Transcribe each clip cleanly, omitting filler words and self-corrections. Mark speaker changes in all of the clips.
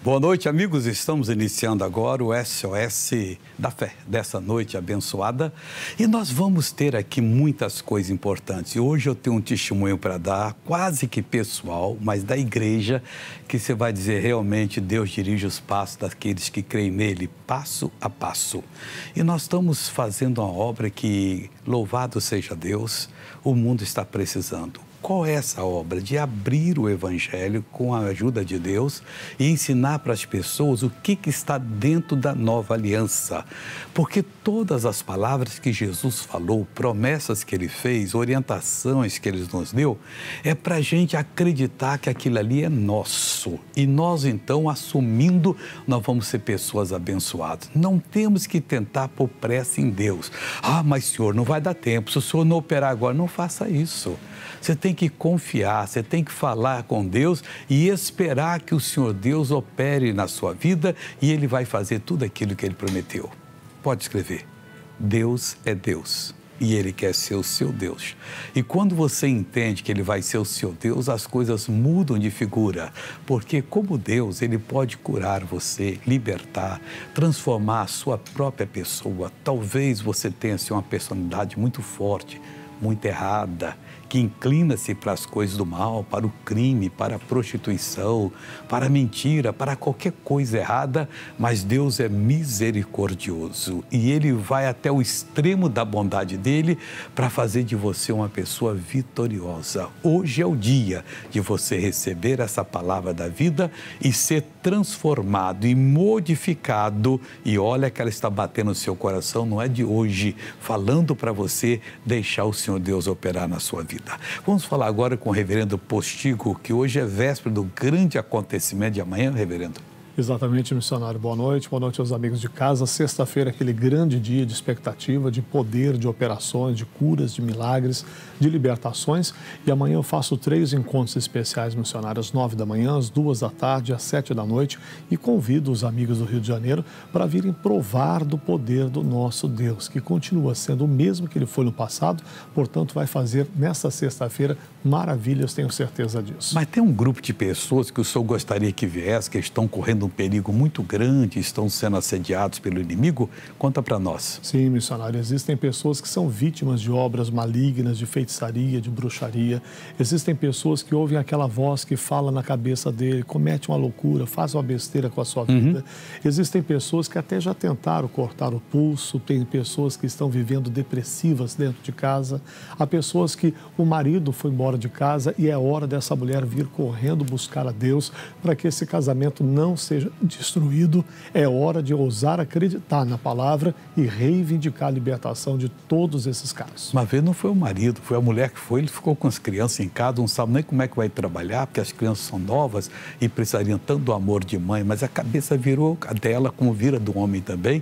Speaker 1: Boa noite, amigos. Estamos iniciando agora o SOS da Fé, dessa noite abençoada. E nós vamos ter aqui muitas coisas importantes. E hoje eu tenho um testemunho para dar, quase que pessoal, mas da igreja, que você vai dizer realmente Deus dirige os passos daqueles que creem nele, passo a passo. E nós estamos fazendo uma obra que, louvado seja Deus, o mundo está precisando. Qual é essa obra? De abrir o Evangelho com a ajuda de Deus e ensinar para as pessoas o que está dentro da nova aliança. Porque todas as palavras que Jesus falou, promessas que Ele fez, orientações que Ele nos deu, é para a gente acreditar que aquilo ali é nosso. E nós, então, assumindo, nós vamos ser pessoas abençoadas. Não temos que tentar pôr pressa em Deus. Ah, mas Senhor, não vai dar tempo. Se o Senhor não operar agora, não faça isso. Você tem que confiar, você tem que falar com Deus e esperar que o Senhor Deus opere na sua vida e Ele vai fazer tudo aquilo que Ele prometeu. Pode escrever. Deus é Deus e Ele quer ser o seu Deus. E quando você entende que Ele vai ser o seu Deus, as coisas mudam de figura. Porque como Deus, Ele pode curar você, libertar, transformar a sua própria pessoa. Talvez você tenha assim, uma personalidade muito forte, muito errada, que inclina-se para as coisas do mal, para o crime, para a prostituição, para a mentira, para qualquer coisa errada, mas Deus é misericordioso e Ele vai até o extremo da bondade dEle para fazer de você uma pessoa vitoriosa. Hoje é o dia de você receber essa palavra da vida e ser transformado e modificado, e olha que ela está batendo no seu coração, não é de hoje, falando para você deixar o Senhor Deus operar na sua vida. Vamos falar agora com o reverendo Postigo, que hoje é véspera do grande acontecimento de amanhã, reverendo.
Speaker 2: Exatamente, missionário. Boa noite aos amigos de casa. Sexta-feira, aquele grande dia de expectativa, de poder, de operações, de curas, de milagres, de libertações. E amanhã eu faço 3 encontros especiais, missionários, às 9 da manhã, às 2 da tarde, às 7 da noite. E convido os amigos do Rio de Janeiro para virem provar do poder do nosso Deus, que continua sendo o mesmo que Ele foi no passado. Portanto, vai fazer nesta sexta-feira maravilhas, tenho certeza disso.
Speaker 1: Mas tem um grupo de pessoas que o senhor gostaria que viesse, que estão correndo um perigo muito grande, estão sendo assediados pelo inimigo? Conta para nós.
Speaker 2: Sim, missionário, existem pessoas que são vítimas de obras malignas, de feitiçaria, de bruxaria. Existem pessoas que ouvem aquela voz que fala na cabeça dele, comete uma loucura, faz uma besteira com a sua vida. Existem pessoas que até já tentaram cortar o pulso, tem pessoas que estão vivendo depressivas dentro de casa. Há pessoas que o marido foi embora de casa e é hora dessa mulher vir correndo buscar a Deus para que esse casamento não seja destruído. É hora de ousar acreditar na palavra e reivindicar a libertação de todos esses casos.
Speaker 1: Uma vez não foi o marido, foi a mulher que foi, ele ficou com as crianças em casa, não sabe nem como é que vai trabalhar, porque as crianças são novas e precisariam tanto do amor de mãe, mas a cabeça virou a dela, como vira do homem também,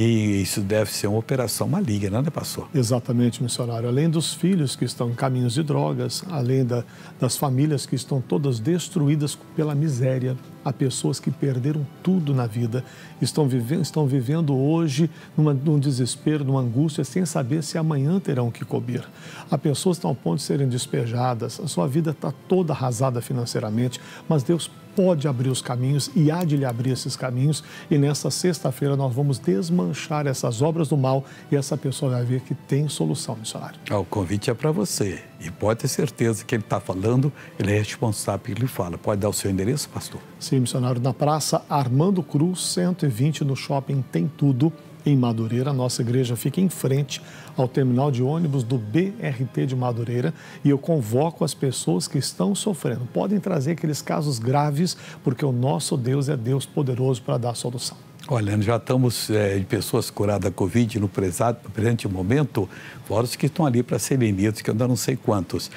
Speaker 1: e isso deve ser uma operação maligna, né, pastor?
Speaker 2: Exatamente, missionário. Além dos filhos que estão em caminhos de drogas, além das famílias que estão todas destruídas pela miséria, há pessoas que perderam tudo na vida, estão vivendo hoje num desespero, numa angústia, sem saber se amanhã terão o que comer. Há pessoas que estão ao ponto de serem despejadas, a sua vida está toda arrasada financeiramente, mas Deus pode abrir os caminhos e há de lhe abrir esses caminhos, e nesta sexta-feira nós vamos desmanchar essas obras do mal e essa pessoa vai ver que tem solução, missionário.
Speaker 1: O convite é para você e pode ter certeza que ele está falando, ele é responsável pelo que ele fala. Pode dar o seu endereço, pastor?
Speaker 2: Sim, missionário, na Praça Armando Cruz, 120, no Shopping Tem Tudo, em Madureira. Nossa igreja fica em frente ao terminal de ônibus do BRT de Madureira e eu convoco as pessoas que estão sofrendo. Podem trazer aqueles casos graves, porque o nosso Deus é Deus poderoso para dar solução.
Speaker 1: Olha, já estamos de pessoas curadas da Covid no presente momento, fora os que estão ali para serem lidos, que eu ainda não sei quantos.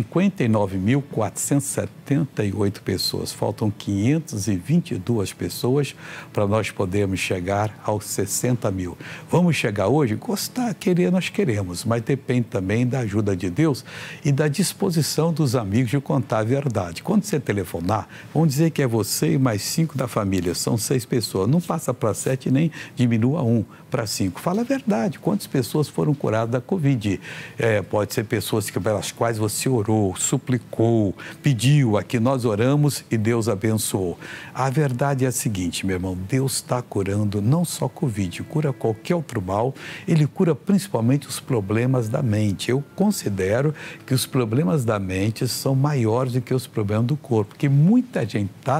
Speaker 1: 59.478 pessoas. Faltam 522 pessoas para nós podermos chegar aos 60 mil. Vamos chegar hoje? Gostar, querer, nós queremos, mas depende também da ajuda de Deus e da disposição dos amigos de contar a verdade. Quando você telefonar, vamos dizer que é você e mais 5 da família, são 6 pessoas. Não passa para 7 nem diminua 1 para 5. Fala a verdade, quantas pessoas foram curadas da Covid? Pode ser pessoas pelas quais você orou, suplicou, pediu, aqui nós oramos e Deus abençoou. A verdade é a seguinte, meu irmão, Deus está curando não só Covid, cura qualquer outro mal, Ele cura principalmente os problemas da mente. Eu considero que os problemas da mente são maiores do que os problemas do corpo, porque muita gente está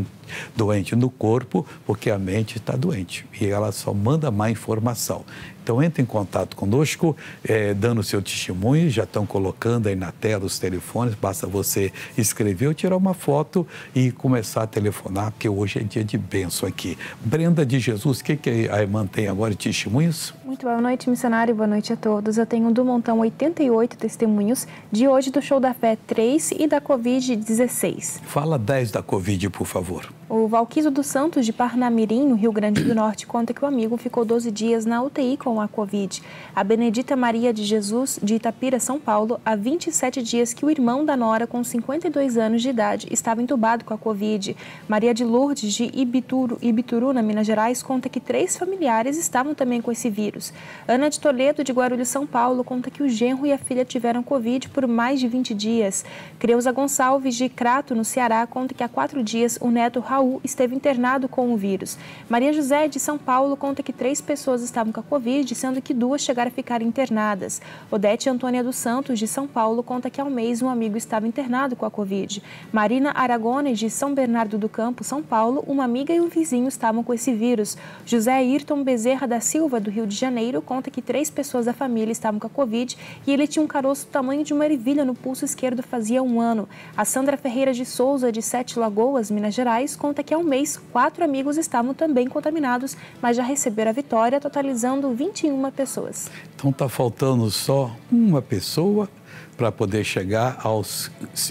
Speaker 1: doente no corpo porque a mente está doente e ela só manda má informação. Então, entre em contato conosco, dando o seu testemunho, já estão colocando aí na tela os telefones, basta você escrever ou tirar uma foto e começar a telefonar, porque hoje é dia de bênção aqui. Brenda de Jesus, o que a irmã tem agora de testemunhos?
Speaker 3: Muito boa noite, missionário, boa noite a todos. Eu tenho do montão 88 testemunhos, de hoje do Show da Fé 3 e da Covid 16.
Speaker 1: Fala 10 da Covid, por favor.
Speaker 3: O Valquiso dos Santos, de Parnamirim, no Rio Grande do Norte, conta que o amigo ficou 12 dias na UTI com a Covid. A Benedita Maria de Jesus, de Itapira, São Paulo, há 27 dias que o irmão da nora, com 52 anos de idade, estava entubado com a Covid. Maria de Lourdes, de Ibituruna, Minas Gerais, conta que 3 familiares estavam também com esse vírus. Ana de Toledo, de Guarulhos, São Paulo, conta que o genro e a filha tiveram Covid por mais de 20 dias. Creuza Gonçalves, de Crato, no Ceará, conta que há 4 dias o neto Raul esteve internado com o vírus. Maria José, de São Paulo, conta que 3 pessoas estavam com a Covid, sendo que 2 chegaram a ficar internadas. Odete Antônia dos Santos, de São Paulo, conta que há um mês um amigo estava internado com a Covid. Marina Aragone, de São Bernardo do Campo, São Paulo, uma amiga e um vizinho estavam com esse vírus. José Ayrton Bezerra da Silva, do Rio de Janeiro, conta que 3 pessoas da família estavam com a Covid e ele tinha um caroço do tamanho de uma ervilha no pulso esquerdo fazia 1 ano. A Sandra Ferreira de Souza, de Sete Lagoas, Minas Gerais, conta que há um mês 4 amigos estavam também contaminados, mas já receberam a vitória, totalizando 21 pessoas.
Speaker 1: Então está faltando só uma pessoa para poder chegar aos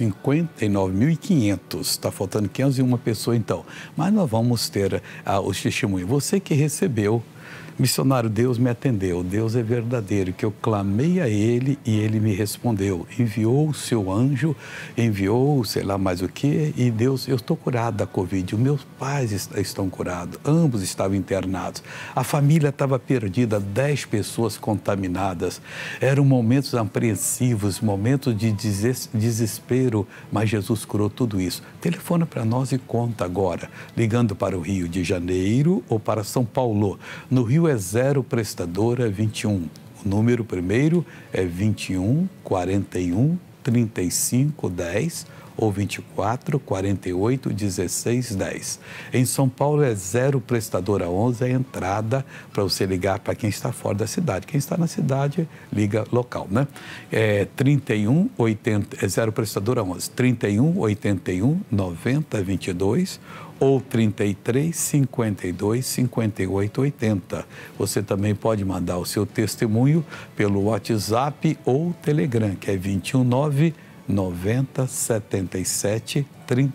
Speaker 1: 59.500. Está faltando 501 pessoas então. Mas nós vamos ter os testemunhos. Você que recebeu, missionário, Deus me atendeu, Deus é verdadeiro, que eu clamei a Ele e Ele me respondeu, enviou o seu anjo, enviou sei lá mais o que, e Deus, eu estou curado da Covid, os meus pais estão curados, ambos estavam internados, a família estava perdida, 10 pessoas contaminadas, eram momentos apreensivos, momentos de desespero, mas Jesus curou tudo isso. Telefona para nós e conta agora, ligando para o Rio de Janeiro ou para São Paulo. No Rio é 0 prestadora 21. O número primeiro é 21 41 35 10 ou 24 48 16 10. Em São Paulo é 0 prestadora 11, a entrada para você ligar para quem está fora da cidade. Quem está na cidade, liga local, né? É 31 80, é 0 prestadora 11, 31 81 90 22 ou 33 52 58 80. Você também pode mandar o seu testemunho pelo WhatsApp ou Telegram, que é 219 90 77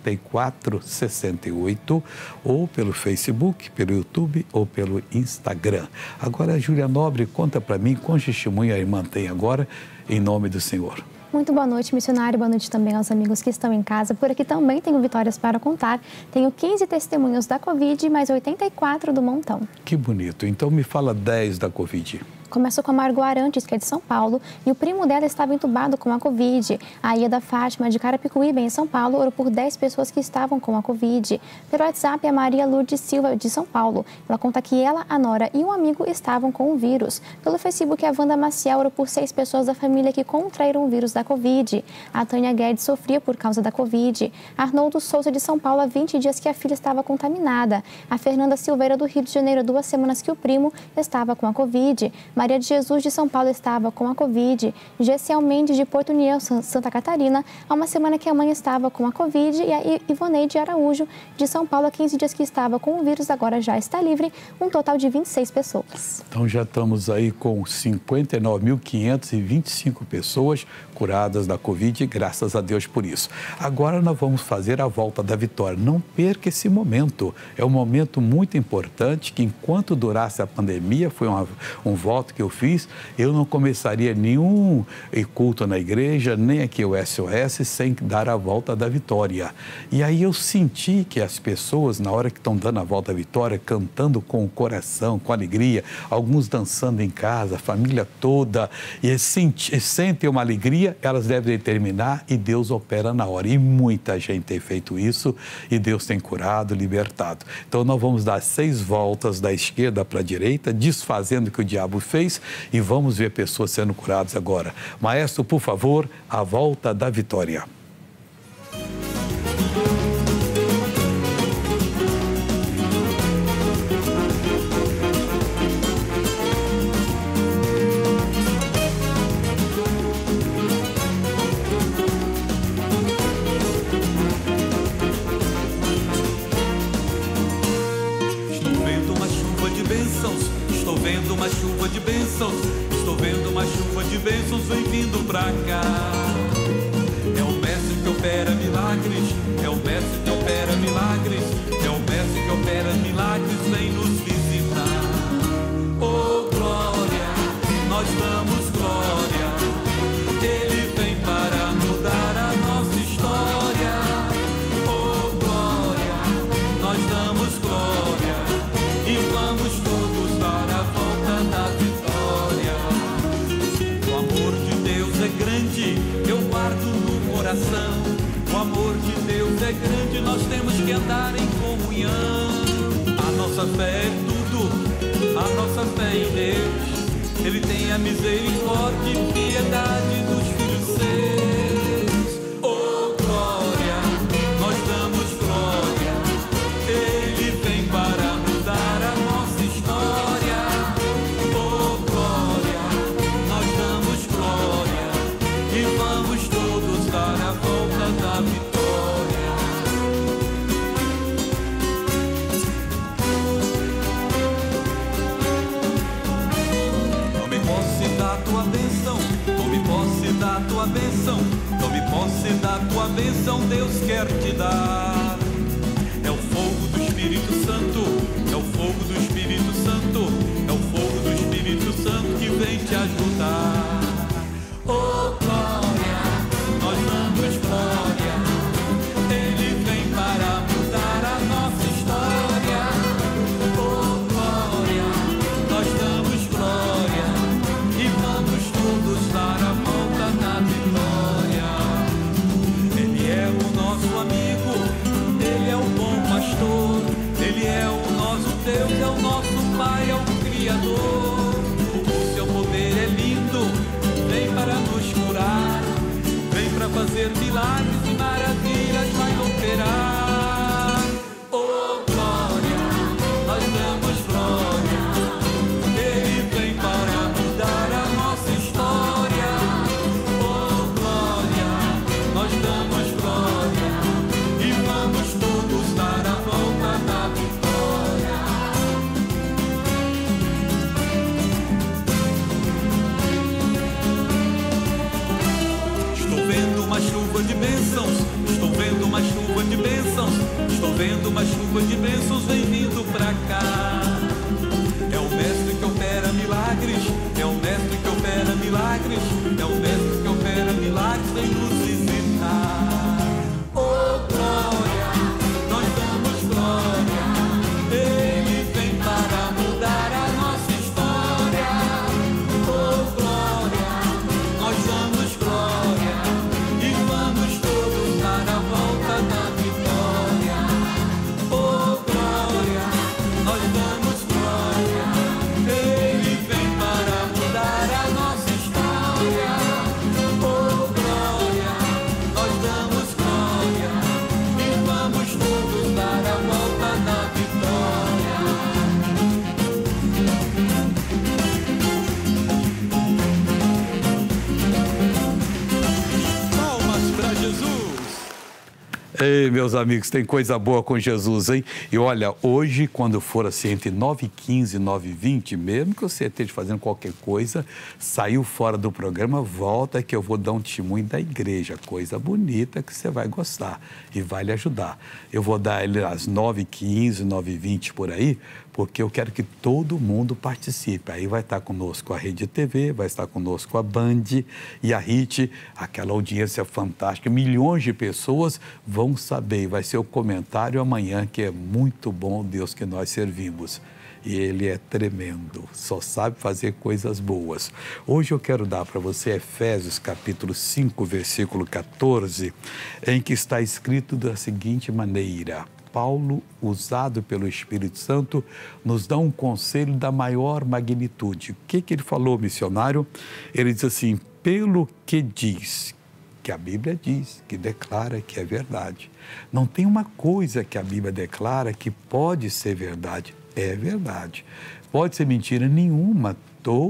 Speaker 1: 34 68, ou pelo Facebook, pelo YouTube ou pelo Instagram. Agora, a Júlia Nobre, conta para mim qual testemunho a irmã tem agora, em nome do Senhor.
Speaker 4: Muito boa noite, missionário. Boa noite também aos amigos que estão em casa. Por aqui também tenho vitórias para contar. Tenho 15 testemunhos da Covid, mais 84 do montão.
Speaker 1: Que bonito. Então, me fala 10 da Covid.
Speaker 4: Começou com a Margot Arantes, que é de São Paulo, e o primo dela estava entubado com a Covid. A Ieda Fátima, de Carapicuíba, em São Paulo, orou por 10 pessoas que estavam com a Covid. Pelo WhatsApp, a Maria Lourdes Silva, de São Paulo. Ela conta que ela, a nora e um amigo estavam com o vírus. Pelo Facebook, a Wanda Maciel orou por 6 pessoas da família que contraíram o vírus da Covid. A Tânia Guedes sofria por causa da Covid. Arnoldo Souza, de São Paulo, há 20 dias que a filha estava contaminada. A Fernanda Silveira, do Rio de Janeiro, há 2 semanas que o primo estava com a Covid. Maria de Jesus, de São Paulo, estava com a Covid. Gessiel Mendes, de Porto União, Santa Catarina, há 1 semana que a mãe estava com a Covid. E a Ivoneide Araújo, de São Paulo, há 15 dias que estava com o vírus, agora já está livre. Um total de 26 pessoas.
Speaker 1: Então já estamos aí com 59.525 pessoas curadas da Covid, graças a Deus por isso. Agora nós vamos fazer a volta da vitória. Não perca esse momento. É um momento muito importante que, enquanto durasse a pandemia, foi um voto voto que eu fiz, eu não começaria nenhum culto na igreja, nem aqui o SOS, sem dar a volta da vitória. E aí eu senti que as pessoas, na hora que estão dando a volta da vitória, cantando com o coração, com alegria, alguns dançando em casa, a família toda, e sentem uma alegria, elas devem terminar e Deus opera na hora. E muita gente tem feito isso e Deus tem curado, libertado. Então nós vamos dar 6 voltas da esquerda para a direita, desfazendo o que o diabo fez, e vamos ver pessoas sendo curadas agora. Maestro, por favor, a volta da vitória.
Speaker 5: Vem vindo pra cá. É o mestre que opera milagres, é o mestre que opera milagres, é o mestre que opera milagres, vem nos visitar. Oh glória, nós damos glória, ele vem para mudar a nossa história. Oh glória, nós damos glória e vamos todos dar a volta da vitória. Grande, eu guardo no coração. O amor de Deus é grande, nós temos que andar em comunhão. A nossa fé é tudo, a nossa fé em Deus. Ele tem a misericórdia e piedade dos filhos seus. Oh glória, nós damos glória, ele vem para mudar a nossa história. Oh glória, nós damos glória e vamos todos dar a volta da vitória. Tome posse da tua bênção, tome posse da tua bênção, tome posse da tua bênção, Deus quer te dar. É o fogo do Espírito Santo, é o fogo do Espírito Santo, é o fogo do Espírito Santo que vem te ajudar. Oh glória, nós damos glória, ele vem para mudar a nossa história. Oh glória, nós damos glória e vamos todos dar a volta da vitória. Ele é o nosso amigo, ele é o bom pastor, ele é o nosso Deus, é o nosso Pai, é o Criador. O seu poder é lindo, vem para nos curar, vem para fazer milagres e maravilhas, vai operar. Oh glória, nós damos glória, ele vem para mudar a nossa história. Oh glória, nós damos glória e vamos todos dar a volta da vitória. Estou vendo uma chuva de bênçãos, estou vendo uma chuva de bênçãos, estou vendo uma chuva de bênçãos, vem vindo pra cá. É o mestre que opera milagres, é o mestre que opera milagres, é o mestre que opera milagres, vem nos visitar. Oh glória, nós damos glória, ele vem para mudar a nossa história. Oh glória, nós damos glória e vamos todos dar a volta da vitória. Oh glória, nós damos glória, ele vem para mudar a nossa história. Oh glória, nós damos glória e vamos todos dar a volta da vitória. Palmas para Jesus.
Speaker 1: Ei, meus amigos, tem coisa boa com Jesus, hein? E olha, hoje, quando for assim, entre 9h15 e 9h20, mesmo que você esteja fazendo qualquer coisa, saiu fora do programa, volta que eu vou dar um testemunho da igreja, coisa bonita que você vai gostar e vai lhe ajudar. Eu vou dar ele às 9h15, 9h20 por aí, porque eu quero que todo mundo participe. Aí vai estar conosco a Rede TV, vai estar conosco a Band e a HIT, aquela audiência fantástica. Milhões de pessoas vão saber, vai ser o comentário amanhã, que é muito bom o Deus que nós servimos. E Ele é tremendo, só sabe fazer coisas boas. Hoje eu quero dar para você Efésios capítulo 5, versículo 14, em que está escrito da seguinte maneira: Paulo, usado pelo Espírito Santo, nos dá um conselho da maior magnitude. O que ele falou, missionário? Ele diz assim: pelo que diz, que a Bíblia diz, que declara que é verdade. Não tem uma coisa que a Bíblia declara que pode ser verdade. É verdade. Pode ser mentira nenhuma.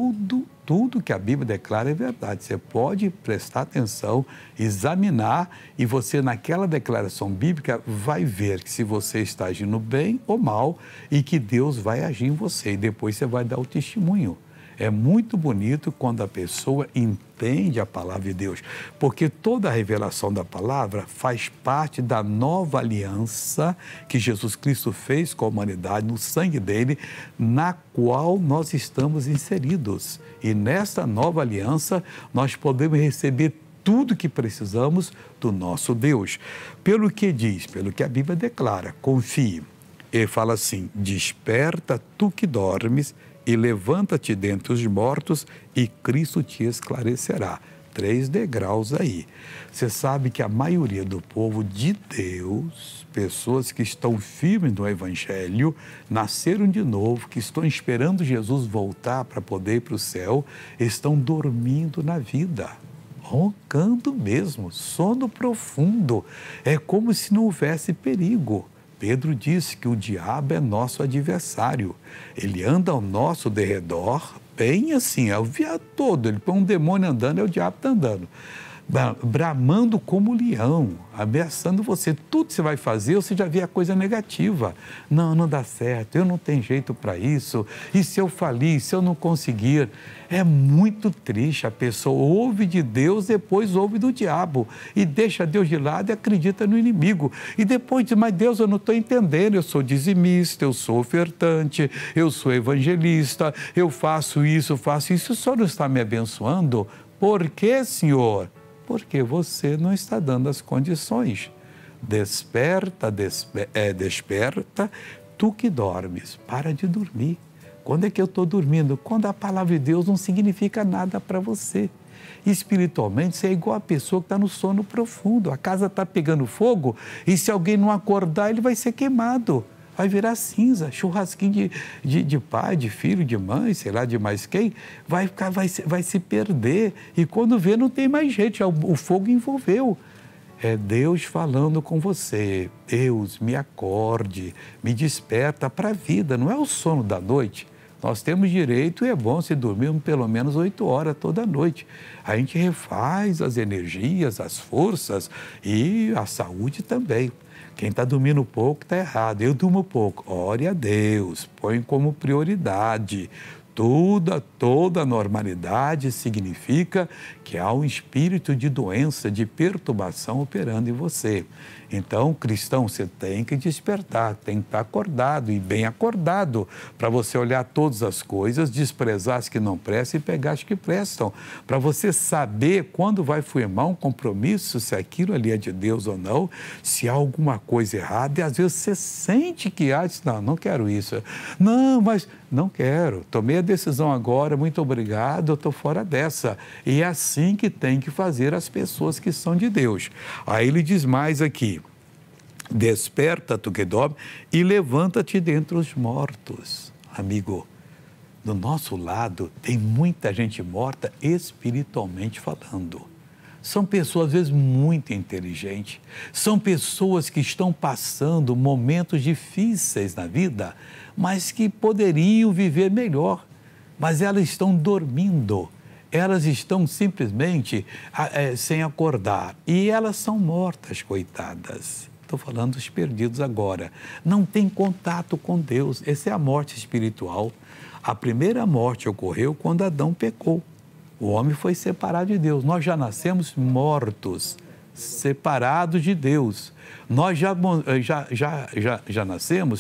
Speaker 1: Tudo que a Bíblia declara é verdade. Você pode prestar atenção, examinar, e você, naquela declaração bíblica, vai ver que se você está agindo bem ou mal e que Deus vai agir em você. E depois você vai dar o testemunho. É muito bonito quando a pessoa entende a palavra de Deus, porque toda a revelação da palavra faz parte da nova aliança que Jesus Cristo fez com a humanidade, no sangue dele, na qual nós estamos inseridos. E nesta nova aliança, nós podemos receber tudo que precisamos do nosso Deus. Pelo que diz, pelo que a Bíblia declara, confie. Ele fala assim: desperta tu que dormes, e levanta-te dentre os mortos, e Cristo te esclarecerá. 3 degraus aí. Você sabe que a maioria do povo de Deus, pessoas que estão firmes no Evangelho, nasceram de novo, que estão esperando Jesus voltar para poder ir para o céu, estão dormindo na vida. Roncando mesmo, sono profundo. É como se não houvesse perigo. Pedro disse que o diabo é nosso adversário. Ele anda ao nosso derredor, bem assim, é o dia todo. Ele põe um demônio andando, é o diabo que está andando. Bramando como leão, ameaçando você. Tudo que você vai fazer, você já vê a coisa negativa. Não dá certo, eu não tenho jeito para isso. E se eu falir, se eu não conseguir? É muito triste. A pessoa ouve de Deus, depois ouve do diabo. E deixa Deus de lado e acredita no inimigo. E depois diz: mas Deus, eu não estou entendendo. Eu sou dizimista, eu sou ofertante, eu sou evangelista, eu faço isso. O Senhor não está me abençoando? Por quê, Senhor? Porque você não está dando as condições. Desperta, tu que dormes, para de dormir. Quando é que eu estou dormindo? Quando a palavra de Deus não significa nada para você. Espiritualmente, você é igual a pessoa que está no sono profundo. A casa está pegando fogo e se alguém não acordar, ele vai ser queimado. Vai virar cinza, churrasquinho de pai, de filho, de mãe, sei lá, de mais quem, vai se perder. E quando vê, não tem mais jeito, o fogo envolveu. É Deus falando com você: Deus, me acorde, me desperta para a vida, não é o sono da noite. Nós temos direito, e é bom se dormirmos pelo menos 8 horas toda noite. A gente refaz as energias, as forças e a saúde também. Quem está dormindo pouco está errado. Eu durmo pouco. Ore a Deus, põe como prioridade. Toda normalidade significa que há um espírito de doença, de perturbação operando em você. Então, cristão, você tem que despertar, tem que estar acordado e bem acordado, para você olhar todas as coisas, desprezar as que não prestam e pegar as que prestam, para você saber quando vai firmar um compromisso, se aquilo ali é de Deus ou não, se há alguma coisa errada, e às vezes você sente que há, diz: não quero isso, não, mas não quero, tomei a decisão agora, muito obrigado, eu estou fora dessa. E é assim que tem que fazer as pessoas que são de Deus. Aí ele diz mais aqui: desperta tu que dorme e levanta-te dentre os mortos. Amigo, do nosso lado tem muita gente morta espiritualmente falando. São pessoas, às vezes, muito inteligentes. São pessoas que estão passando momentos difíceis na vida, mas que poderiam viver melhor. Mas elas estão dormindo. Elas estão simplesmente sem acordar. E elas são mortas, coitadas. Estou falando dos perdidos agora. Não tem contato com Deus. Essa é a morte espiritual. A primeira morte ocorreu quando Adão pecou. O homem foi separado de Deus. Nós já nascemos mortos, separados de Deus. Nós já nascemos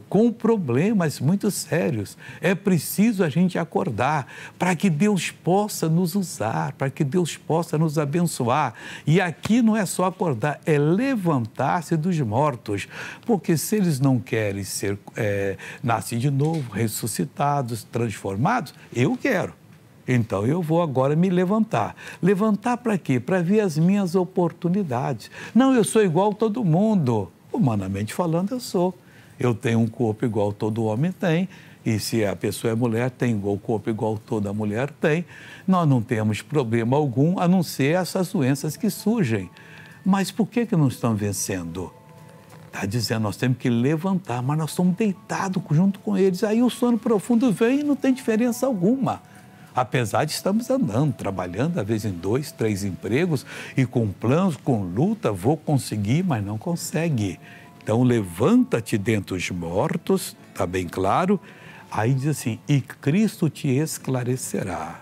Speaker 1: com problemas muito sérios. É preciso a gente acordar para que Deus possa nos usar, para que Deus possa nos abençoar. E aqui não é só acordar, é levantar-se dos mortos, porque se eles não querem ser nascer de novo, ressuscitados, transformados, eu quero. Então, eu vou agora me levantar. Levantar para quê? Para ver as minhas oportunidades. Não, eu sou igual a todo mundo. Humanamente falando, eu sou. Eu tenho um corpo igual todo homem tem, e se a pessoa é mulher, tem igual o corpo igual toda mulher tem. Nós não temos problema algum, a não ser essas doenças que surgem. Mas por que não estão vencendo? Está dizendo, nós temos que levantar, mas nós estamos deitados junto com eles. Aí o sono profundo vem e não tem diferença alguma. Apesar de estamos andando, trabalhando, às vezes em 2, 3 empregos, e com planos, com luta, vou conseguir, mas não consegue. Então, levanta-te dentre os mortos, está bem claro. Aí diz assim, e Cristo te esclarecerá.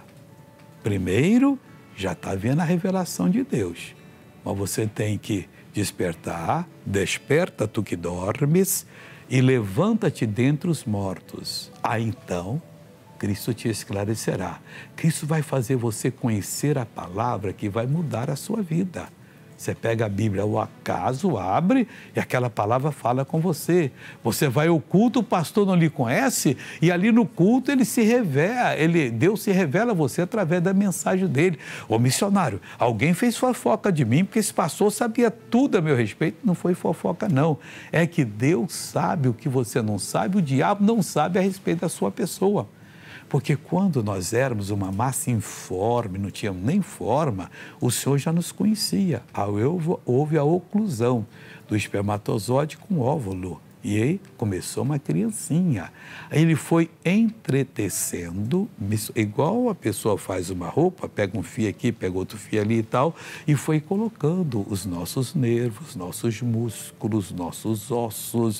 Speaker 1: Primeiro, já está vendo a revelação de Deus. Mas você tem que despertar, desperta tu que dormes, e levanta-te dentre os mortos. Aí então, Cristo te esclarecerá. Cristo vai fazer você conhecer a palavra que vai mudar a sua vida. Você pega a Bíblia ao acaso, abre e aquela palavra fala com você. Você vai ao culto, o pastor não lhe conhece e ali no culto ele se revela, Deus se revela a você através da mensagem dele. Ô missionário, alguém fez fofoca de mim porque esse pastor sabia tudo a meu respeito. Não foi fofoca não, é que Deus sabe o que você não sabe, o diabo não sabe a respeito da sua pessoa. Porque quando nós éramos uma massa informe, não tínhamos nem forma, o Senhor já nos conhecia. Houve a oclusão do espermatozoide com o óvulo. E aí começou uma criancinha. Aí ele foi entretecendo, igual a pessoa faz uma roupa, pega um fio aqui, pega outro fio ali e tal, e foi colocando os nossos nervos, nossos músculos, nossos ossos,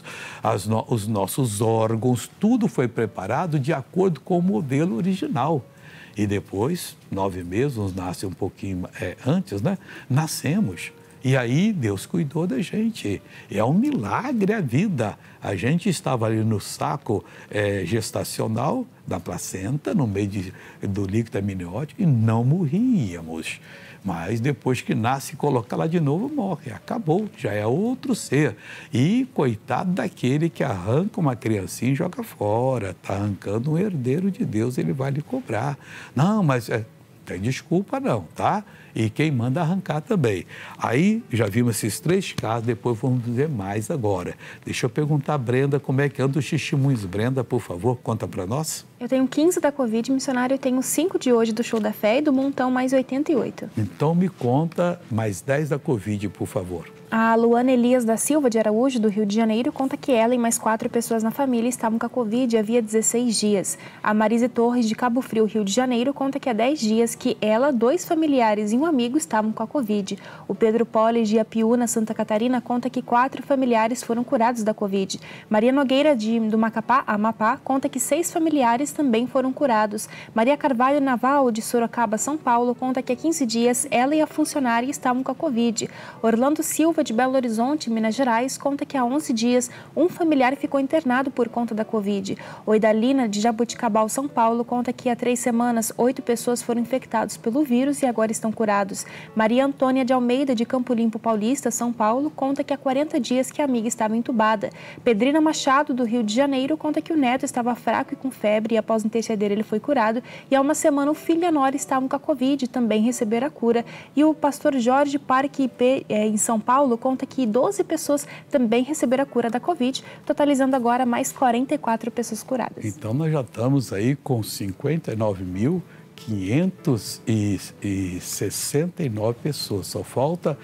Speaker 1: os nossos órgãos, tudo foi preparado de acordo com o modelo original. E depois, 9 meses, nos nasce um pouquinho antes, né? Nascemos. E aí Deus cuidou da gente. É um milagre a vida. A gente estava ali no saco gestacional da placenta, no meio do líquido amniótico, e não morríamos. Mas depois que nasce, coloca lá de novo, morre. Acabou, já é outro ser. E coitado daquele que arranca uma criancinha e joga fora. Está arrancando um herdeiro de Deus, ele vai lhe cobrar. Não, mas tem desculpa não, tá? E quem manda arrancar também. Aí, já vimos esses 3 casos, depois vamos dizer mais agora. Deixa eu perguntar a Brenda como é que anda os testemunhos. Brenda, por favor, conta para nós.
Speaker 3: Eu tenho 15 da Covid, missionário, eu tenho 5 de hoje do Show da Fé e do Montão mais 88.
Speaker 1: Então me conta mais 10 da Covid, por favor.
Speaker 3: A Luana Elias da Silva de Araújo, do Rio de Janeiro, conta que ela e mais 4 pessoas na família estavam com a Covid havia 16 dias. A Marise Torres, de Cabo Frio, Rio de Janeiro, conta que há 10 dias que ela, 2 familiares e um amigo estavam com a Covid. O Pedro Poles, de Apiúna, Santa Catarina, conta que 4 familiares foram curados da Covid. Maria Nogueira, do Macapá, Amapá, conta que 6 familiares também foram curados. Maria Carvalho Naval, de Sorocaba, São Paulo, conta que há 15 dias ela e a funcionária estavam com a Covid. Orlando Silva, de Belo Horizonte, Minas Gerais, conta que há 11 dias um familiar ficou internado por conta da Covid. Oidalina, de Jaboticabal, São Paulo, conta que há 3 semanas 8 pessoas foram infectadas pelo vírus e agora estão curados. Maria Antônia de Almeida, de Campo Limpo Paulista, São Paulo, conta que há 40 dias que a amiga estava entubada. Pedrina Machado, do Rio de Janeiro, conta que o neto estava fraco e com febre e após interceder ele foi curado. E há uma semana o filho e a nora estavam com a Covid e também receberam a cura. E o pastor Jorge Parque IP, em São Paulo, conta que 12 pessoas também receberam a cura da Covid, totalizando agora mais 44 pessoas curadas.
Speaker 1: Então nós já estamos aí com 59.569 pessoas. Só falta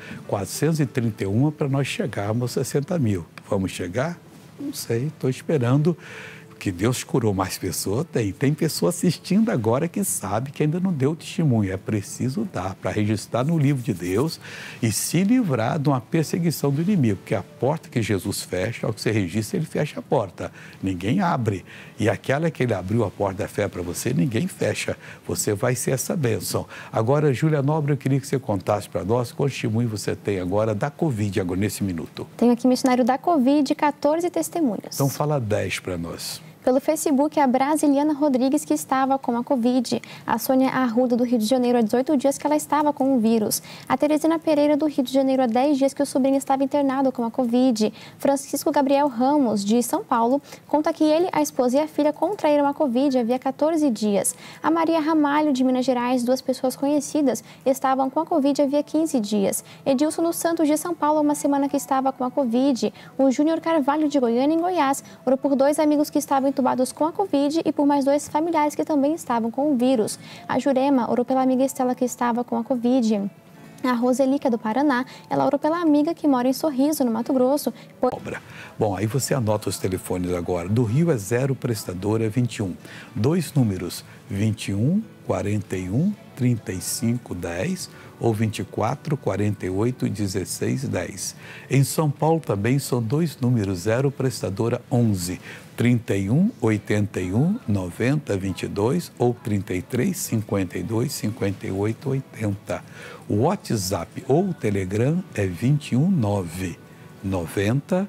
Speaker 1: 431 para nós chegarmos a 60 mil. Vamos chegar? Não sei, estou esperando que Deus curou mais pessoas, tem pessoa assistindo agora que sabe que ainda não deu testemunho. É preciso dar para registrar no livro de Deus e se livrar de uma perseguição do inimigo, porque a porta que Jesus fecha, ao que você registra, ele fecha a porta. Ninguém abre. E aquela que ele abriu a porta da fé para você, ninguém fecha. Você vai ser essa bênção. Agora, Júlia Nobre, eu queria que você contasse para nós qual testemunho você tem agora da Covid, agora nesse minuto.
Speaker 4: Tenho aqui missionário da Covid, 14 testemunhos.
Speaker 1: Então fala 10 para nós.
Speaker 4: Pelo Facebook, a Brasiliana Rodrigues, que estava com a Covid. A Sônia Arruda, do Rio de Janeiro, há 18 dias que ela estava com o vírus. A Teresina Pereira, do Rio de Janeiro, há 10 dias que o sobrinho estava internado com a Covid. Francisco Gabriel Ramos, de São Paulo, conta que ele, a esposa e a filha contraíram a Covid havia 14 dias. A Maria Ramalho, de Minas Gerais, 2 pessoas conhecidas, estavam com a Covid havia 15 dias. Edilson dos Santos, de São Paulo, há uma semana que estava com a Covid. O Júnior Carvalho, de Goiânia, em Goiás, orou por 2 amigos que estavam entubados com a Covid e por mais 2 familiares que também estavam com o vírus. A Jurema orou pela amiga Estela, que estava com a Covid. A Roseli, que é do Paraná, ela orou pela amiga que mora em Sorriso, no Mato Grosso.
Speaker 1: Bom, aí você anota os telefones agora. Do Rio é 0, prestadora é 21. 2 números, 21 41 35 10 ou 24 48 16 10. Em São Paulo também são 2 números, 0, prestadora 11. 31 81 90 22 ou 33 52 58 80. O WhatsApp ou o Telegram é 21 9 90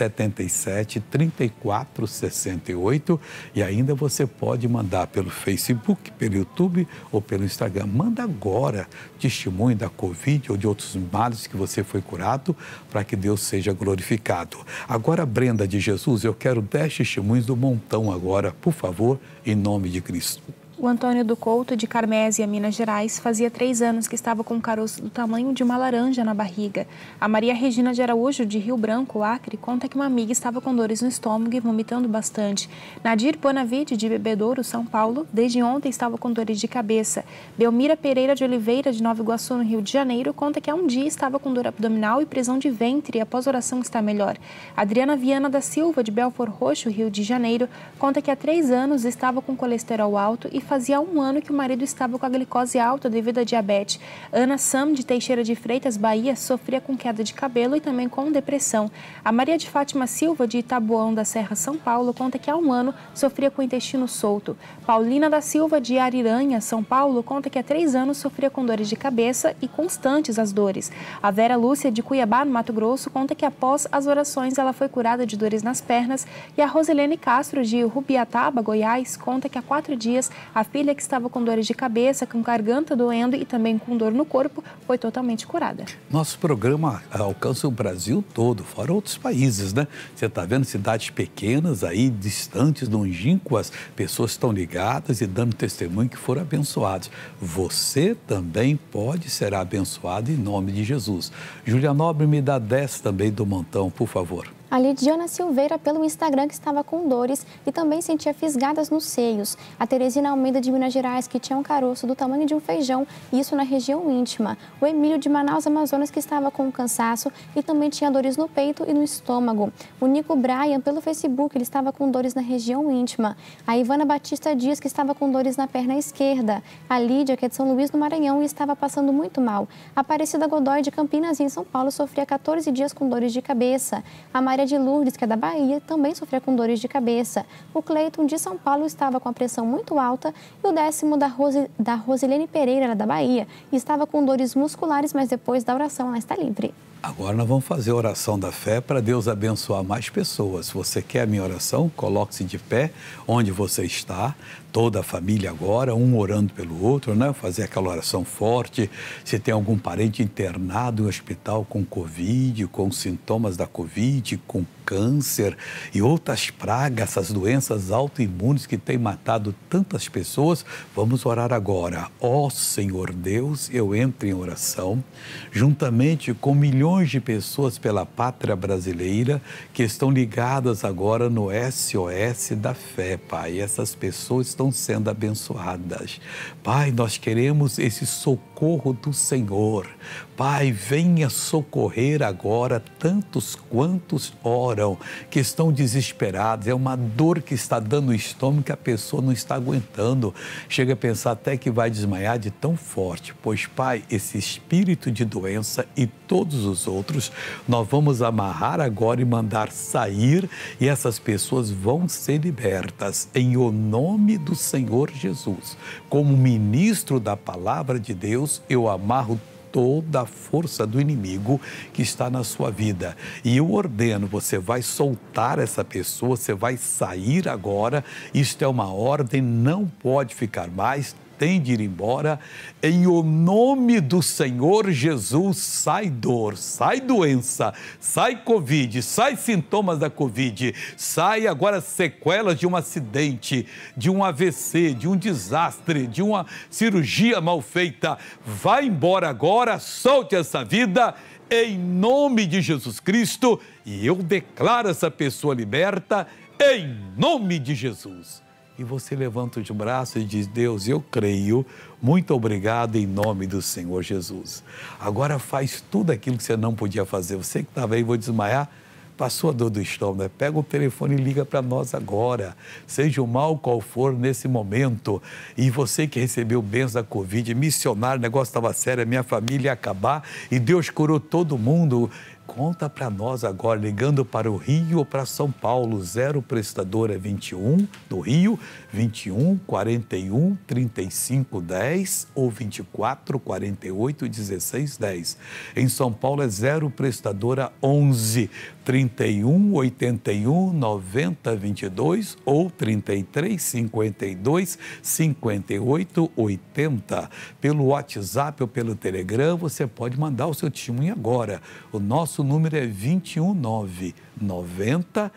Speaker 1: 77 34 68 e ainda você pode mandar pelo Facebook, pelo YouTube ou pelo Instagram. Manda agora testemunho da Covid ou de outros males que você foi curado para que Deus seja glorificado. Agora, Brenda de Jesus, eu quero 10 testemunhos do montão agora, por favor, em nome de Cristo.
Speaker 3: O Antônio do Couto, de Carmésia, Minas Gerais, fazia 3 anos que estava com um caroço do tamanho de uma laranja na barriga. A Maria Regina de Araújo, de Rio Branco, Acre, conta que uma amiga estava com dores no estômago e vomitando bastante. Nadir Bonavide, de Bebedouro, São Paulo, desde ontem estava com dores de cabeça. Belmira Pereira de Oliveira, de Nova Iguaçu, no Rio de Janeiro, conta que há um dia estava com dor abdominal e prisão de ventre e após oração está melhor. Adriana Viana da Silva, de Belfort Roxo, Rio de Janeiro, conta que há 3 anos estava com colesterol alto e fazia 1 ano que o marido estava com a glicose alta devido à diabetes. Ana Sam, de Teixeira de Freitas, Bahia, sofria com queda de cabelo e também com depressão. A Maria de Fátima Silva, de Itaboão da Serra, São Paulo, conta que há 1 ano sofria com o intestino solto. Paulina da Silva, de Ariranha, São Paulo, conta que há 3 anos sofria com dores de cabeça e constantes as dores. A Vera Lúcia, de Cuiabá, no Mato Grosso, conta que após as orações ela foi curada de dores nas pernas. E a Rosilene Castro, de Rubiataba, Goiás, conta que há 4 dias a filha que estava com dores de cabeça, com garganta doendo e também com dor no corpo, foi totalmente curada.
Speaker 1: Nosso programa alcança o Brasil todo, fora outros países, né? Você está vendo cidades pequenas aí, distantes, longínquas, pessoas estão ligadas e dando testemunho que foram abençoados. Você também pode ser abençoado em nome de Jesus. Júlia Nobre, me dá 10 também do montão, por favor.
Speaker 4: A Lidiana Silveira, pelo Instagram, que estava com dores e também sentia fisgadas nos seios. A Teresina Almeida, de Minas Gerais, que tinha um caroço do tamanho de um feijão, isso na região íntima. O Emílio, de Manaus, Amazonas, que estava com cansaço e também tinha dores no peito e no estômago. O Nico Brian, pelo Facebook, ele estava com dores na região íntima. A Ivana Batista Dias, que estava com dores na perna esquerda. A Lídia, que é de São Luís, no Maranhão, e estava passando muito mal. A Aparecida Godoy, de Campinas, em São Paulo, sofria 14 dias com dores de cabeça. A Maria de Lourdes, que é da Bahia, também sofria com dores de cabeça. O Cleiton, de São Paulo, estava com a pressão muito alta. E o 10º da Rosilene Pereira, era da Bahia, e estava com dores musculares, mas depois da oração ela está livre.
Speaker 1: Agora nós vamos fazer a oração da fé para Deus abençoar mais pessoas. Se você quer a minha oração, coloque-se de pé onde você está, toda a família agora, um orando pelo outro, né? Fazer aquela oração forte. Se tem algum parente internado em hospital com Covid, com sintomas da Covid, com câncer e outras pragas, essas doenças autoimunes que têm matado tantas pessoas, vamos orar agora. Ó Senhor Deus, eu entro em oração, juntamente com milhões de pessoas pela pátria brasileira que estão ligadas agora no SOS da fé, Pai. Essas pessoas estão sendo abençoadas. Pai, nós queremos esse socorro socorro do Senhor. Pai, venha socorrer agora tantos quantos oram, que estão desesperados. É uma dor que está dando no estômago que a pessoa não está aguentando. Chega a pensar até que vai desmaiar de tão forte. Pois, Pai, esse espírito de doença e todos os outros, nós vamos amarrar agora e mandar sair, e essas pessoas vão ser libertas em o nome do Senhor Jesus. Como ministro da palavra de Deus, eu amarro toda a força do inimigo que está na sua vida. E eu ordeno, você vai soltar essa pessoa, você vai sair agora. Isto é uma ordem, não pode ficar mais, tem de ir embora. Em o nome do Senhor Jesus, sai dor, sai doença, sai Covid, sai sintomas da Covid, sai agora sequelas de um acidente, de um AVC, de um desastre, de uma cirurgia mal feita. Vai embora agora, solte essa vida em nome de Jesus Cristo, e eu declaro essa pessoa liberta em nome de Jesus. E você levanta os braços e diz: Deus, eu creio, muito obrigado em nome do Senhor Jesus. Agora faz tudo aquilo que você não podia fazer. Você que estava aí, vou desmaiar, passou a dor do estômago, né? Pega o telefone e liga para nós agora. Seja o mal qual for nesse momento. E você que recebeu bênção da Covid, missionário, o negócio estava sério, a minha família ia acabar e Deus curou todo mundo. Conta para nós agora, ligando para o Rio ou para São Paulo. 0 prestador é 21, no Rio, 21 41 35 10 ou 24 48 16 10. Em São Paulo é 0 prestadora 11 31 81 90 22 ou 33 52 58 80. Pelo WhatsApp ou pelo Telegram, você pode mandar o seu testemunho agora. O nosso número é 219 90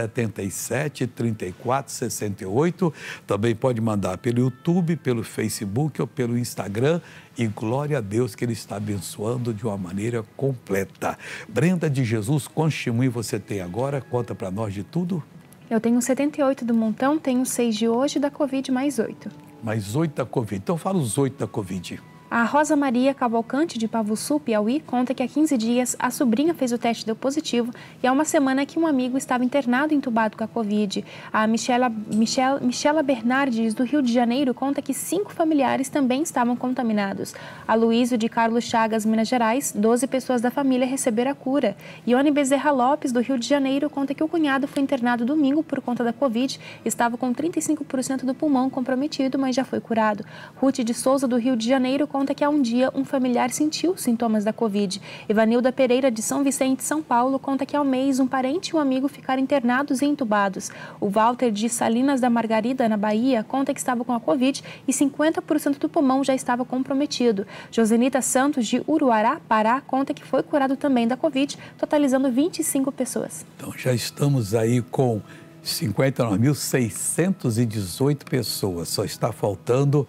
Speaker 1: 77 34 68. Também pode mandar pelo YouTube, pelo Facebook ou pelo Instagram. E glória a Deus que Ele está abençoando de uma maneira completa. Brenda de Jesus, quantos testemunhos você tem agora? Conta para nós de tudo.
Speaker 3: Eu tenho 78 do montão, tenho 6 de hoje, da Covid mais 8.
Speaker 1: Mais 8 da Covid. Então fala os 8 da Covid.
Speaker 3: A Rosa Maria Cavalcante, de Pavussu, Piauí, conta que há 15 dias a sobrinha fez o teste e deu positivo e há uma semana que um amigo estava internado e entubado com a Covid. A Michela Bernardes, do Rio de Janeiro, conta que 5 familiares também estavam contaminados. A Luísio, de Carlos Chagas, Minas Gerais, 12 pessoas da família receberam a cura. Ione Bezerra Lopes, do Rio de Janeiro, conta que o cunhado foi internado domingo por conta da Covid, estava com 35% do pulmão comprometido, mas já foi curado. Ruth de Souza, do Rio de Janeiro, conta que há um dia um familiar sentiu sintomas da Covid. Evanilda Pereira, de São Vicente, São Paulo, conta que há um mês um parente e um amigo ficaram internados e entubados. O Walter, de Salinas da Margarida, na Bahia, conta que estava com a Covid e 50% do pulmão já estava comprometido. Josenita Santos, de Uruará, Pará, conta que foi curado também da Covid, totalizando 25 pessoas.
Speaker 1: Então já estamos aí com 59.618 pessoas. Só está faltando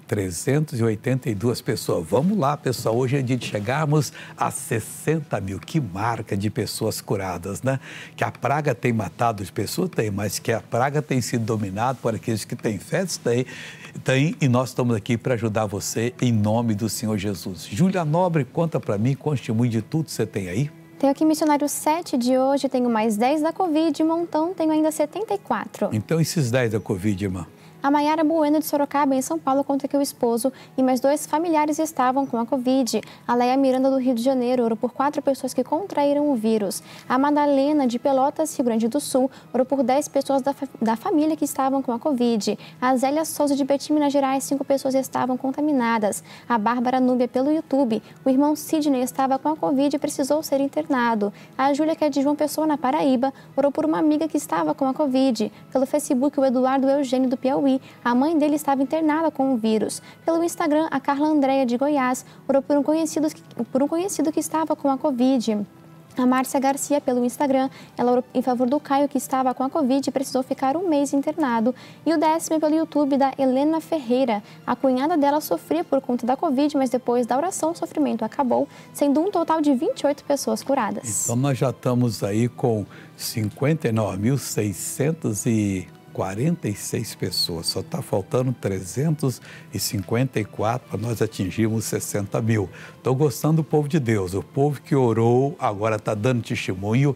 Speaker 1: 382 pessoas. Vamos lá, pessoal. Hoje é dia de chegarmos a 60 mil. Que marca de pessoas curadas, né? Que a praga tem matado as pessoas, tem, mas que a praga tem sido dominada por aqueles que têm fé, tem. E nós estamos aqui para ajudar você em nome do Senhor Jesus. Júlia Nobre, conta para mim, testemunho de tudo que você tem aí.
Speaker 4: Tenho aqui missionário 7 de hoje, tenho mais 10 da Covid, montão, tenho ainda 74.
Speaker 1: Então, esses 10 da Covid, irmã?
Speaker 4: A Maiara Bueno, de Sorocaba, em São Paulo, conta que o esposo e mais 2 familiares estavam com a Covid. A Leia Miranda, do Rio de Janeiro, orou por 4 pessoas que contraíram o vírus. A Madalena, de Pelotas, Rio Grande do Sul, orou por 10 pessoas da família que estavam com a Covid. A Zélia Souza, de Betim, Minas Gerais, 5 pessoas estavam contaminadas. A Bárbara Núbia, pelo YouTube, o irmão Sidney estava com a Covid e precisou ser internado. A Júlia, que é de João Pessoa, na Paraíba, orou por uma amiga que estava com a Covid. Pelo Facebook, o Eduardo Eugênio, do Piauí, a mãe dele estava internada com o vírus. Pelo Instagram, a Carla Andréia, de Goiás, orou por um conhecido que estava com a Covid. A Márcia Garcia, pelo Instagram, ela orou em favor do Caio, que estava com a Covid e precisou ficar um mês internado. E o 10º pelo YouTube, da Helena Ferreira. A cunhada dela sofria por conta da Covid, mas depois da oração o sofrimento acabou, sendo um total de 28 pessoas curadas.
Speaker 1: Então nós já estamos aí com 59.600 e 46 pessoas, só está faltando 354 para nós atingirmos 60 mil. Estou gostando do povo de Deus, o povo que orou, agora está dando testemunho,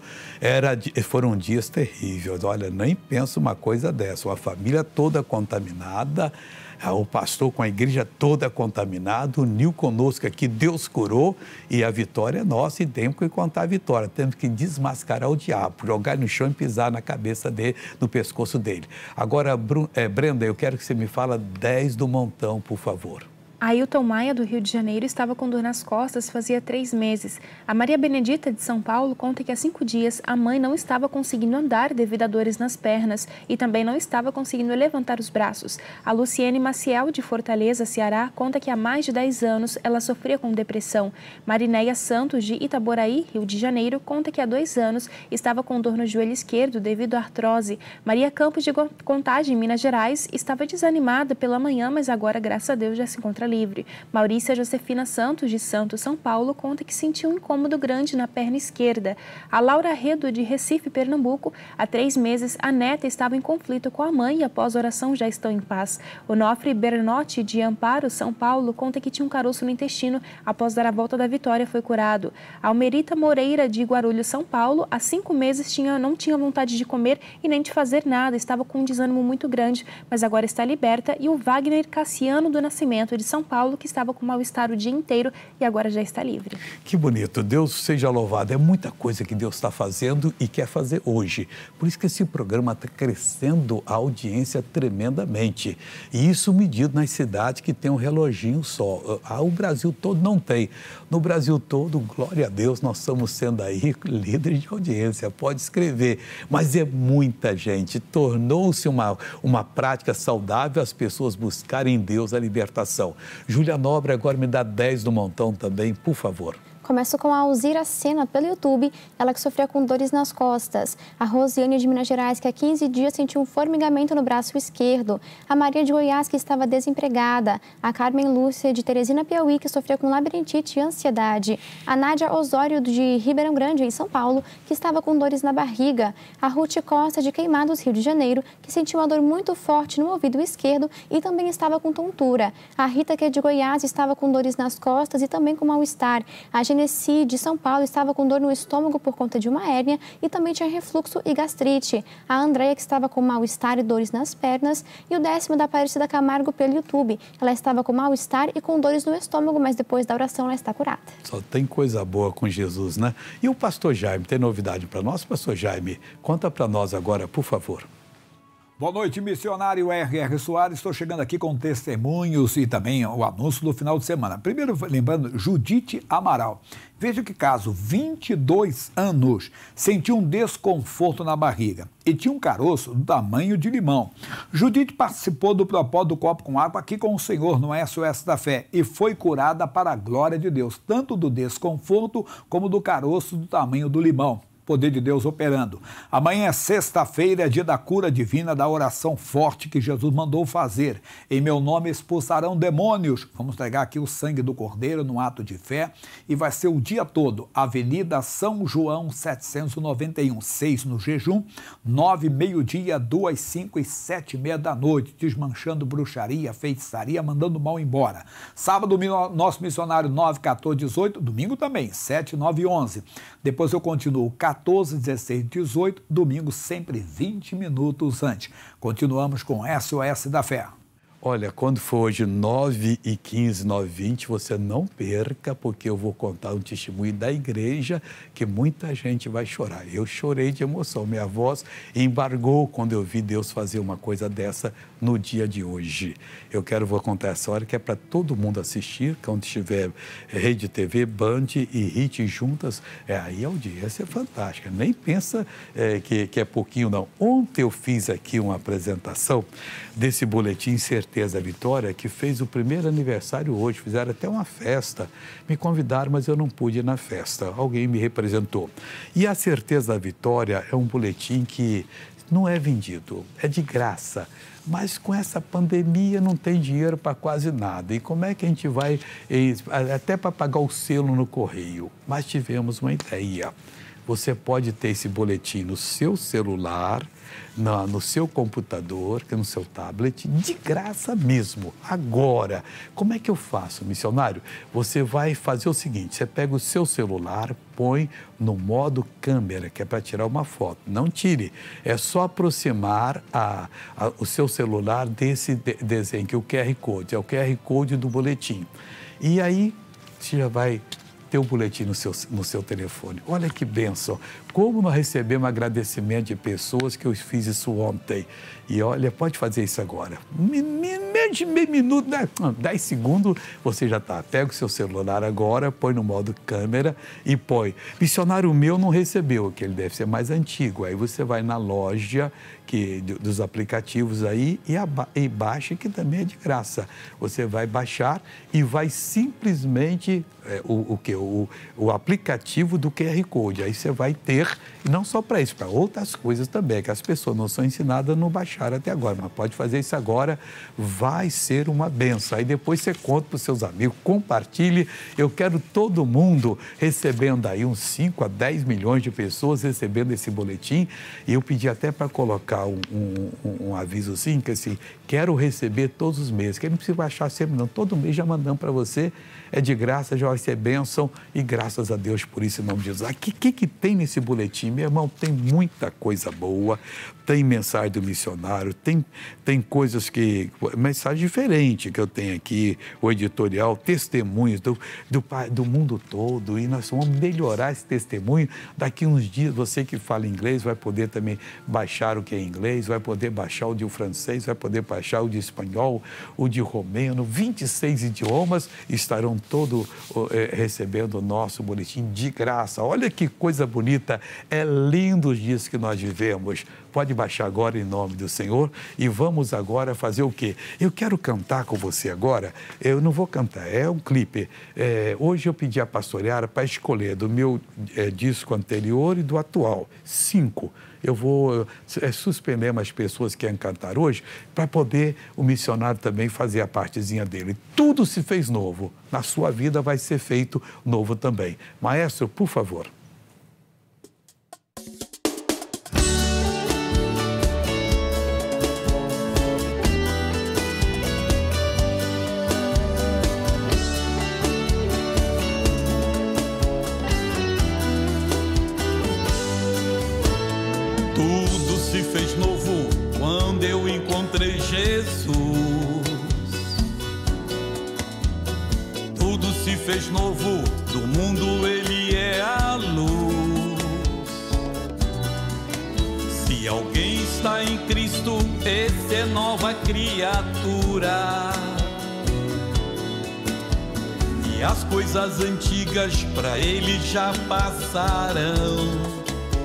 Speaker 1: foram dias terríveis. Olha, nem penso uma coisa dessa, uma família toda contaminada, o pastor com a igreja toda contaminada, uniu conosco aqui, Deus curou e a vitória é nossa e temos que contar a vitória. Temos que desmascarar o diabo, jogar no chão e pisar na cabeça dele, no pescoço dele. Agora, Brenda, eu quero que você me fala 10 do montão, por favor.
Speaker 3: Ailton Maia, do Rio de Janeiro, estava com dor nas costas fazia 3 meses. A Maria Benedita, de São Paulo, conta que há 5 dias a mãe não estava conseguindo andar devido a dores nas pernas e também não estava conseguindo levantar os braços. A Luciene Maciel, de Fortaleza, Ceará, conta que há mais de 10 anos ela sofria com depressão. Marinéia Santos, de Itaboraí, Rio de Janeiro, conta que há 2 anos estava com dor no joelho esquerdo devido à artrose. Maria Campos, de Contagem, Minas Gerais, estava desanimada pela manhã, mas agora, graças a Deus, já se encontra livre. Maurícia Josefina Santos, de Santos, São Paulo, conta que sentiu um incômodo grande na perna esquerda. A Laura Redo, de Recife, Pernambuco, há 3 meses a neta estava em conflito com a mãe e após oração já estão em paz. O Nofre Bernotti, de Amparo, São Paulo, conta que tinha um caroço no intestino, após dar a volta da vitória foi curado. A Almerita Moreira, de Guarulhos, São Paulo, há 5 meses não tinha vontade de comer e nem de fazer nada, estava com um desânimo muito grande, mas agora está liberta. E o Wagner Cassiano do Nascimento, de São Paulo, que estava com mal-estar o dia inteiro e agora já está livre.
Speaker 1: Que bonito, Deus seja louvado. É muita coisa que Deus está fazendo e quer fazer hoje. Por isso que esse programa está crescendo a audiência tremendamente. E isso medido nas cidades que tem um reloginho só. O Brasil todo não tem. No Brasil todo, glória a Deus, nós estamos sendo aí líderes de audiência, pode escrever. Mas é muita gente. Tornou-se uma prática saudável as pessoas buscarem em Deus a libertação. Júlia Nobre agora me dá 10 do montão também, por favor.
Speaker 4: Começo com a Alzira Sena pelo YouTube, ela que sofria com dores nas costas. A Rosiane de Minas Gerais, que há 15 dias sentiu um formigamento no braço esquerdo. A Maria de Goiás, que estava desempregada. A Carmen Lúcia de Teresina, Piauí, que sofria com labirintite e ansiedade. A Nádia Osório de Ribeirão Grande, em São Paulo, que estava com dores na barriga. A Ruth Costa de Queimados, Rio de Janeiro, que sentiu uma dor muito forte no ouvido esquerdo e também estava com tontura. A Rita, que é de Goiás, estava com dores nas costas e também com mal-estar. A Genesi, de São Paulo, estava com dor no estômago por conta de uma hérnia e também tinha refluxo e gastrite. A Andréia, que estava com mal-estar e dores nas pernas. E o 10º da Aparecida Camargo pelo YouTube. Ela estava com mal-estar e com dores no estômago, mas depois da oração ela está curada.
Speaker 1: Só tem coisa boa com Jesus, né? E o pastor Jaime, tem novidade para nós? Pastor Jaime, conta para nós agora, por favor.
Speaker 6: Boa noite, missionário R.R. Soares. Estou chegando aqui com testemunhos e também o anúncio do final de semana. Primeiro, lembrando, Judite Amaral. Veja que caso, 22 anos, sentiu um desconforto na barriga e tinha um caroço do tamanho de limão. Judite participou do propósito do Copo com Água aqui com o Senhor no SOS da Fé e foi curada para a glória de Deus, tanto do desconforto como do caroço do tamanho do limão. Poder de Deus operando. Amanhã é sexta-feira, é dia da cura divina, da oração forte que Jesus mandou fazer. Em meu nome expulsarão demônios. Vamos pegar aqui o sangue do Cordeiro no ato de fé e vai ser o dia todo. Avenida São João 791, 6 no jejum, 9, meio-dia, 2, 5 e 7 e meia da noite, desmanchando bruxaria, feitiçaria, mandando mal embora. Sábado, nosso missionário 9, 14, 18, domingo também, 7, 9 e 11. Depois eu continuo 14, 16, 18, domingo sempre 20 minutos antes. Continuamos com SOS da Fé.
Speaker 1: Olha, quando for hoje 9 e 15, 9 e 20, você não perca, porque eu vou contar um testemunho da igreja que muita gente vai chorar. Eu chorei de emoção, minha voz embargou quando eu vi Deus fazer uma coisa dessa no dia de hoje. Vou contar essa hora que é para todo mundo assistir, quando estiver Rede TV, Band e HIT juntas, aí a audiência é fantástica, nem pensa que é pouquinho não. Ontem eu fiz aqui uma apresentação desse boletim Certeza Vitória, que fez o primeiro aniversário hoje, fizeram até uma festa, me convidaram, mas eu não pude ir na festa, alguém me representou. E a Certeza da Vitória é um boletim que não é vendido, é de graça, mas com essa pandemia não tem dinheiro para quase nada. E como é que a gente vai, até para pagar o selo no correio? Mas tivemos uma ideia. você pode ter esse boletim no seu celular, no seu computador, no seu tablet, de graça mesmo. Agora, como é que eu faço, missionário? Você vai fazer o seguinte, você pega o seu celular, põe no modo câmera, que é para tirar uma foto. Não tire, é só aproximar o seu celular desse desenho, que é o QR Code, é o QR Code do boletim. E aí, você já vai ter o boletim no seu telefone. Olha que bênção. Como nós recebemos agradecimento de pessoas que eu fiz isso ontem. E olha, pode fazer isso agora. Menos de meio minuto, né? 10 segundos, você já está. Pega o seu celular agora, põe no modo câmera e põe. Missionário meu não recebeu, que ele deve ser mais antigo. Aí você vai na loja dos aplicativos aí e baixa, que também é de graça. Você vai baixar e vai simplesmente o aplicativo do QR Code. Aí você vai ter, e não só para isso, para outras coisas também, que as pessoas não são ensinadas a não baixar até agora, mas pode fazer isso agora, vai ser uma benção. Aí depois você conta para os seus amigos, compartilhe. Eu quero todo mundo recebendo aí uns 5 a 10 milhões de pessoas recebendo esse boletim. E eu pedi até para colocar um avisozinho, que assim, quero receber todos os meses, que não precisa baixar sempre não, todo mês já mandamos para você, é de graça, já vai ser bênção e graças a Deus por isso, em nome de Jesus. O que tem nesse boletim, meu irmão? Tem muita coisa boa, tem mensagem do missionário, tem coisas mensagem diferente que eu tenho aqui, o editorial, testemunhos do mundo todo, e nós vamos melhorar esse testemunho. Daqui uns dias, você que fala inglês vai poder também baixar o que é inglês, vai poder baixar o de francês, vai poder baixar o de espanhol, o de romeno, 26 idiomas estarão todos recebendo o nosso boletim de graça. Olha que coisa bonita, é lindo os dias que nós vivemos. Pode baixar agora em nome do Senhor e vamos agora fazer o quê? Eu quero cantar com você agora, eu não vou cantar, é um clipe. Hoje eu pedi a pastoreara para escolher do meu disco anterior e do atual, 5. Eu vou suspender umas pessoas que querem cantar hoje para poder o missionário também fazer a partezinha dele. Tudo se fez novo, na sua vida vai ser feito novo também. Maestro, por favor.
Speaker 5: Tudo se fez novo quando eu encontrei Jesus. Tudo se fez novo, do mundo ele é a luz. Se alguém está em Cristo, esse é nova criatura. E as coisas antigas pra ele já passaram.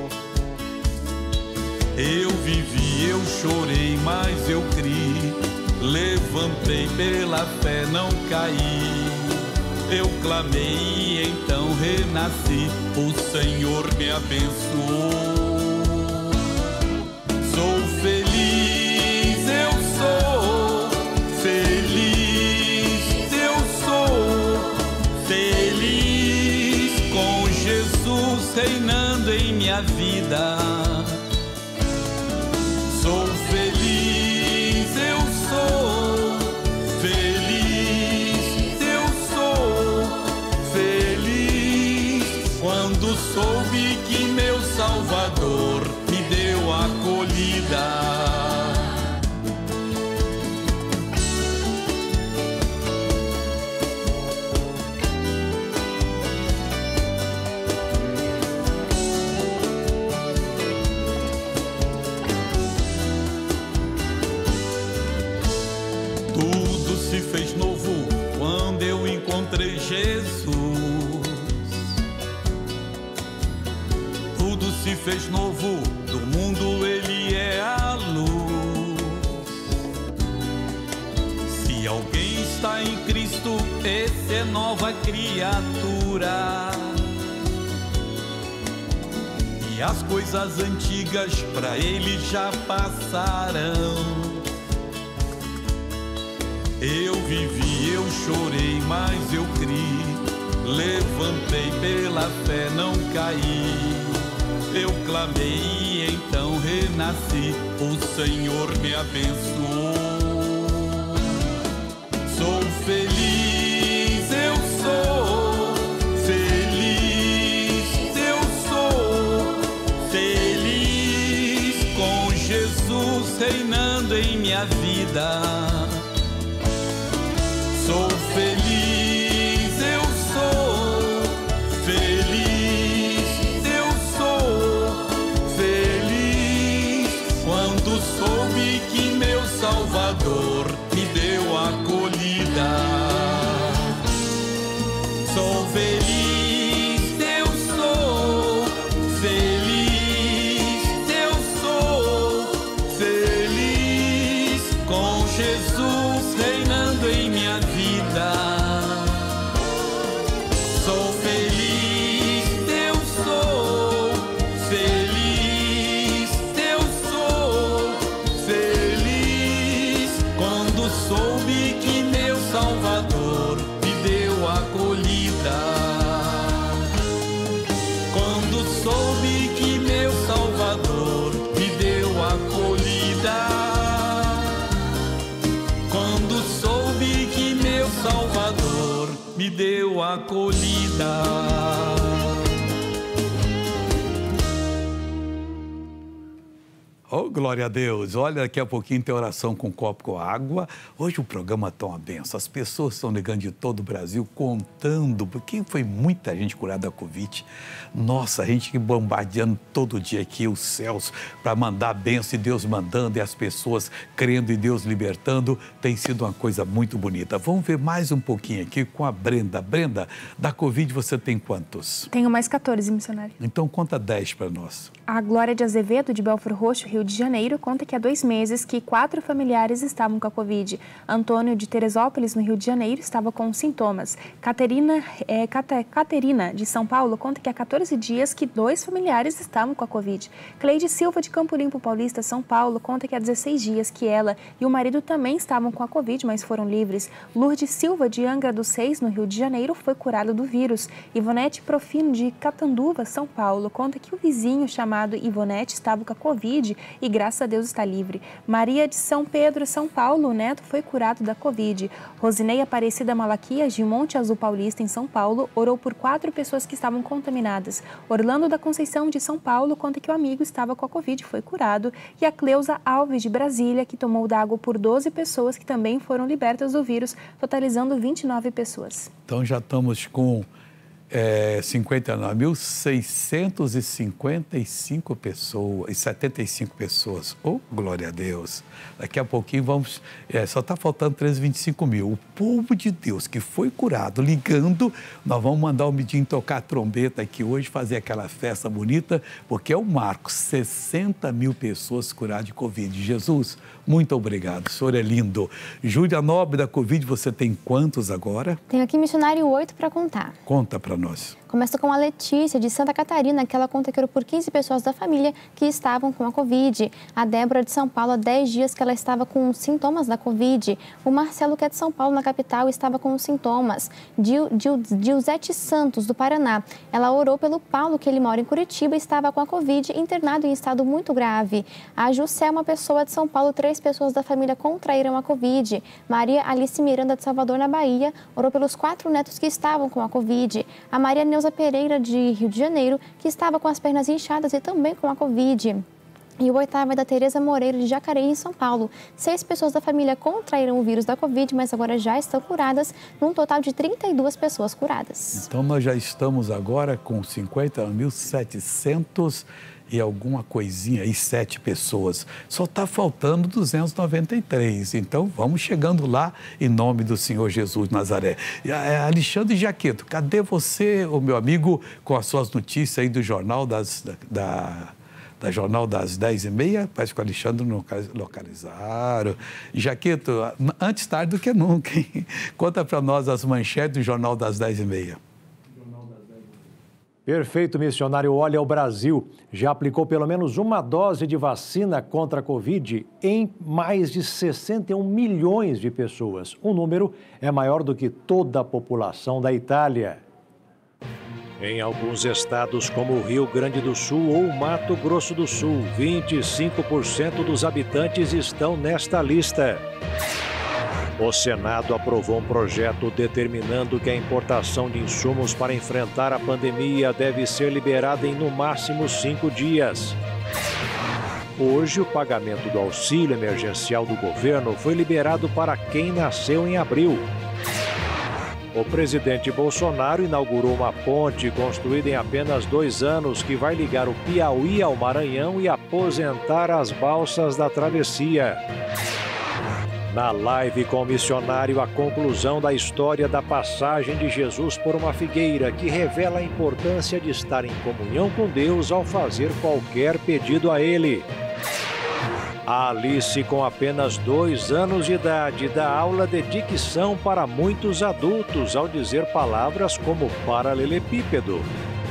Speaker 5: Eu vivi, eu chorei, mas eu criei. Levantei pela fé, não caí. Eu clamei e então renasci. O Senhor me abençoou. Sou feliz, eu sou feliz, eu sou feliz com Jesus reinando em minha vida. Sou feliz, eu sou feliz, eu sou feliz quando soube que meu Salvador me deu acolhida. Fez novo quando eu encontrei Jesus. Tudo se fez novo, do mundo ele é a luz. Se alguém está em Cristo, esse é nova criatura. E as coisas antigas pra ele já passaram. Eu vivi, eu chorei, mas eu criei. Levantei pela fé, não caí. eu clamei e então renasci, o Senhor me abençoou. Sou feliz, eu sou feliz, eu sou feliz com Jesus reinando em minha vida. Sou feliz, eu sou feliz, eu sou feliz quando soube que meu Salvador me deu acolhida. Sou feliz, eu sou feliz, eu sou feliz com Jesus reinando em minha vida. Sou feliz, eu sou feliz, eu sou feliz quando soube que meu Salvador me deu acolhida. Quando soube que meu Salvador me deu acolhida. Quando soube que meu Salvador me deu acolhida.
Speaker 1: Oh, glória a Deus. Olha, daqui a pouquinho tem oração com um copo com água. Hoje o programa está uma benção. As pessoas estão ligando de todo o Brasil, contando, porque foi muita gente curada da Covid. Nossa, a gente bombardeando todo dia aqui os céus para mandar bênção, e Deus mandando, e as pessoas crendo e Deus libertando. Tem sido uma coisa muito bonita. Vamos ver mais um pouquinho aqui com a Brenda. Brenda, da Covid você tem quantos?
Speaker 3: Tenho mais 14, missionário.
Speaker 1: Então conta 10 para nós.
Speaker 3: A Glória de Azevedo, de Belford Roxo, Rio de Janeiro, conta que há 2 meses que 4 familiares estavam com a Covid. Antônio, de Teresópolis, no Rio de Janeiro, estava com sintomas. Caterina, de São Paulo, conta que há 14 dias que 2 familiares estavam com a Covid. Cleide Silva, de Campo Limpo Paulista, São Paulo, conta que há 16 dias que ela e o marido também estavam com a Covid, mas foram livres. Lourdes Silva, de Angra dos Reis, no Rio de Janeiro, foi curada do vírus. Ivonete Profino, de Catanduva, São Paulo, conta que o vizinho chamado Ivonete estava com a Covid e graças a Deus está livre. Maria de São Pedro, São Paulo, o neto foi curado da Covid. Rosinei Aparecida Malaquias, de Monte Azul Paulista, em São Paulo, orou por 4 pessoas que estavam contaminadas. Orlando da Conceição, de São Paulo, conta que o amigo estava com a Covid e foi curado. E a Cleusa Alves, de Brasília, que tomou d'água por 12 pessoas que também foram libertas do vírus, totalizando 29 pessoas.
Speaker 1: Então já estamos com 59.655 pessoas, 75 pessoas. Oh, glória a Deus. Daqui a pouquinho vamos, só está faltando 325 mil. O povo de Deus que foi curado, ligando, nós vamos mandar o Midinho tocar a trombeta aqui hoje, fazer aquela festa bonita, porque é o marco, 60 mil pessoas curadas de Covid. Jesus, muito obrigado, o senhor é lindo. Júlia Nobre, da Covid, você tem quantos agora?
Speaker 4: Tenho aqui, missionário, 8 para contar.
Speaker 1: Conta para nós.
Speaker 4: Começa com a Letícia, de Santa Catarina, que ela conta que era por 15 pessoas da família que estavam com a Covid. A Débora, de São Paulo, há 10 dias que ela estava com sintomas da Covid. O Marcelo, que é de São Paulo, na capital, estava com sintomas. Dilzete Santos, do Paraná. Ela orou pelo Paulo, que ele mora em Curitiba, e estava com a Covid, internado em estado muito grave. A Jussé, uma pessoa de São Paulo, 3 pessoas da família contraíram a Covid. Maria Alice Miranda, de Salvador, na Bahia, orou pelos 4 netos que estavam com a Covid. A Maria Neuza Pereira, de Rio de Janeiro, que estava com as pernas inchadas e também com a Covid. E o 8º é da Tereza Moreira, de Jacareí, em São Paulo. 6 pessoas da família contraíram o vírus da Covid, mas agora já estão curadas, num total de 32 pessoas curadas.
Speaker 1: Então, nós já estamos agora com 50.700 e alguma coisinha aí, 7 pessoas. Só está faltando 293. Então, vamos chegando lá em nome do Senhor Jesus Nazaré. Alexandre Jaqueto, cadê você, o meu amigo, com as suas notícias aí do Jornal da Jornal das 10h30? Parece que o Alexandre não localizaram. Jaqueto, antes tarde do que nunca, hein? Conta para nós as manchetes do Jornal das 10h30.
Speaker 7: Perfeito, missionário. Olha, o Brasil já aplicou pelo menos uma dose de vacina contra a Covid em mais de 61 milhões de pessoas. O número é maior do que toda a população da Itália. Em alguns estados, como o Rio Grande do Sul ou Mato Grosso do Sul, 25% dos habitantes estão nesta lista. O Senado aprovou um projeto determinando que a importação de insumos para enfrentar a pandemia deve ser liberada em no máximo 5 dias. Hoje, o pagamento do auxílio emergencial do governo foi liberado para quem nasceu em abril. O presidente Bolsonaro inaugurou uma ponte construída em apenas 2 anos que vai ligar o Piauí ao Maranhão e aposentar as balsas da travessia. Na live com o missionário, a conclusão da história da passagem de Jesus por uma figueira, que revela a importância de estar em comunhão com Deus ao fazer qualquer pedido a Ele. A Alice, com apenas 2 anos de idade, dá aula de dicção para muitos adultos ao dizer palavras como paralelepípedo.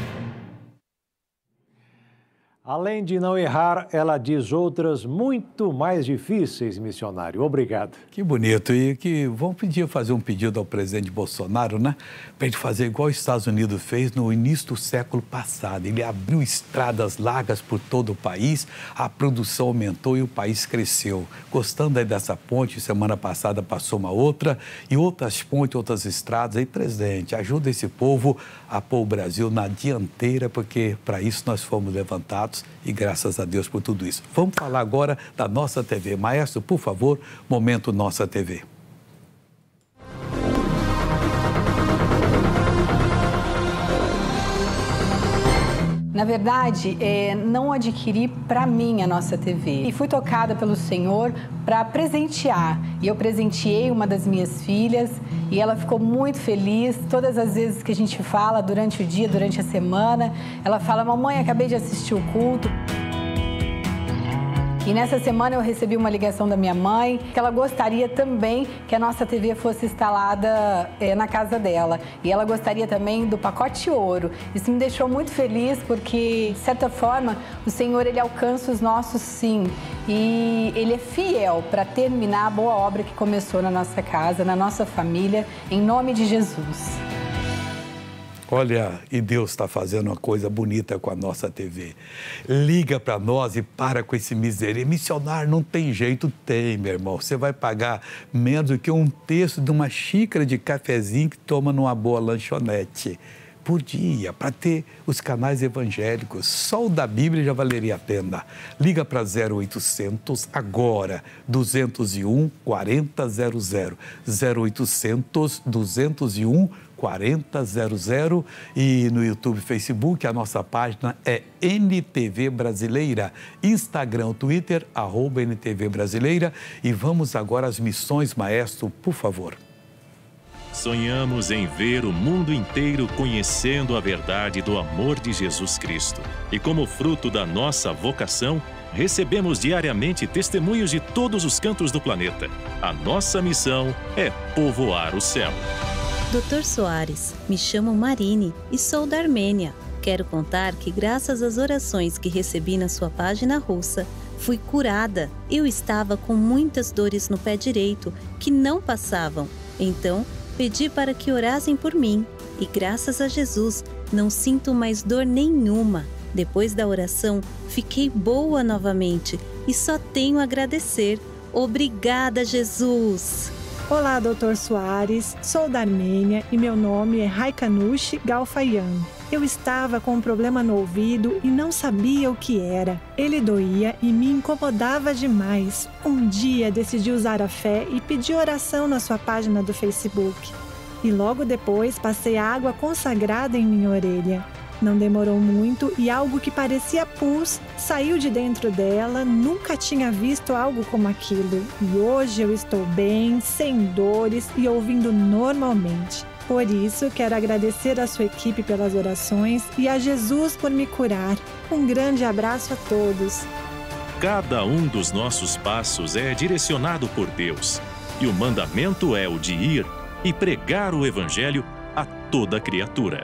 Speaker 7: Além de não errar, ela diz outras muito mais difíceis, missionário. Obrigado.
Speaker 1: Que bonito. E que vamos fazer um pedido ao presidente Bolsonaro, né? Para ele fazer igual os Estados Unidos fez no início do século passado. Ele abriu estradas largas por todo o país, a produção aumentou e o país cresceu. Gostando aí dessa ponte, semana passada passou uma outra, e outras pontes, outras estradas. Aí, presidente, ajuda esse povo a pôr o Brasil na dianteira, porque para isso nós fomos levantados. E graças a Deus por tudo isso. Vamos falar agora da Nossa TV. Maestro, por favor, momento Nossa TV.
Speaker 8: Na verdade, não adquiri para mim a Nossa TV. E fui tocada pelo Senhor para presentear. E eu presenteei uma das minhas filhas e ela ficou muito feliz. Todas as vezes que a gente fala durante o dia, durante a semana, ela fala: mamãe, acabei de assistir o culto. E nessa semana eu recebi uma ligação da minha mãe, que ela gostaria também que a Nossa TV fosse instalada na casa dela. E ela gostaria também do pacote ouro. Isso me deixou muito feliz porque, de certa forma, o Senhor, Ele alcança os nossos sim. E Ele é fiel para terminar a boa obra que começou na nossa casa, na nossa família, em nome de Jesus.
Speaker 1: Olha, e Deus está fazendo uma coisa bonita com a Nossa TV. Liga para nós e para com esse miséria. Missionário não tem jeito? Tem, meu irmão. Você vai pagar menos do que 1/3 de uma xícara de cafezinho que toma numa boa lanchonete por dia, para ter os canais evangélicos. Só o da Bíblia já valeria a pena. Liga para 0800 agora, 201 4000, 0800 201 4000, e no YouTube, Facebook, a nossa página é NTV Brasileira, Instagram, Twitter, @NTV Brasileira. E vamos agora às missões, maestro, por favor.
Speaker 9: Sonhamos em ver o mundo inteiro conhecendo a verdade do amor de Jesus Cristo. E como fruto da nossa vocação, recebemos diariamente testemunhos de todos os cantos do planeta. A nossa missão é povoar o céu.
Speaker 10: Dr. Soares, me chamo Marine e sou da Armênia. Quero contar que, graças às orações que recebi na sua página russa, fui curada. Eu estava com muitas dores no pé direito que não passavam. Então, pedi para que orassem por mim e, graças a Jesus, não sinto mais dor nenhuma. Depois da oração, fiquei boa novamente e só tenho a agradecer. Obrigada, Jesus!
Speaker 11: Olá, Dr. Soares, sou da Armênia e meu nome é Haikanush Galfayan. Eu estava com um problema no ouvido e não sabia o que era. Ele doía e me incomodava demais. Um dia decidi usar a fé e pedi oração na sua página do Facebook. E logo depois passei a água consagrada em minha orelha. Não demorou muito e algo que parecia pus saiu de dentro dela. Nunca tinha visto algo como aquilo. E hoje eu estou bem, sem dores e ouvindo normalmente. Por isso, quero agradecer a sua equipe pelas orações e a Jesus por me curar. Um grande abraço a todos.
Speaker 9: Cada um dos nossos passos é direcionado por Deus. E o mandamento é o de ir e pregar o Evangelho a toda criatura.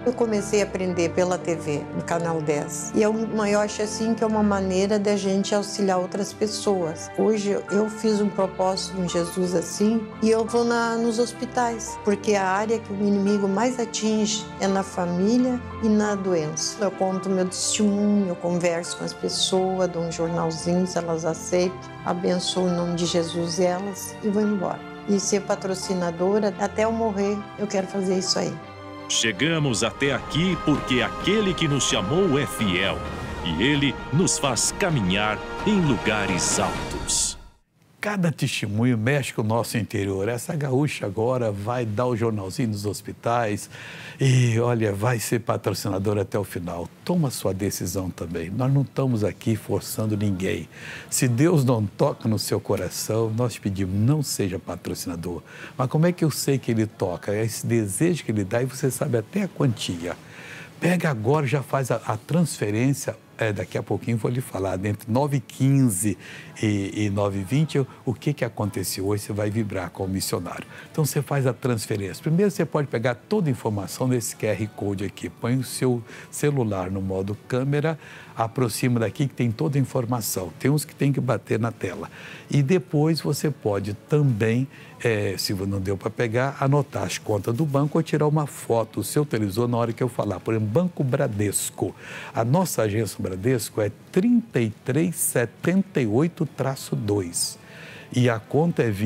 Speaker 12: Eu comecei a aprender pela TV, no Canal 10. E eu acho assim que é uma maneira da gente auxiliar outras pessoas. Hoje eu fiz um propósito em Jesus assim e eu vou nos hospitais, porque a área que o inimigo mais atinge é na família e na doença. Eu conto meu testemunho, eu converso com as pessoas, dou um jornalzinho, se elas aceitam, abençoo em nome de Jesus elas e vou embora. E ser patrocinadora, até eu morrer, eu quero fazer isso aí.
Speaker 9: Chegamos até aqui porque aquele que nos chamou é fiel e ele nos faz caminhar em lugares altos.
Speaker 1: Cada testemunho mexe com o nosso interior. Essa gaúcha agora vai dar o jornalzinho nos hospitais e, olha, vai ser patrocinadora até o final. Toma sua decisão também. Nós não estamos aqui forçando ninguém. Se Deus não toca no seu coração, nós pedimos, não seja patrocinador. Mas como é que eu sei que Ele toca? É esse desejo que Ele dá e você sabe até a quantia. Pega agora, já faz a transferência. Daqui a pouquinho vou lhe falar, entre 9h15 e 9h20, o que aconteceu hoje, você vai vibrar com o missionário. Então, você faz a transferência. Primeiro, você pode pegar toda a informação desse QR Code aqui, põe o seu celular no modo câmera, aproxima daqui que tem toda a informação. Tem uns que tem que bater na tela. E depois você pode também, se não deu para pegar, anotar as contas do banco ou tirar uma foto do seu televisor na hora que eu falar. Por exemplo, Banco Bradesco. A nossa agência Bradesco é 3378-2 e a conta é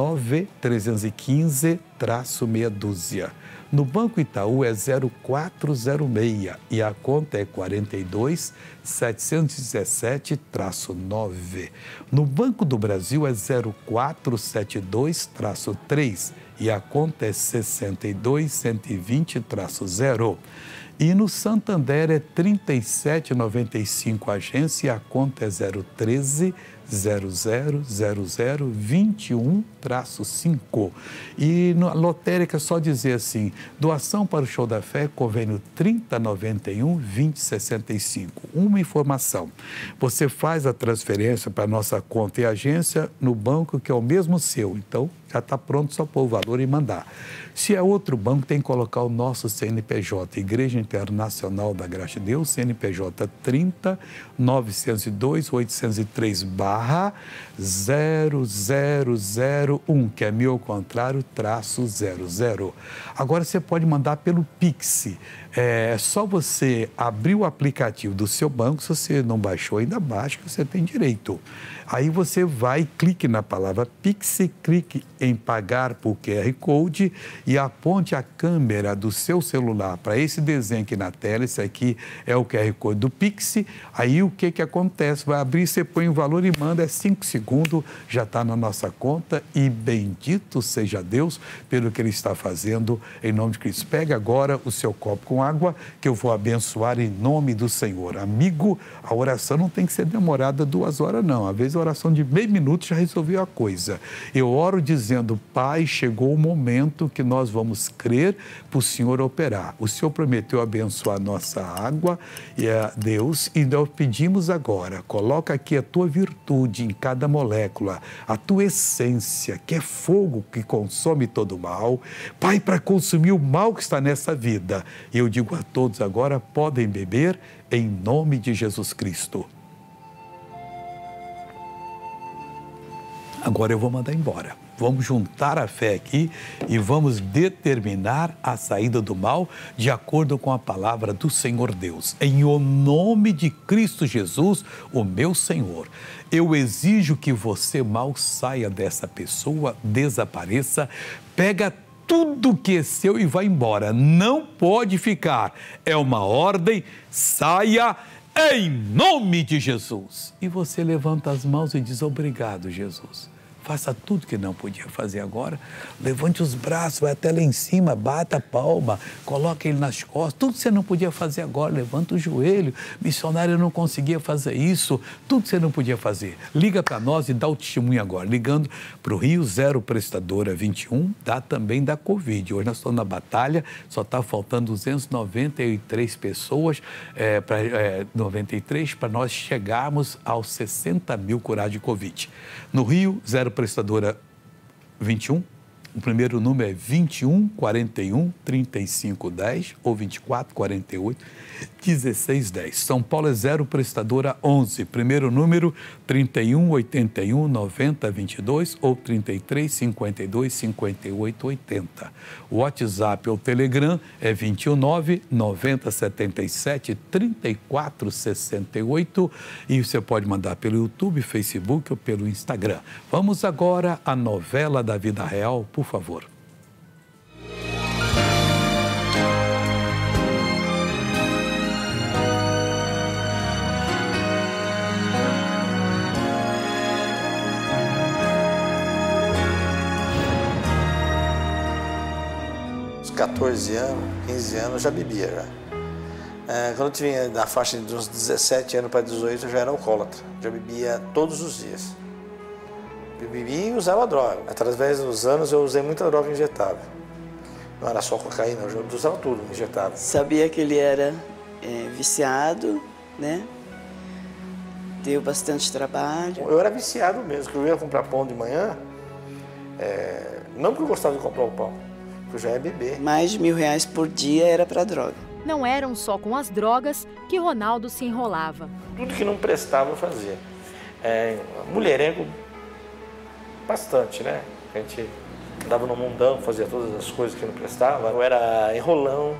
Speaker 1: 29315-meia dúzia. No Banco Itaú é 0406 e a conta é 42717-9. No Banco do Brasil é 0472-3 e a conta é 62120-0. E no Santander é 3795 agência e a conta é 013 000021-5. E na lotérica é só dizer assim, doação para o Show da Fé, convênio 3091-2065. Uma informação, você faz a transferência para a nossa conta e agência no banco que é o mesmo seu, então já está pronto, só pôr o valor e mandar. Se é outro banco, tem que colocar o nosso CNPJ, Igreja Internacional da Graça de Deus, CNPJ 30-902-803-0001, que é meu ao contrário, -00. Agora você pode mandar pelo Pix. É só você abrir o aplicativo do seu banco, se você não baixou, ainda baixa, que você tem direito. Aí você vai, clique na palavra Pix, clique em pagar por QR Code e aponte a câmera do seu celular para esse desenho aqui na tela. Esse aqui é o QR Code do Pix. Aí o que acontece? Vai abrir, você põe o valor e manda, é 5 segundos, já está na nossa conta e bendito seja Deus pelo que Ele está fazendo em nome de Cristo. Pega agora o seu copo com água que eu vou abençoar em nome do Senhor. Amigo, a oração não tem que ser demorada 2 horas não, às vezes a oração de meio minuto já resolveu a coisa. Eu oro dizendo, Pai, chegou o momento que nós vamos crer para o Senhor operar. O Senhor prometeu abençoar a nossa água, e a Deus, e nós pedimos agora, coloca aqui a tua virtude em cada molécula, a tua essência, que é fogo que consome todo o mal, Pai, para consumir o mal que está nessa vida. Eu digo a todos agora, podem beber em nome de Jesus Cristo. Agora eu vou mandar embora. Vamos juntar a fé aqui e vamos determinar a saída do mal de acordo com a palavra do Senhor Deus. Em o nome de Cristo Jesus, o meu Senhor, eu exijo que você mal saia dessa pessoa, desapareça, pega tudo que é seu e vai embora. Não pode ficar. É uma ordem, saia em nome de Jesus. E você levanta as mãos e diz, obrigado, Jesus. Faça tudo que não podia fazer agora. Levante os braços, vai até lá em cima, bata a palma, coloque ele nas costas. Tudo que você não podia fazer agora, levanta o joelho. Missionário, eu não conseguia fazer isso. Tudo que você não podia fazer. Liga para nós e dá o testemunho agora. Ligando para o Rio 0 Prestadora 21, dá também da Covid. Hoje nós estamos na batalha, só está faltando 293 pessoas, 93 para nós chegarmos aos 60 mil curados de Covid. No Rio 0 Prestadora 21, O primeiro número é 21 41 35 10 ou 24 48 16 10. São Paulo é 0, prestadora 11. Primeiro número 31 81 90 22 ou 33 52 58 80. O WhatsApp ou Telegram é 219 90 77 34 68 e você pode mandar pelo YouTube, Facebook ou pelo Instagram. Vamos agora à novela da vida real, por favor.
Speaker 13: Aos 14 anos, 15 anos, eu já bebia já. Quando eu tinha na faixa de uns 17 anos para 18, eu já era alcoólatra. Já bebia todos os dias. Eu bebia e usava droga. Através dos anos eu usei muita droga injetável. Não era só cocaína, eu usava tudo injetável.
Speaker 14: Sabia que ele era viciado, né? Deu bastante trabalho.
Speaker 13: Eu era viciado mesmo, porque eu ia comprar pão de manhã, não porque eu gostava de comprar o pão, porque eu já ia beber.
Speaker 14: Mais de R$1.000 por dia era para droga.
Speaker 15: Não eram só com as drogas que Ronaldo se enrolava.
Speaker 13: Tudo que não prestava eu fazia. Mulherengo, bastante, né? A gente andava no mundão, fazia todas as coisas que não prestavam. Eu era enrolão,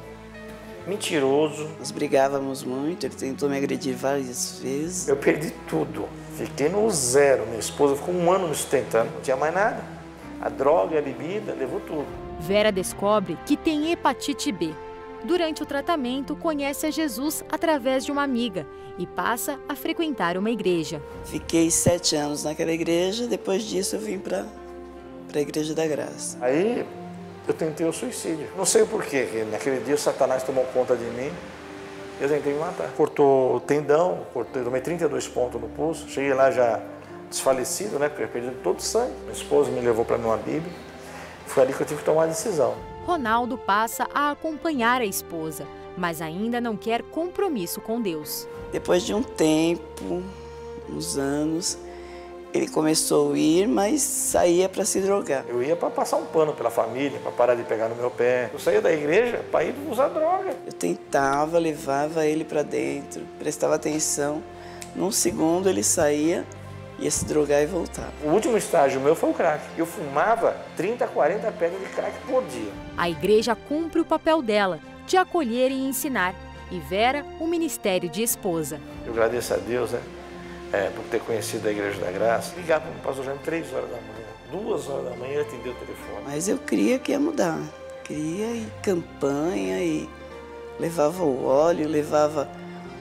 Speaker 13: mentiroso.
Speaker 14: Nós brigávamos muito, ele tentou me agredir várias vezes.
Speaker 13: Eu perdi tudo, fiquei no zero. Minha esposa ficou 1 ano me sustentando, não tinha mais nada. A droga, a bebida, levou tudo.
Speaker 15: Vera descobre que tem hepatite B. Durante o tratamento, conhece a Jesus através de uma amiga e passa a frequentar uma igreja.
Speaker 14: Fiquei 7 anos naquela igreja, depois disso eu vim para a Igreja da Graça.
Speaker 13: Aí eu tentei o suicídio. Não sei o porquê, que naquele dia o Satanás tomou conta de mim e eu tentei me matar. Cortou o tendão, tomei 32 pontos no pulso, cheguei lá já desfalecido, né, porque eu perdi todo o sangue. Minha esposa me levou para uma Bíblia, foi ali que eu tive que tomar a decisão.
Speaker 15: Ronaldo passa a acompanhar a esposa, mas ainda não quer compromisso com Deus.
Speaker 14: Depois de um tempo, uns anos, ele começou a ir, mas saía para se drogar.
Speaker 13: Eu ia para passar um pano pela família, para parar de pegar no meu pé. Eu saía da igreja para ir usar droga.
Speaker 14: Eu tentava, levava ele para dentro, prestava atenção. Num segundo ele saía, ia se drogar e voltava.
Speaker 13: O último estágio meu foi o crack. Eu fumava 30, 40 pedras de crack por dia.
Speaker 15: A igreja cumpre o papel dela, de acolher e ensinar. E Vera, o ministério de esposa.
Speaker 13: Eu agradeço a Deus, né, por ter conhecido a Igreja da Graça. Ligava para o pastor Jaime 3 horas da manhã, 2 horas da manhã ele atendeu o telefone.
Speaker 14: Mas eu queria que ia mudar. Queria ir campanha e levava o óleo, levava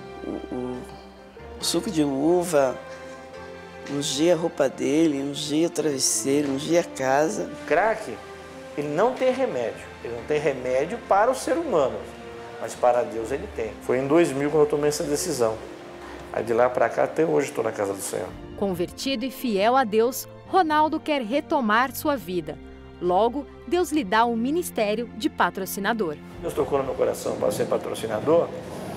Speaker 14: o suco de uva, ungia a roupa dele, ungia o travesseiro, ungia a casa.
Speaker 13: O crack, ele não tem remédio. Ele não tem remédio para o ser humano, mas para Deus ele tem. Foi em 2000 quando eu tomei essa decisão. Aí de lá para cá, até hoje estou na casa do Senhor.
Speaker 15: Convertido e fiel a Deus, Ronaldo quer retomar sua vida. Logo, Deus lhe dá um ministério de patrocinador.
Speaker 13: Deus tocou no meu coração para ser patrocinador.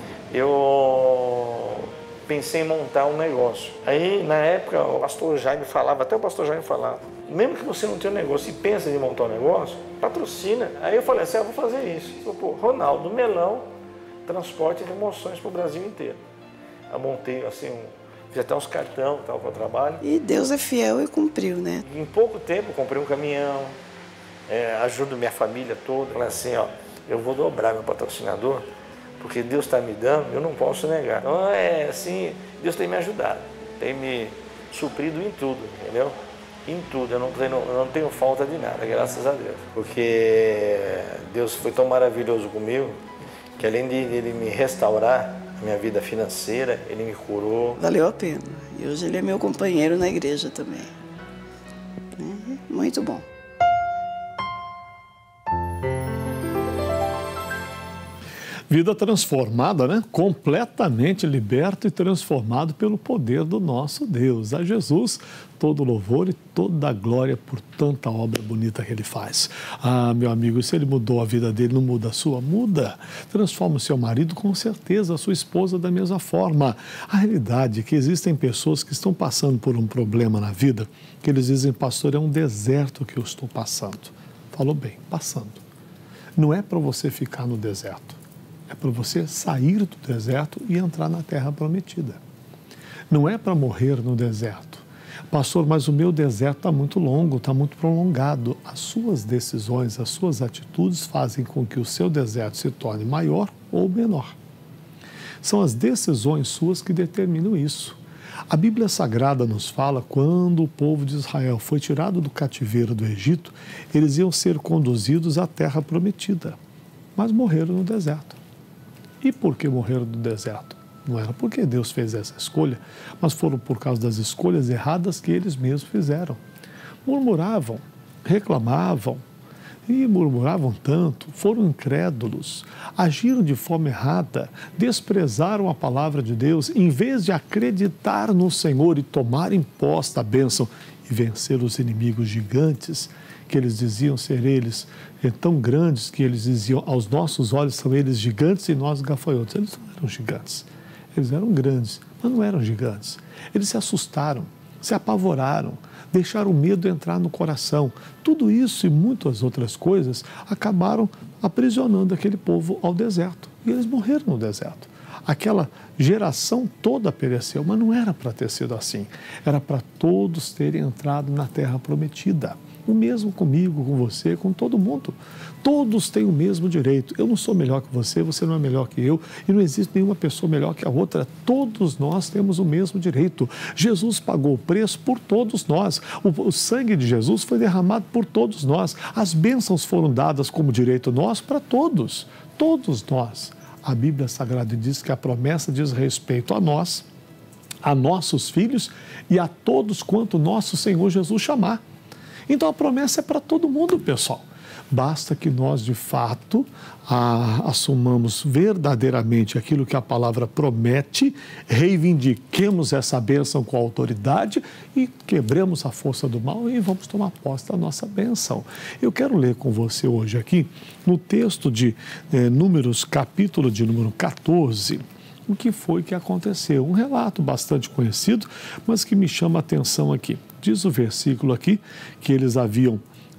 Speaker 13: Eu pensei em montar um negócio. Aí, na época, o pastor Jaime falava, até o pastor Jaime falava, mesmo que você não tenha um negócio e pensa em montar um negócio, patrocina. Aí eu falei assim, eu vou fazer isso. Eu falei, Ronaldo Melão, transporte de emoções para o Brasil inteiro. Eu montei, assim, fiz até uns cartão para o trabalho.
Speaker 14: E Deus é fiel e cumpriu, né?
Speaker 13: Em pouco tempo, comprei um caminhão, ajudo minha família toda. Falei assim, ó, eu vou dobrar meu patrocinador, porque Deus está me dando, eu não posso negar. Então, assim, Deus tem me ajudado, tem me suprido em tudo, entendeu? Em tudo, eu não tenho falta de nada, graças a Deus. Porque Deus foi tão maravilhoso comigo, que além de Ele me restaurar a minha vida financeira, Ele me curou.
Speaker 14: Valeu a pena. E hoje Ele é meu companheiro na igreja também. Muito bom.
Speaker 2: Vida transformada, né? Completamente liberto e transformado pelo poder do nosso Deus. A Jesus, todo louvor e toda a glória por tanta obra bonita que Ele faz. Ah, meu amigo, se Ele mudou a vida dele, não muda a sua? Muda. Transforma o seu marido, com certeza, a sua esposa da mesma forma. A realidade é que existem pessoas que estão passando por um problema na vida, que eles dizem, pastor, é um deserto que eu estou passando. falou bem, passando. Não é para você ficar no deserto, é para você sair do deserto e entrar na terra prometida. Não é para morrer no deserto. Pastor, mas o meu deserto está muito longo, está muito prolongado. As suas decisões, as suas atitudes fazem com que o seu deserto se torne maior ou menor. São as decisões suas que determinam isso. A Bíblia Sagrada nos fala quando o povo de Israel foi tirado do cativeiro do Egito, eles iam ser conduzidos à terra prometida, mas morreram no deserto. E por que morreram no deserto? Não era porque Deus fez essa escolha, mas foram por causa das escolhas erradas que eles mesmos fizeram. Murmuravam, reclamavam, e murmuravam tanto, foram incrédulos, agiram de forma errada, desprezaram a palavra de Deus, em vez de acreditar no Senhor e tomarem posse da bênção e vencer os inimigos gigantes, que eles diziam ser eles tão grandes que eles diziam, aos nossos olhos são eles gigantes e nós gafanhotos. Eles não eram gigantes, eles eram grandes, mas não eram gigantes. Eles se assustaram, se apavoraram, deixaram o medo entrar no coração. Tudo isso e muitas outras coisas acabaram aprisionando aquele povo ao deserto. E eles morreram no deserto. Aquela geração toda pereceu, mas não era para ter sido assim. Era para todos terem entrado na terra prometida. O mesmo comigo, com você, com todo mundo. Todos têm o mesmo direito. Eu não sou melhor que você, você não é melhor que eu, e não existe nenhuma pessoa melhor que a outra. Todos nós temos o mesmo direito. Jesus pagou o preço por todos nós. O sangue de Jesus foi derramado por todos nós. As bênçãos foram dadas como direito nosso para todos. Todos nós. A Bíblia Sagrada diz que a promessa diz respeito a nós, a nossos filhos e a todos quanto nosso Senhor Jesus chamar. Então a promessa é para todo mundo, pessoal. Basta que nós, de fato, assumamos verdadeiramente aquilo que a palavra promete, reivindiquemos essa bênção com autoridade e quebremos a força do mal e vamos tomar posse da nossa bênção. Eu quero ler com você hoje aqui, no texto de Números, capítulo de número 14, o que foi que aconteceu. Um relato bastante conhecido, mas que me chama a atenção aqui. Diz o versículo aqui que eles haviam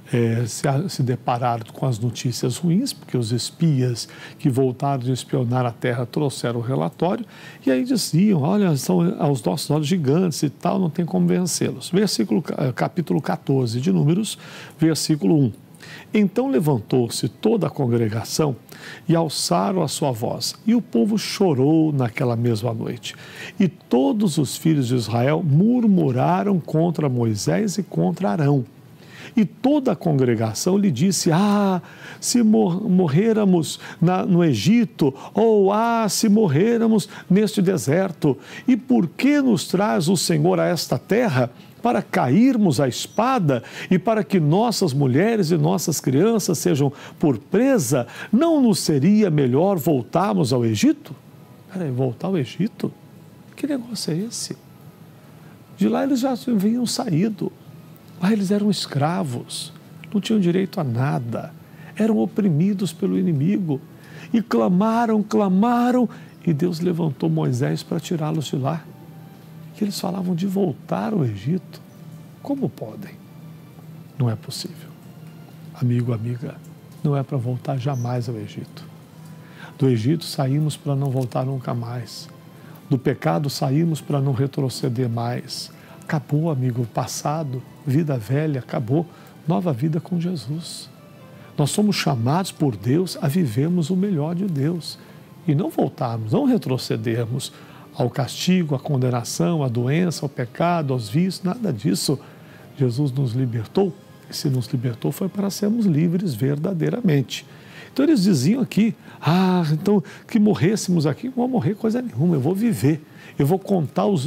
Speaker 2: se deparado com as notícias ruins, porque os espias que voltaram de espionar a terra trouxeram o relatório, e aí diziam, olha, são aos nossos olhos gigantes e tal, não tem como vencê-los. Capítulo 14 de Números, versículo 1. Então levantou-se toda a congregação e alçaram a sua voz, e o povo chorou naquela mesma noite. E todos os filhos de Israel murmuraram contra Moisés e contra Arão. E toda a congregação lhe disse, se morrêramos no Egito, ou se morrêramos neste deserto, e por que nos traz o Senhor a esta terra? Para cairmos à espada e para que nossas mulheres e nossas crianças sejam por presa, não nos seria melhor voltarmos ao Egito? Peraí, voltar ao Egito? Que negócio é esse? De lá eles já haviam saído. Lá eles eram escravos, não tinham direito a nada, eram oprimidos pelo inimigo. E clamaram, e Deus levantou Moisés para tirá-los de lá. Que eles falavam de voltar ao Egito. Como podem? Não é possível. Amigo, amiga, não é para voltar jamais ao Egito. Do Egito saímos para não voltar nunca mais. Do pecado saímos para não retroceder mais. Acabou, amigo, passado, vida velha, acabou, nova vida com Jesus. Nós somos chamados por Deus a vivermos o melhor de Deus e não voltarmos, não retrocedermos ao castigo, à condenação, à doença, ao pecado, aos vícios, nada disso. Jesus nos libertou, e se nos libertou foi para sermos livres verdadeiramente. Então eles diziam aqui, então que morrêssemos aqui, não vou morrer coisa nenhuma, eu vou viver. Eu vou contar os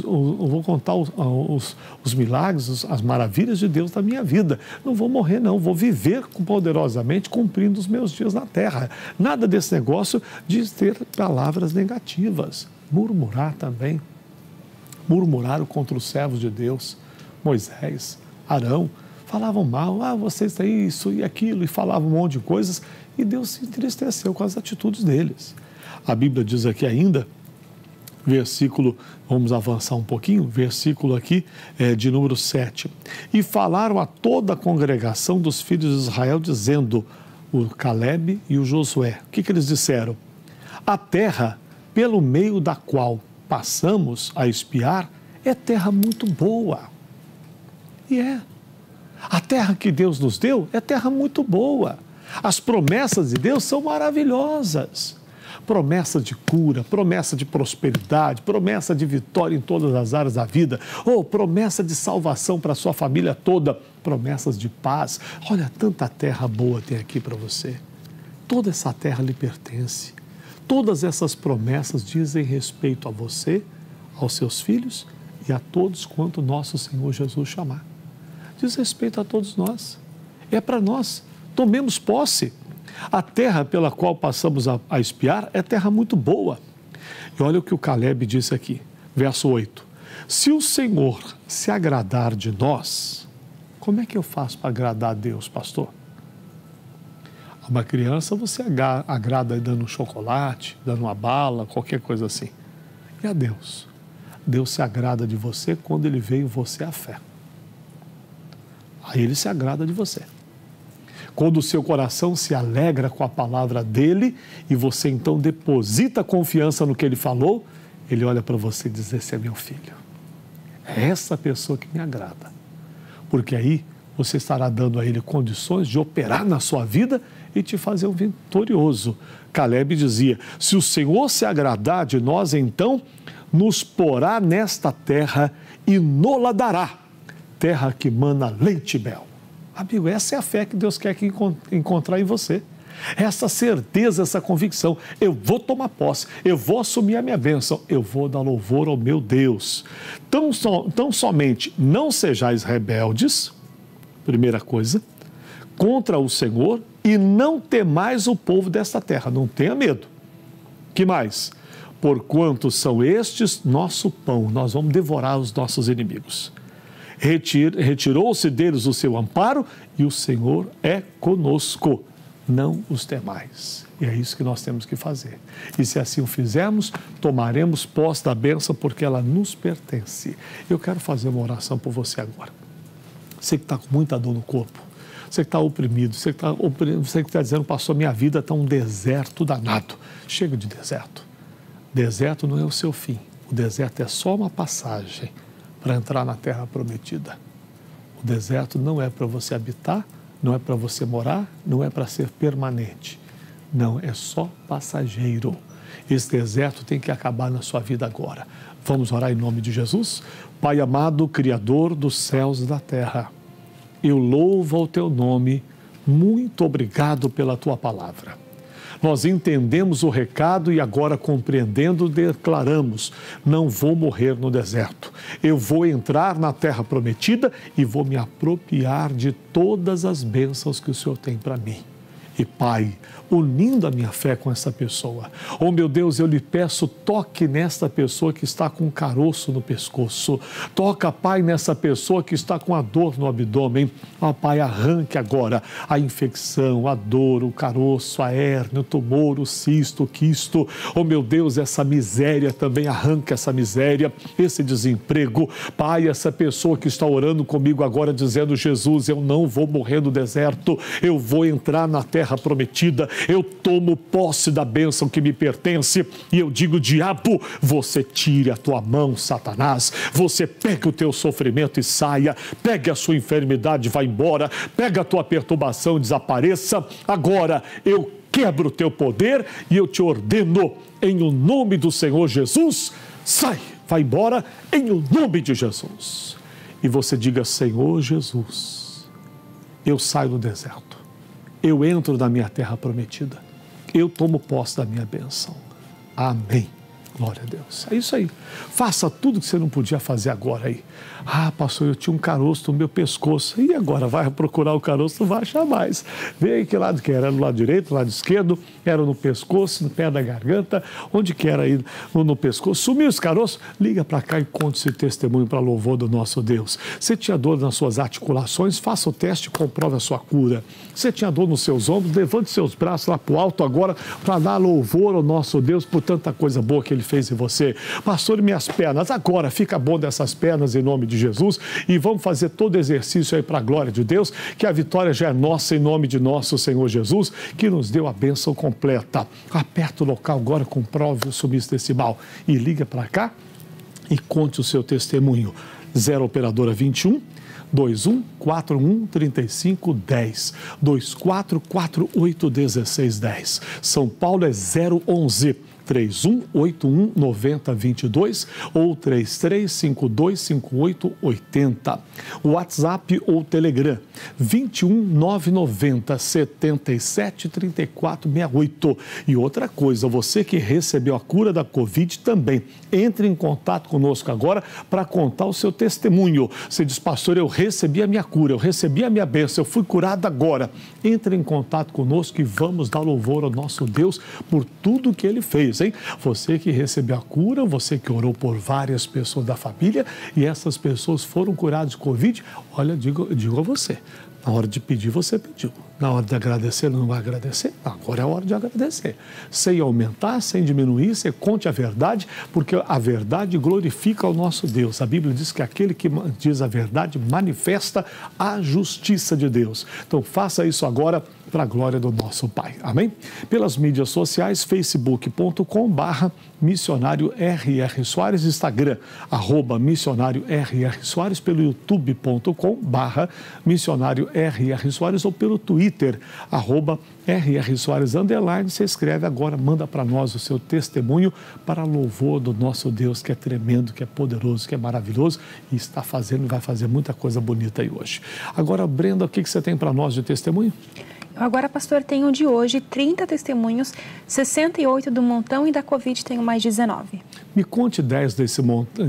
Speaker 2: milagres, as maravilhas de Deus na minha vida. Não vou morrer, não. Vou viver poderosamente cumprindo os meus dias na terra. Nada desse negócio de ter palavras negativas. Murmurar também. Murmuraram contra os servos de Deus, Moisés, Arão. Falavam mal, vocês têm isso e aquilo, e falavam um monte de coisas. E Deus se entristeceu com as atitudes deles. A Bíblia diz aqui ainda, versículo, vamos avançar um pouquinho, versículo aqui de número 7. E falaram a toda a congregação dos filhos de Israel, dizendo, o Calebe e o Josué, o que eles disseram? A terra pelo meio da qual passamos a espiar é terra muito boa. E a terra que Deus nos deu é terra muito boa. As promessas de Deus são maravilhosas. Promessa de cura, promessa de prosperidade, promessa de vitória em todas as áreas da vida, promessa de salvação para a sua família toda, promessas de paz. Olha, tanta terra boa tem aqui para você. Toda essa terra lhe pertence. Todas essas promessas dizem respeito a você, aos seus filhos e a todos quanto nosso Senhor Jesus chamar. Diz respeito a todos nós. É para nós. Tomemos posse. A terra pela qual passamos a espiar é terra muito boa. E olha o que o Calebe disse aqui, verso 8. Se o Senhor se agradar de nós, como é que eu faço para agradar a Deus, pastor? A uma criança você agrada dando um chocolate, dando uma bala, qualquer coisa assim. E a Deus? Deus se agrada de você quando Ele veio você à fé. Aí Ele se agrada de você. Quando o seu coração se alegra com a palavra dEle e você então deposita confiança no que Ele falou, Ele olha para você e diz, esse é meu filho. É essa pessoa que me agrada. Porque aí você estará dando a Ele condições de operar na sua vida e te fazer um vitorioso. Calebe dizia, se o Senhor se agradar de nós, então nos porá nesta terra e nola dará, terra que mana leite e mel. Amigo, essa é a fé que Deus quer encontrar em você. Essa certeza, essa convicção. Eu vou tomar posse, eu vou assumir a minha bênção, eu vou dar louvor ao meu Deus. Tão somente não sejais rebeldes, primeira coisa, contra o Senhor e não temais o povo desta terra. Não tenha medo. Que mais? Porquanto são estes nosso pão, nós vamos devorar os nossos inimigos. Retirou-se deles o seu amparo e o Senhor é conosco. Não os temais. E é isso que nós temos que fazer. E se assim o fizermos, tomaremos posse da bênção porque ela nos pertence. Eu quero fazer uma oração por você agora. Você que está com muita dor no corpo, você que está oprimido, você que está dizendo, pastor, minha vida está um deserto danado. Chega de deserto. Deserto não é o seu fim. O deserto é só uma passagem para entrar na terra prometida. O deserto não é para você habitar, não é para você morar, não é para ser permanente. Não, é só passageiro. Esse deserto tem que acabar na sua vida agora. Vamos orar em nome de Jesus? Pai amado, Criador dos céus e da terra, eu louvo o Teu nome, muito obrigado pela Tua palavra. Nós entendemos o recado e agora, compreendendo, declaramos, não vou morrer no deserto. Eu vou entrar na terra prometida e vou me apropriar de todas as bênçãos que o Senhor tem para mim. E Pai, unindo a minha fé com essa pessoa, oh meu Deus, eu lhe peço, toque nesta pessoa que está com um caroço no pescoço, toca, Pai, nessa pessoa que está com a dor no abdômen, ó Pai, arranque agora a infecção, a dor, o caroço, a hérnia, o tumor, o cisto, o quisto, oh meu Deus, essa miséria também, arranque essa miséria, esse desemprego, Pai, essa pessoa que está orando comigo agora dizendo, Jesus, eu não vou morrer no deserto, eu vou entrar na terra prometida, eu tomo posse da bênção que me pertence e eu digo, diabo, você tire a tua mão, Satanás, você pega o teu sofrimento e saia, pegue a sua enfermidade, vá embora, pega a tua perturbação, desapareça, agora eu quebro o teu poder e eu te ordeno, em o nome do Senhor Jesus, sai, vai embora, em o nome de Jesus. E você diga, Senhor Jesus, eu saio do deserto. Eu entro na minha terra prometida. Eu tomo posse da minha bênção. Amém. Glória a Deus. É isso aí. Faça tudo que você não podia fazer agora aí. Ah, pastor, eu tinha um caroço no meu pescoço. E agora? Vai procurar o caroço, não vai achar mais. Vê aí que lado que era. Era no lado direito, no lado esquerdo, era no pescoço, no pé da garganta, onde que era aí no pescoço. Sumiu esse caroço? Liga para cá e conte esse testemunho para louvor do nosso Deus. Você tinha dor nas suas articulações? Faça o teste e comprove a sua cura. Você tinha dor nos seus ombros? Levante seus braços lá para o alto agora para dar louvor ao nosso Deus por tanta coisa boa que Ele fez em você. Pastor, minhas pernas, agora fica bom dessas pernas em nome de Jesus e vamos fazer todo exercício aí para a glória de Deus, que a vitória já é nossa em nome de nosso Senhor Jesus, que nos deu a bênção completa. Aperta o local agora, comprove o sumiço decimal e liga para cá e conte o seu testemunho. 0 operadora 21 2141 3510 2448 1610. São Paulo é 011 3181 9022 ou 33525880. WhatsApp ou Telegram 21990 773468. E outra coisa, você que recebeu a cura da Covid também, entre em contato conosco agora para contar o seu testemunho. Você diz, pastor, eu recebi a minha cura, eu recebi a minha bênção, eu fui curado agora. Entre em contato conosco e vamos dar louvor ao nosso Deus por tudo que Ele fez, hein? Você que recebeu a cura, você que orou por várias pessoas da família e essas pessoas foram curadas de Covid, olha, digo a você, na hora de pedir, você pediu. Na hora de agradecer, não vai agradecer? Agora é a hora de agradecer. Sem aumentar, sem diminuir, você conte a verdade, porque a verdade glorifica o nosso Deus. A Bíblia diz que aquele que diz a verdade manifesta a justiça de Deus. Então faça isso agora para a glória do nosso Pai. Amém? Pelas mídias sociais, facebook.com/missionário R.R. Soares, Instagram, @missionário R.R. Soares, pelo youtube.com/missionário R.R. Soares ou pelo Twitter, @RR Soares _. Você escreve agora, manda para nós o seu testemunho para louvor do nosso Deus, que é tremendo, que é poderoso, que é maravilhoso e está fazendo e vai fazer muita coisa bonita aí hoje. Agora, Brenda, o que você tem para nós de testemunho?
Speaker 3: Agora, pastor, tenho de hoje 30 testemunhos, 68 do montão e da Covid tenho mais 19.
Speaker 2: Me conte 10 desse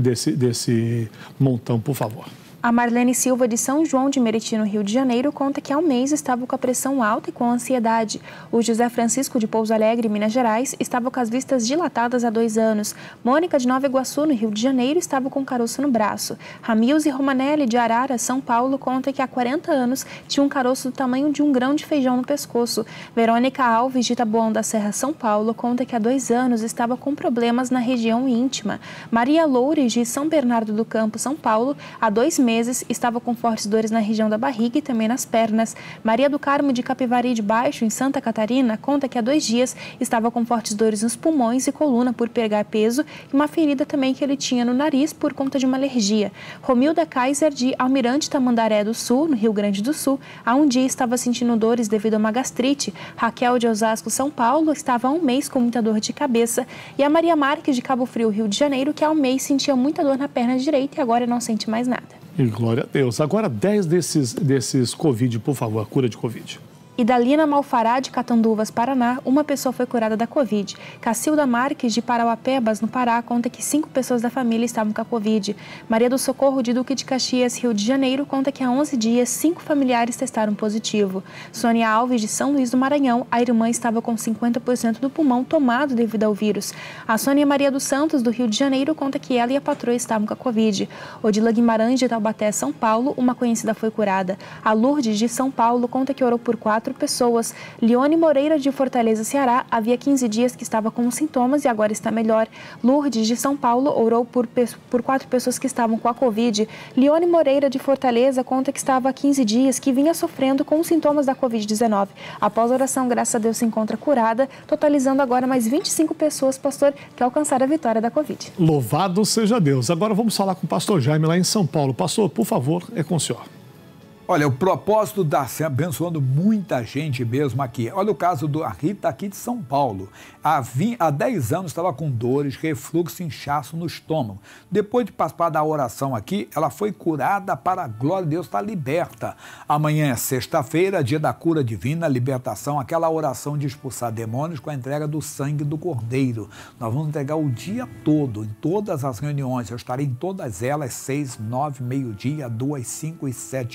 Speaker 2: montão, por favor.
Speaker 3: A Marlene Silva, de São João de Meriti, no Rio de Janeiro, conta que há um mês estava com a pressão alta e com ansiedade. O José Francisco, de Pouso Alegre, Minas Gerais, estava com as vistas dilatadas há 2 anos. Mônica, de Nova Iguaçu, no Rio de Janeiro, estava com caroço no braço. Ramilze Romanelli, de Arara, São Paulo, conta que há 40 anos tinha um caroço do tamanho de um grão de feijão no pescoço. Verônica Alves, de Taboão da Serra, São Paulo, conta que há 2 anos estava com problemas na região íntima. Maria Loures, de São Bernardo do Campo, São Paulo, há 2 meses estava com fortes dores na região da barriga e também nas pernas. Maria do Carmo, de Capivari de Baixo, em Santa Catarina, conta que há 2 dias estava com fortes dores nos pulmões e coluna por pegar peso e uma ferida também que ele tinha no nariz por conta de uma alergia. Romilda Kaiser, de Almirante Tamandaré do Sul, no Rio Grande do Sul, há um dia estava sentindo dores devido a uma gastrite. Raquel, de Osasco, São Paulo, estava há um mês com muita dor de cabeça. E a Maria Marques, de Cabo Frio, Rio de Janeiro, que há um mês sentia muita dor na perna direita e agora não sente mais nada.
Speaker 2: E glória a Deus. Agora 10 desses Covid, por favor, a cura de Covid.
Speaker 3: Idalina Malfará, de Catanduvas, Paraná, uma pessoa foi curada da Covid. Cacilda Marques, de Parauapebas, no Pará, conta que 5 pessoas da família estavam com a Covid. Maria do Socorro, de Duque de Caxias, Rio de Janeiro, conta que há 11 dias 5 familiares testaram positivo. Sônia Alves, de São Luís do Maranhão, a irmã estava com 50% do pulmão tomado devido ao vírus. A Sônia Maria dos Santos, do Rio de Janeiro, conta que ela e a patroa estavam com a Covid. Odila Guimarães, de Taubaté, São Paulo, uma conhecida foi curada. A Lourdes, de São Paulo, conta que orou por 4 pessoas. Leone Moreira, de Fortaleza, Ceará, havia 15 dias que estava com sintomas e agora está melhor. Lourdes, de São Paulo, orou por 4 pessoas que estavam com a Covid. Leone Moreira, de Fortaleza, conta que estava há 15 dias que vinha sofrendo com os sintomas da Covid-19. Após a oração, graças a Deus, se encontra curada, totalizando agora mais 25 pessoas, pastor, que alcançaram a vitória da Covid.
Speaker 2: Louvado seja Deus. Agora vamos falar com o pastor Jaime lá em São Paulo. Pastor, por favor, é com o senhor.
Speaker 6: Olha, o propósito da abençoando muita gente mesmo aqui. Olha o caso da Rita aqui de São Paulo. Há 10 anos estava com dores, refluxo e inchaço no estômago. Depois de participar da oração aqui, ela foi curada para a glória de Deus, está liberta. Amanhã é sexta-feira, dia da cura divina, libertação, aquela oração de expulsar demônios com a entrega do sangue do Cordeiro. Nós vamos entregar o dia todo, em todas as reuniões. Eu estarei em todas elas, 6, 9, meio-dia, 2, 5 e 7h30 da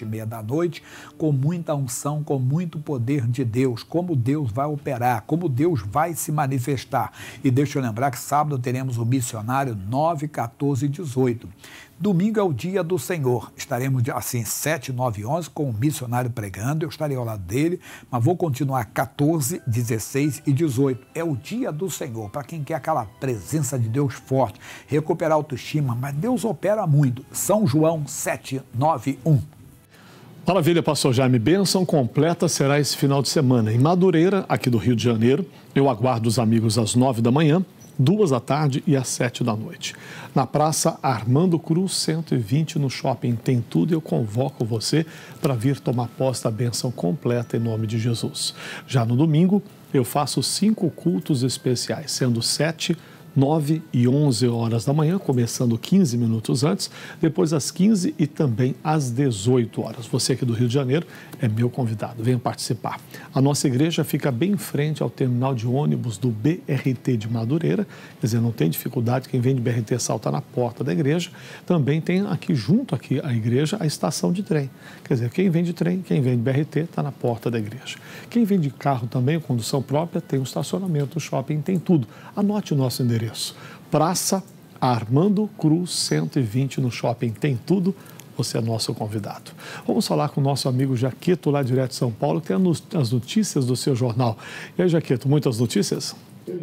Speaker 6: noite com muita unção, com muito poder de Deus, como Deus vai operar, como Deus vai se manifestar. E deixa eu lembrar que sábado teremos o missionário 9, 14 e 18. Domingo é o dia do Senhor. Estaremos assim 7, 9 e 11 com o missionário pregando. Eu estarei ao lado dele, mas vou continuar 14, 16 e 18. É o dia do Senhor, para quem quer aquela presença de Deus forte, recuperar a autoestima, mas Deus opera muito. São João 7, 9, 1.
Speaker 2: Maravilha, pastor Jaime. Bênção completa será esse final de semana. Em Madureira, aqui do Rio de Janeiro, eu aguardo os amigos às 9 da manhã, 2 da tarde e às 7 da noite. Na Praça Armando Cruz, 120, no Shopping Tem Tudo, eu convoco você para vir tomar posse da bênção completa em nome de Jesus. Já no domingo, eu faço 5 cultos especiais, sendo 7, 9 e 11 horas da manhã, começando 15 minutos antes, depois às 15 e também às 18 horas. Você aqui do Rio de Janeiro é meu convidado, venha participar. A nossa igreja fica bem em frente ao terminal de ônibus do BRT de Madureira, quer dizer, não tem dificuldade, quem vem de BRT salta na porta da igreja. Também tem aqui, junto aqui à igreja, a estação de trem. Quer dizer, quem vem de trem, quem vem de BRT, está na porta da igreja. Quem vem de carro também, condução própria, tem um estacionamento, o shopping tem tudo. Anote o nosso endereço. Praça Armando Cruz, 120, no Shopping Tem Tudo. Você é nosso convidado. Vamos falar com o nosso amigo Jaqueto, lá direto de São Paulo, que tem as notícias do seu jornal. E aí, Jaqueto, muitas notícias?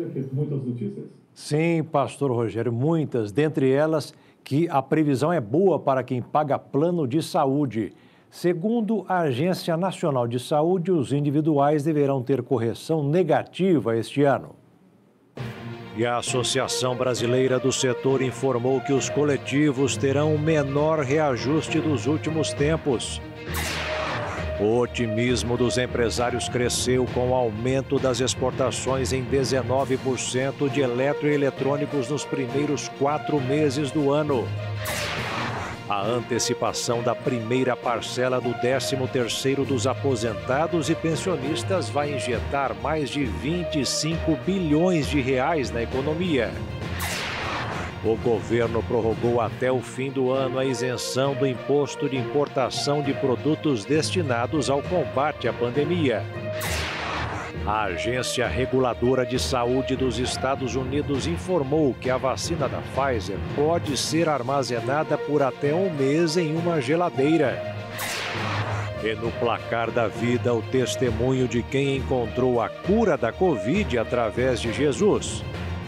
Speaker 7: Sim, pastor Rogério, muitas. Dentre elas, que a previsão é boa para quem paga plano de saúde. Segundo a Agência Nacional de Saúde, os individuais deverão ter correção negativa este ano. E a Associação Brasileira do Setor informou que os coletivos terão o menor reajuste dos últimos tempos. O otimismo dos empresários cresceu com o aumento das exportações em 19% de eletroeletrônicos nos primeiros 4 meses do ano. A antecipação da primeira parcela do 13º dos aposentados e pensionistas vai injetar mais de 25 bilhões de reais na economia. O governo prorrogou até o fim do ano a isenção do imposto de importação de produtos destinados ao combate à pandemia. A Agência Reguladora de Saúde dos Estados Unidos informou que a vacina da Pfizer pode ser armazenada por até 1 mês em uma geladeira. E no placar da vida, o testemunho de quem encontrou a cura da Covid através de Jesus.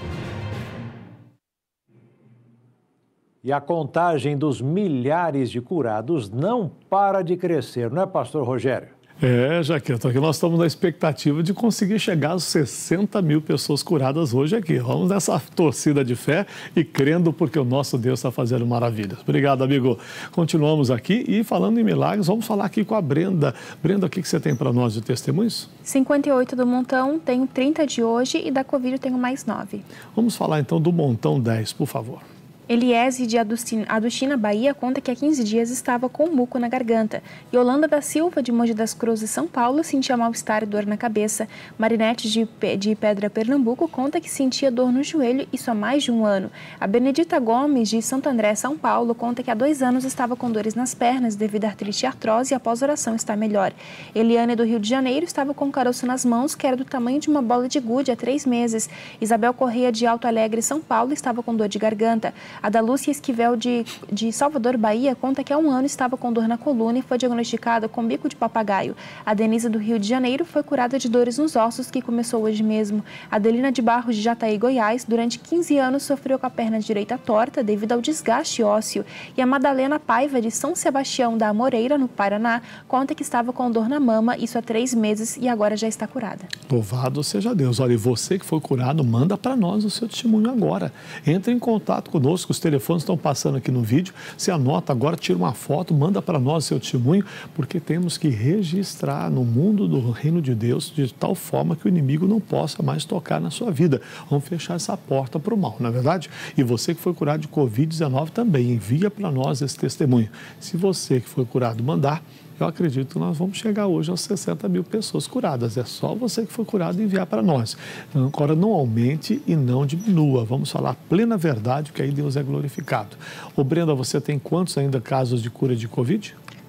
Speaker 7: E a contagem dos milhares de curados não para de crescer, não é, pastor Rogério?
Speaker 2: É, Jaqueto, aqui nós estamos na expectativa de conseguir chegar às 60 mil pessoas curadas hoje aqui. Vamos nessa torcida de fé e crendo porque o nosso Deus está fazendo maravilhas. Obrigado, amigo. Continuamos aqui e falando em milagres, vamos falar aqui com a Brenda. Brenda, o que você tem para nós de testemunhos?
Speaker 3: 58 do montão, tenho 30 de hoje e da Covid eu tenho mais 9.
Speaker 2: Vamos falar então do montão 10, por favor.
Speaker 3: Eliese de Aduchina, Bahia, conta que há 15 dias estava com um muco na garganta. Yolanda da Silva, de Mogi das Cruzes, São Paulo, sentia mal-estar e dor na cabeça. Marinete de Pedra, Pernambuco, conta que sentia dor no joelho isso há mais de um ano. A Benedita Gomes, de Santo André, São Paulo, conta que há 2 anos estava com dores nas pernas devido a artrite e artrose e após oração está melhor. Eliane, do Rio de Janeiro, estava com um caroço nas mãos que era do tamanho de uma bola de gude há 3 meses. Isabel Correia, de Alto Alegre, São Paulo, estava com dor de garganta. A da Lúcia Esquivel, de Salvador, Bahia, conta que há 1 ano estava com dor na coluna e foi diagnosticada com bico de papagaio. A Denise, do Rio de Janeiro, foi curada de dores nos ossos, que começou hoje mesmo. A Adelina de Barros, de Jataí, Goiás, durante 15 anos sofreu com a perna direita torta devido ao desgaste ósseo. E a Madalena Paiva, de São Sebastião da Amoreira, no Paraná, conta que estava com dor na mama, isso há 3 meses e agora já está curada.
Speaker 2: Louvado seja Deus. Olha, e você que foi curado, manda para nós o seu testemunho agora. Entre em contato conosco. Os telefones estão passando aqui no vídeo. Você anota agora, tira uma foto, manda para nós o seu testemunho, porque temos que registrar no mundo do reino de Deus de tal forma que o inimigo não possa mais tocar na sua vida. Vamos fechar essa porta para o mal, não é verdade? E você que foi curado de Covid-19 também, envia para nós esse testemunho. Se você que foi curado mandar, eu acredito que nós vamos chegar hoje aos 60 mil pessoas curadas. É só você que foi curado enviar para nós. Então, agora não aumente e não diminua. Vamos falar a plena verdade, que aí Deus é glorificado. Ô Brenda, você tem quantos ainda casos de cura de Covid?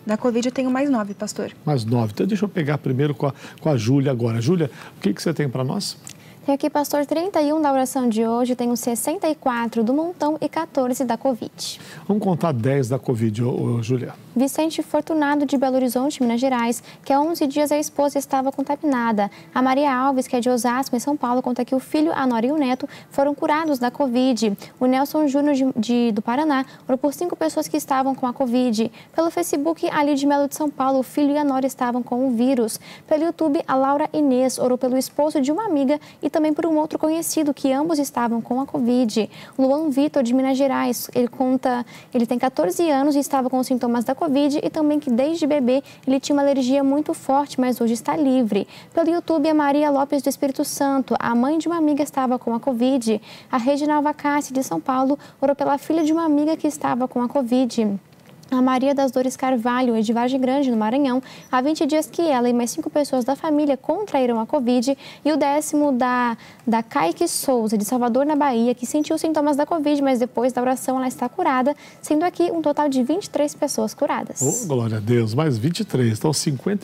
Speaker 3: Da Covid eu tenho mais 9, pastor.
Speaker 2: Mais 9. Então deixa eu pegar primeiro com a Júlia agora. Júlia, o que você tem para nós?
Speaker 4: Tenho aqui, pastor, 31 da oração de hoje, tenho 64 do montão e 14 da Covid.
Speaker 2: Vamos contar 10 da Covid, Júlia.
Speaker 4: Vicente Fortunado, de Belo Horizonte, Minas Gerais, que há 11 dias a esposa estava contaminada. A Maria Alves, que é de Osasco, em São Paulo, conta que o filho, a nora e o neto foram curados da Covid. O Nelson Júnior, do Paraná, orou por 5 pessoas que estavam com a Covid. Pelo Facebook, a Lídia Melo, de São Paulo, o filho e a nora estavam com o vírus. Pelo YouTube, a Laura Inês orou pelo esposo de uma amiga e também por um outro conhecido, que ambos estavam com a Covid. Luan Vitor, de Minas Gerais, ele tem 14 anos e estava com sintomas da Covid e também que desde bebê ele tinha uma alergia muito forte, mas hoje está livre. Pelo YouTube, a Maria Lopes do Espírito Santo, a mãe de uma amiga, estava com a Covid. A Reginalva Cassi, de São Paulo, orou pela filha de uma amiga que estava com a Covid. A Maria das Dores Carvalho, de Vargem Grande, no Maranhão, há 20 dias que ela e mais 5 pessoas da família contraíram a Covid. E o 10º da Kaique Souza, de Salvador, na Bahia, que sentiu sintomas da Covid, mas depois da oração ela está curada, sendo aqui um total de 23 pessoas curadas.
Speaker 2: Oh, glória a Deus, mais 23. Então,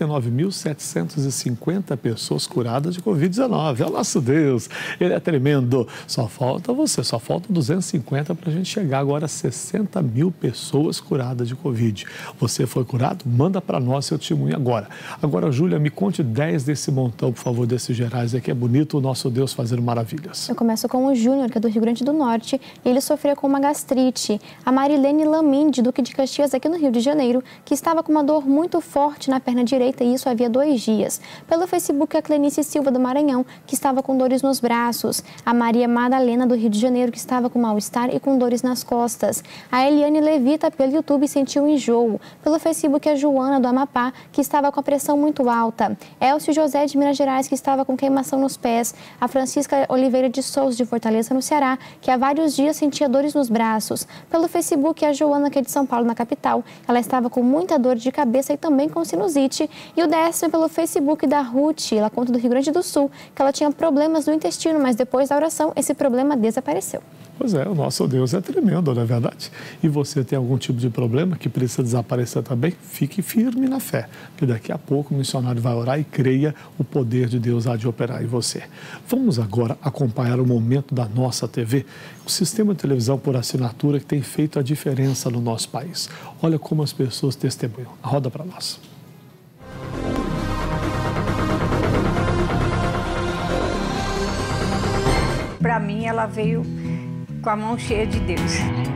Speaker 2: 59.750 pessoas curadas de Covid-19. É o nosso Deus, Ele é tremendo. Só falta você, só faltam 250 para a gente chegar agora a 60 mil pessoas curadas de Covid. Você foi curado? Manda para nós seu testemunho agora. Agora, Júlia, me conte 10 desse montão, por favor, desses gerais. É que é bonito o nosso Deus fazendo maravilhas.
Speaker 4: Eu começo com o Júnior, que é do Rio Grande do Norte, e ele sofreu com uma gastrite. A Marilene Lamin, de Duque de Caxias, aqui no Rio de Janeiro, que estava com uma dor muito forte na perna direita, e isso havia 2 dias. Pelo Facebook, a Clenice Silva, do Maranhão, que estava com dores nos braços. A Maria Madalena, do Rio de Janeiro, que estava com mal-estar e com dores nas costas. A Eliane Levita, pelo YouTube, sentiu enjoo. Pelo Facebook, a Joana, do Amapá, que estava com a pressão muito alta. Elcio José, de Minas Gerais, que estava com queimação nos pés. A Francisca Oliveira de Souza, de Fortaleza, no Ceará, que há vários dias sentia dores nos braços. Pelo Facebook, a Joana, que é de São Paulo, na capital, ela estava com muita dor de cabeça e também com sinusite. E o 10º pelo Facebook da Ruth, ela conta do Rio Grande do Sul, que ela tinha problemas no intestino, mas depois da oração, esse problema desapareceu.
Speaker 2: Pois é, o nosso Deus é tremendo, não é verdade? E você tem algum tipo de problema que precisa desaparecer também? Fique firme na fé, que daqui a pouco o missionário vai orar e creia o poder de Deus há de operar em você. Vamos agora acompanhar o momento da nossa TV, o sistema de televisão por assinatura que tem feito a diferença no nosso país. Olha como as pessoas testemunham. Roda para nós.
Speaker 16: Para mim, ela veio com a mão cheia de Deus.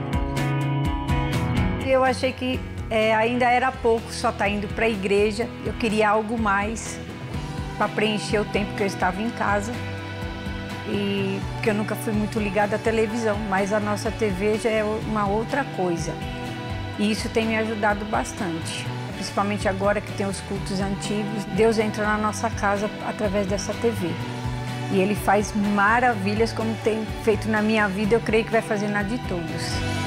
Speaker 16: Eu achei que ainda era pouco só estar indo para a igreja. Eu queria algo mais para preencher o tempo que eu estava em casa. E porque eu nunca fui muito ligada à televisão, mas a nossa TV já é uma outra coisa. E isso tem me ajudado bastante. Principalmente agora que tem os cultos antigos, Deus entra na nossa casa através dessa TV. E Ele faz maravilhas, como tem feito na minha vida, eu creio que vai fazer na de todos.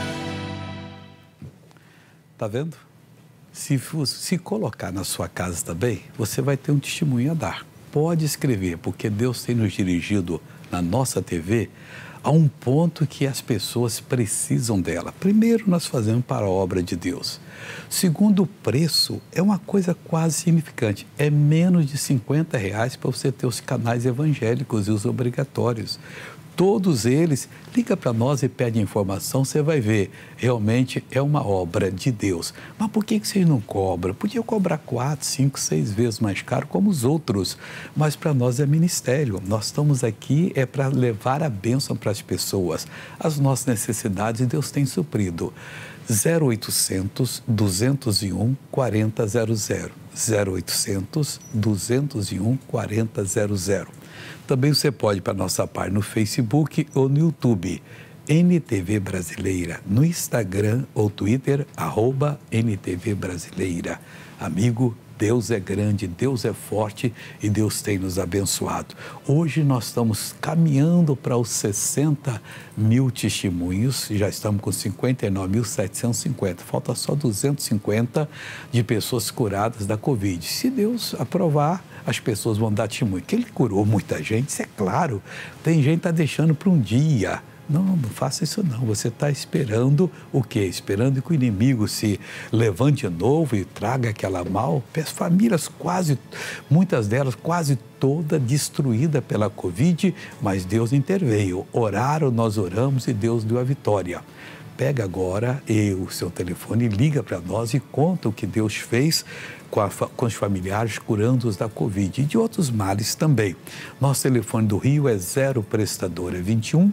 Speaker 1: Tá vendo? Se colocar na sua casa também, você vai ter um testemunho a dar. Pode escrever, porque Deus tem nos dirigido na nossa TV a um ponto que as pessoas precisam dela. Primeiro, nós fazemos para a obra de Deus. Segundo, o preço é uma coisa quase significante. É menos de R$50 para você ter os canais evangélicos e os obrigatórios. Todos eles, liga para nós e pede informação, você vai ver. Realmente é uma obra de Deus. Mas por que vocês não cobram? Podia cobrar 4, 5, 6 vezes mais caro como os outros. Mas para nós é ministério. Nós estamos aqui para levar a bênção para as pessoas. As nossas necessidades Deus tem suprido. 0800 201 4000. 0800 201 4000. Também você pode ir para a nossa página no Facebook ou no YouTube, NTV Brasileira, no Instagram ou Twitter, @NTV Brasileira. Amigo, Deus é grande, Deus é forte e Deus tem nos abençoado. Hoje nós estamos caminhando para os 60 mil testemunhos, já estamos com 59.750, falta só 250 de pessoas curadas da Covid. Se Deus aprovar, as pessoas vão dar testemunho, que Ele curou muita gente, isso é claro. Tem gente que está deixando para um dia, Não faça isso não. Você está esperando o quê? Esperando que o inimigo se levante de novo e traga aquela mal. As famílias muitas delas quase toda destruída pela Covid, mas Deus interveio. Oraram, nós oramos e Deus deu a vitória. Pega agora o seu telefone e liga para nós e conta o que Deus fez com os familiares, curando-os da Covid e de outros males também. Nosso telefone do Rio é 0 prestadora 21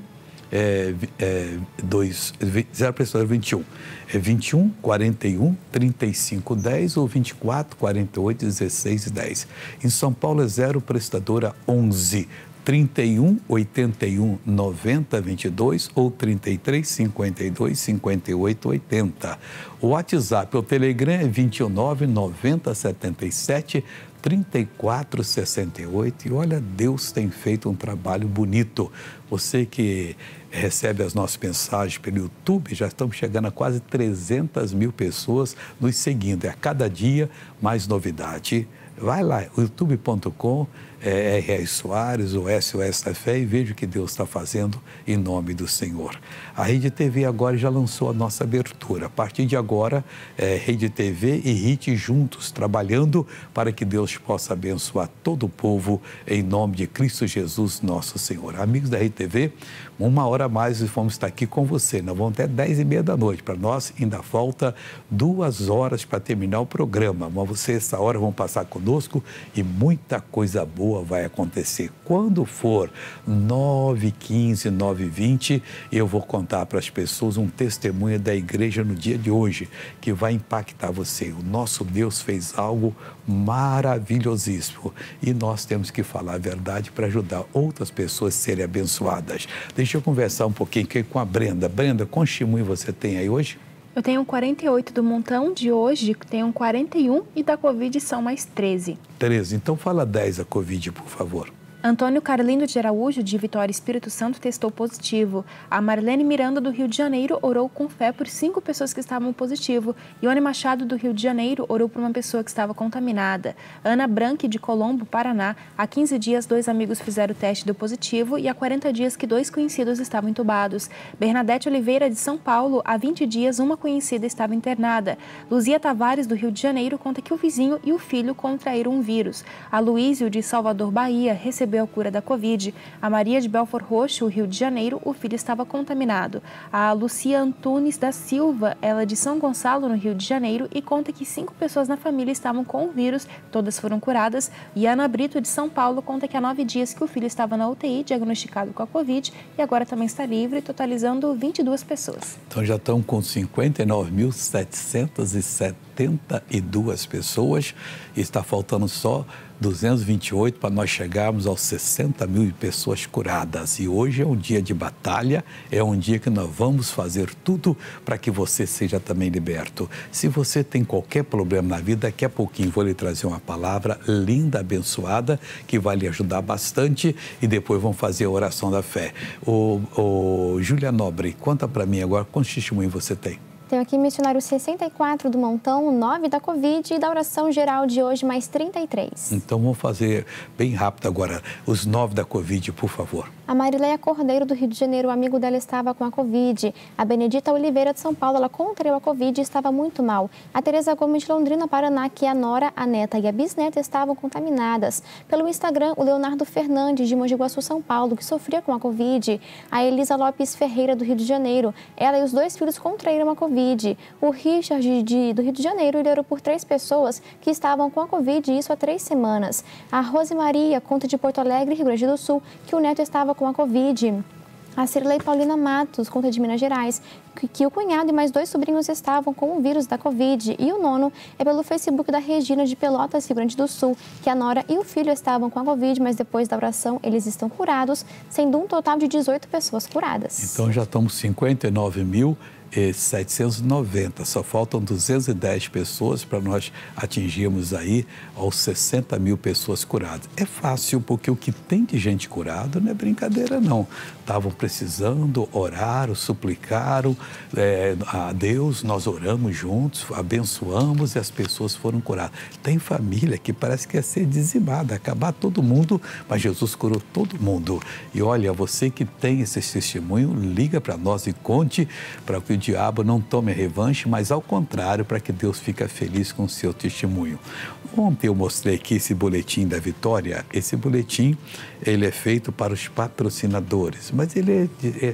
Speaker 1: 0 prestadora 21 21 41 35 10 ou 24 48 16 10. Em São Paulo é 0 prestadora 11 31 81 90 22 ou 33 52 58 80. O WhatsApp, o Telegram é 29 90 77 34 68. E olha, Deus tem feito um trabalho bonito. Você que recebe as nossas mensagens pelo YouTube, já estamos chegando a quase 300 mil pessoas nos seguindo. É a cada dia mais novidade. Vai lá, youtube.com, R.R. Soares, o SOS da Fé, e veja o que Deus está fazendo em nome do Senhor. A Rede TV agora já lançou a nossa abertura. A partir de agora, Rede TV e RIT juntos, trabalhando para que Deus possa abençoar todo o povo em nome de Cristo Jesus, nosso Senhor. Amigos da Rede TV, 1 hora a mais e vamos estar aqui com você. Nós vamos até 10h30 da noite. Para nós ainda falta 2 horas para terminar o programa. Mas vocês, essa hora, vão passar conosco e muita coisa boa vai acontecer. Quando for 9h15, 9h20, eu vou contar para as pessoas um testemunho da igreja no dia de hoje, que vai impactar você. O nosso Deus fez algo maravilhosíssimo e nós temos que falar a verdade para ajudar outras pessoas a serem abençoadas. Deixa eu conversar um pouquinho aqui com a Brenda. Brenda, quantos testemunhos você tem aí hoje?
Speaker 3: Eu tenho 48 do montão de hoje, tenho 41 e da Covid são mais 13.
Speaker 1: 13. Então fala 10 a Covid, por favor.
Speaker 3: Antônio Carlindo de Araújo, de Vitória, Espírito Santo, testou positivo. A Marlene Miranda, do Rio de Janeiro, orou com fé por 5 pessoas que estavam positivo. Ione Machado, do Rio de Janeiro, orou por uma pessoa que estava contaminada. Ana Branque, de Colombo, Paraná. Há 15 dias, 2 amigos fizeram o teste do positivo e há 40 dias que 2 conhecidos estavam entubados. Bernadette Oliveira, de São Paulo, há 20 dias, uma conhecida estava internada. Luzia Tavares, do Rio de Janeiro, conta que o vizinho e o filho contraíram um vírus. A Luísio, de Salvador, Bahia, recebeu a cura da Covid. A Maria de Belfort Roxo, Rio de Janeiro, o filho estava contaminado. A Lucia Antunes da Silva, ela de São Gonçalo, no Rio de Janeiro, e conta que 5 pessoas na família estavam com o vírus, todas foram curadas. E a Ana Brito, de São Paulo, conta que há 9 dias que o filho estava na UTI, diagnosticado com a Covid, e agora também está livre, totalizando 22 pessoas.
Speaker 1: Então já estão com 59.772 pessoas e está faltando só 228 para nós chegarmos aos 60 mil pessoas curadas. E hoje é um dia de batalha, é um dia que nós vamos fazer tudo para que você seja também liberto. Se você tem qualquer problema na vida, daqui a pouquinho vou lhe trazer uma palavra linda, abençoada, que vai lhe ajudar bastante e depois vamos fazer a oração da fé. Júlia Nobre, conta para mim agora quantos testemunhos você tem.
Speaker 4: Tenho aqui missionário 64 do montão, 9 da Covid e da oração geral de hoje, mais 33.
Speaker 1: Então vamos fazer bem rápido agora os 9 da Covid, por favor.
Speaker 4: A Marileia Cordeiro, do Rio de Janeiro, o amigo dela estava com a Covid. A Benedita Oliveira, de São Paulo, ela contraiu a Covid e estava muito mal. A Tereza Gomes, de Londrina, Paraná, que a nora, a neta e a bisneta estavam contaminadas. Pelo Instagram, o Leonardo Fernandes, de Mogi Guaçu, São Paulo, que sofria com a Covid. A Elisa Lopes Ferreira, do Rio de Janeiro. Ela e os 2 filhos contraíram a Covid. O Richard, do Rio de Janeiro, ele orou por 3 pessoas que estavam com a Covid, e isso há 3 semanas. A Rose Maria, conta de Porto Alegre, Rio Grande do Sul, que o neto estava com a Covid. A Cirlei Paulina Matos, conta de Minas Gerais, que o cunhado e mais 2 sobrinhos estavam com o vírus da Covid. E o 9º é pelo Facebook da Regina, de Pelotas, Rio Grande do Sul, que a nora e o filho estavam com a Covid, mas depois da oração eles estão curados, sendo um total de 18 pessoas curadas.
Speaker 1: Então já estamos 59.000 790, só faltam 210 pessoas para nós atingirmos aí aos 60 mil pessoas curadas. É fácil, porque o que tem de gente curada não é brincadeira, não. Estavam precisando, oraram, suplicaram a Deus, nós oramos juntos, abençoamos e as pessoas foram curadas. Tem família que parece que ia ser dizimada, acabar todo mundo, mas Jesus curou todo mundo. E olha, você que tem esse testemunho, liga para nós e conte para que o diabo não tome a revanche, mas ao contrário, para que Deus fique feliz com o seu testemunho. Ontem eu mostrei aqui esse boletim da Vitória. Esse boletim, ele é feito para os patrocinadores, mas ele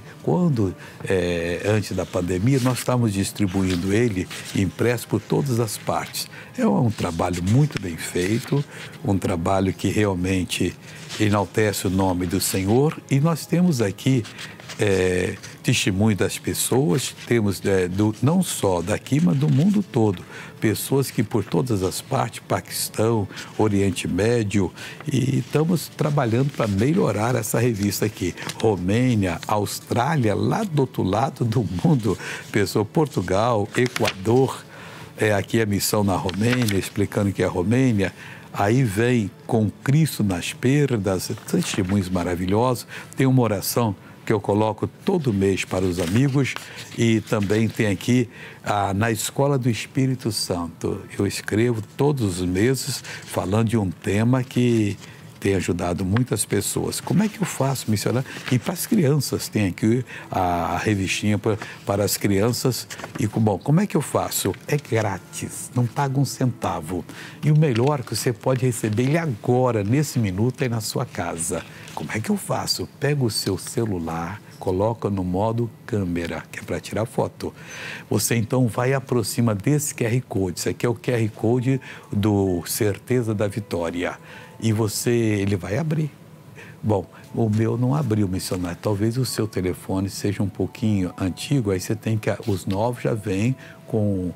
Speaker 1: antes da pandemia, nós estávamos distribuindo ele impresso por todas as partes. É um trabalho muito bem feito, um trabalho que realmente enaltece o nome do Senhor, e nós temos aqui testemunho das pessoas, temos não só daqui, mas do mundo todo. Pessoas que por todas as partes, Paquistão, Oriente Médio, e estamos trabalhando para melhorar essa revista aqui. Romênia, Austrália, lá do outro lado do mundo, Portugal, Equador, aqui a missão na Romênia, explicando que é a Romênia. Aí vem com Cristo nas perdas, testemunhos maravilhosos. Tem uma oração que eu coloco todo mês para os amigos, e também tem aqui na Escola do Espírito Santo. Eu escrevo todos os meses falando de um tema que tem ajudado muitas pessoas. Como é que eu faço, missionário? E para as crianças, tem aqui a revistinha para as crianças. E, bom, como é que eu faço? É grátis, não paga um centavo. E o melhor é que você pode receber ele agora, nesse minuto, aí na sua casa. Como é que eu faço? Pega o seu celular, coloca no modo câmera, que é para tirar foto. Você então vai e aproxima desse QR Code. Esse aqui é o QR Code do Certeza da Vitória. E ele vai abrir. Bom, o meu não abriu, missionário. Talvez o seu telefone seja um pouquinho antigo, aí você tem que... Os novos já vêm com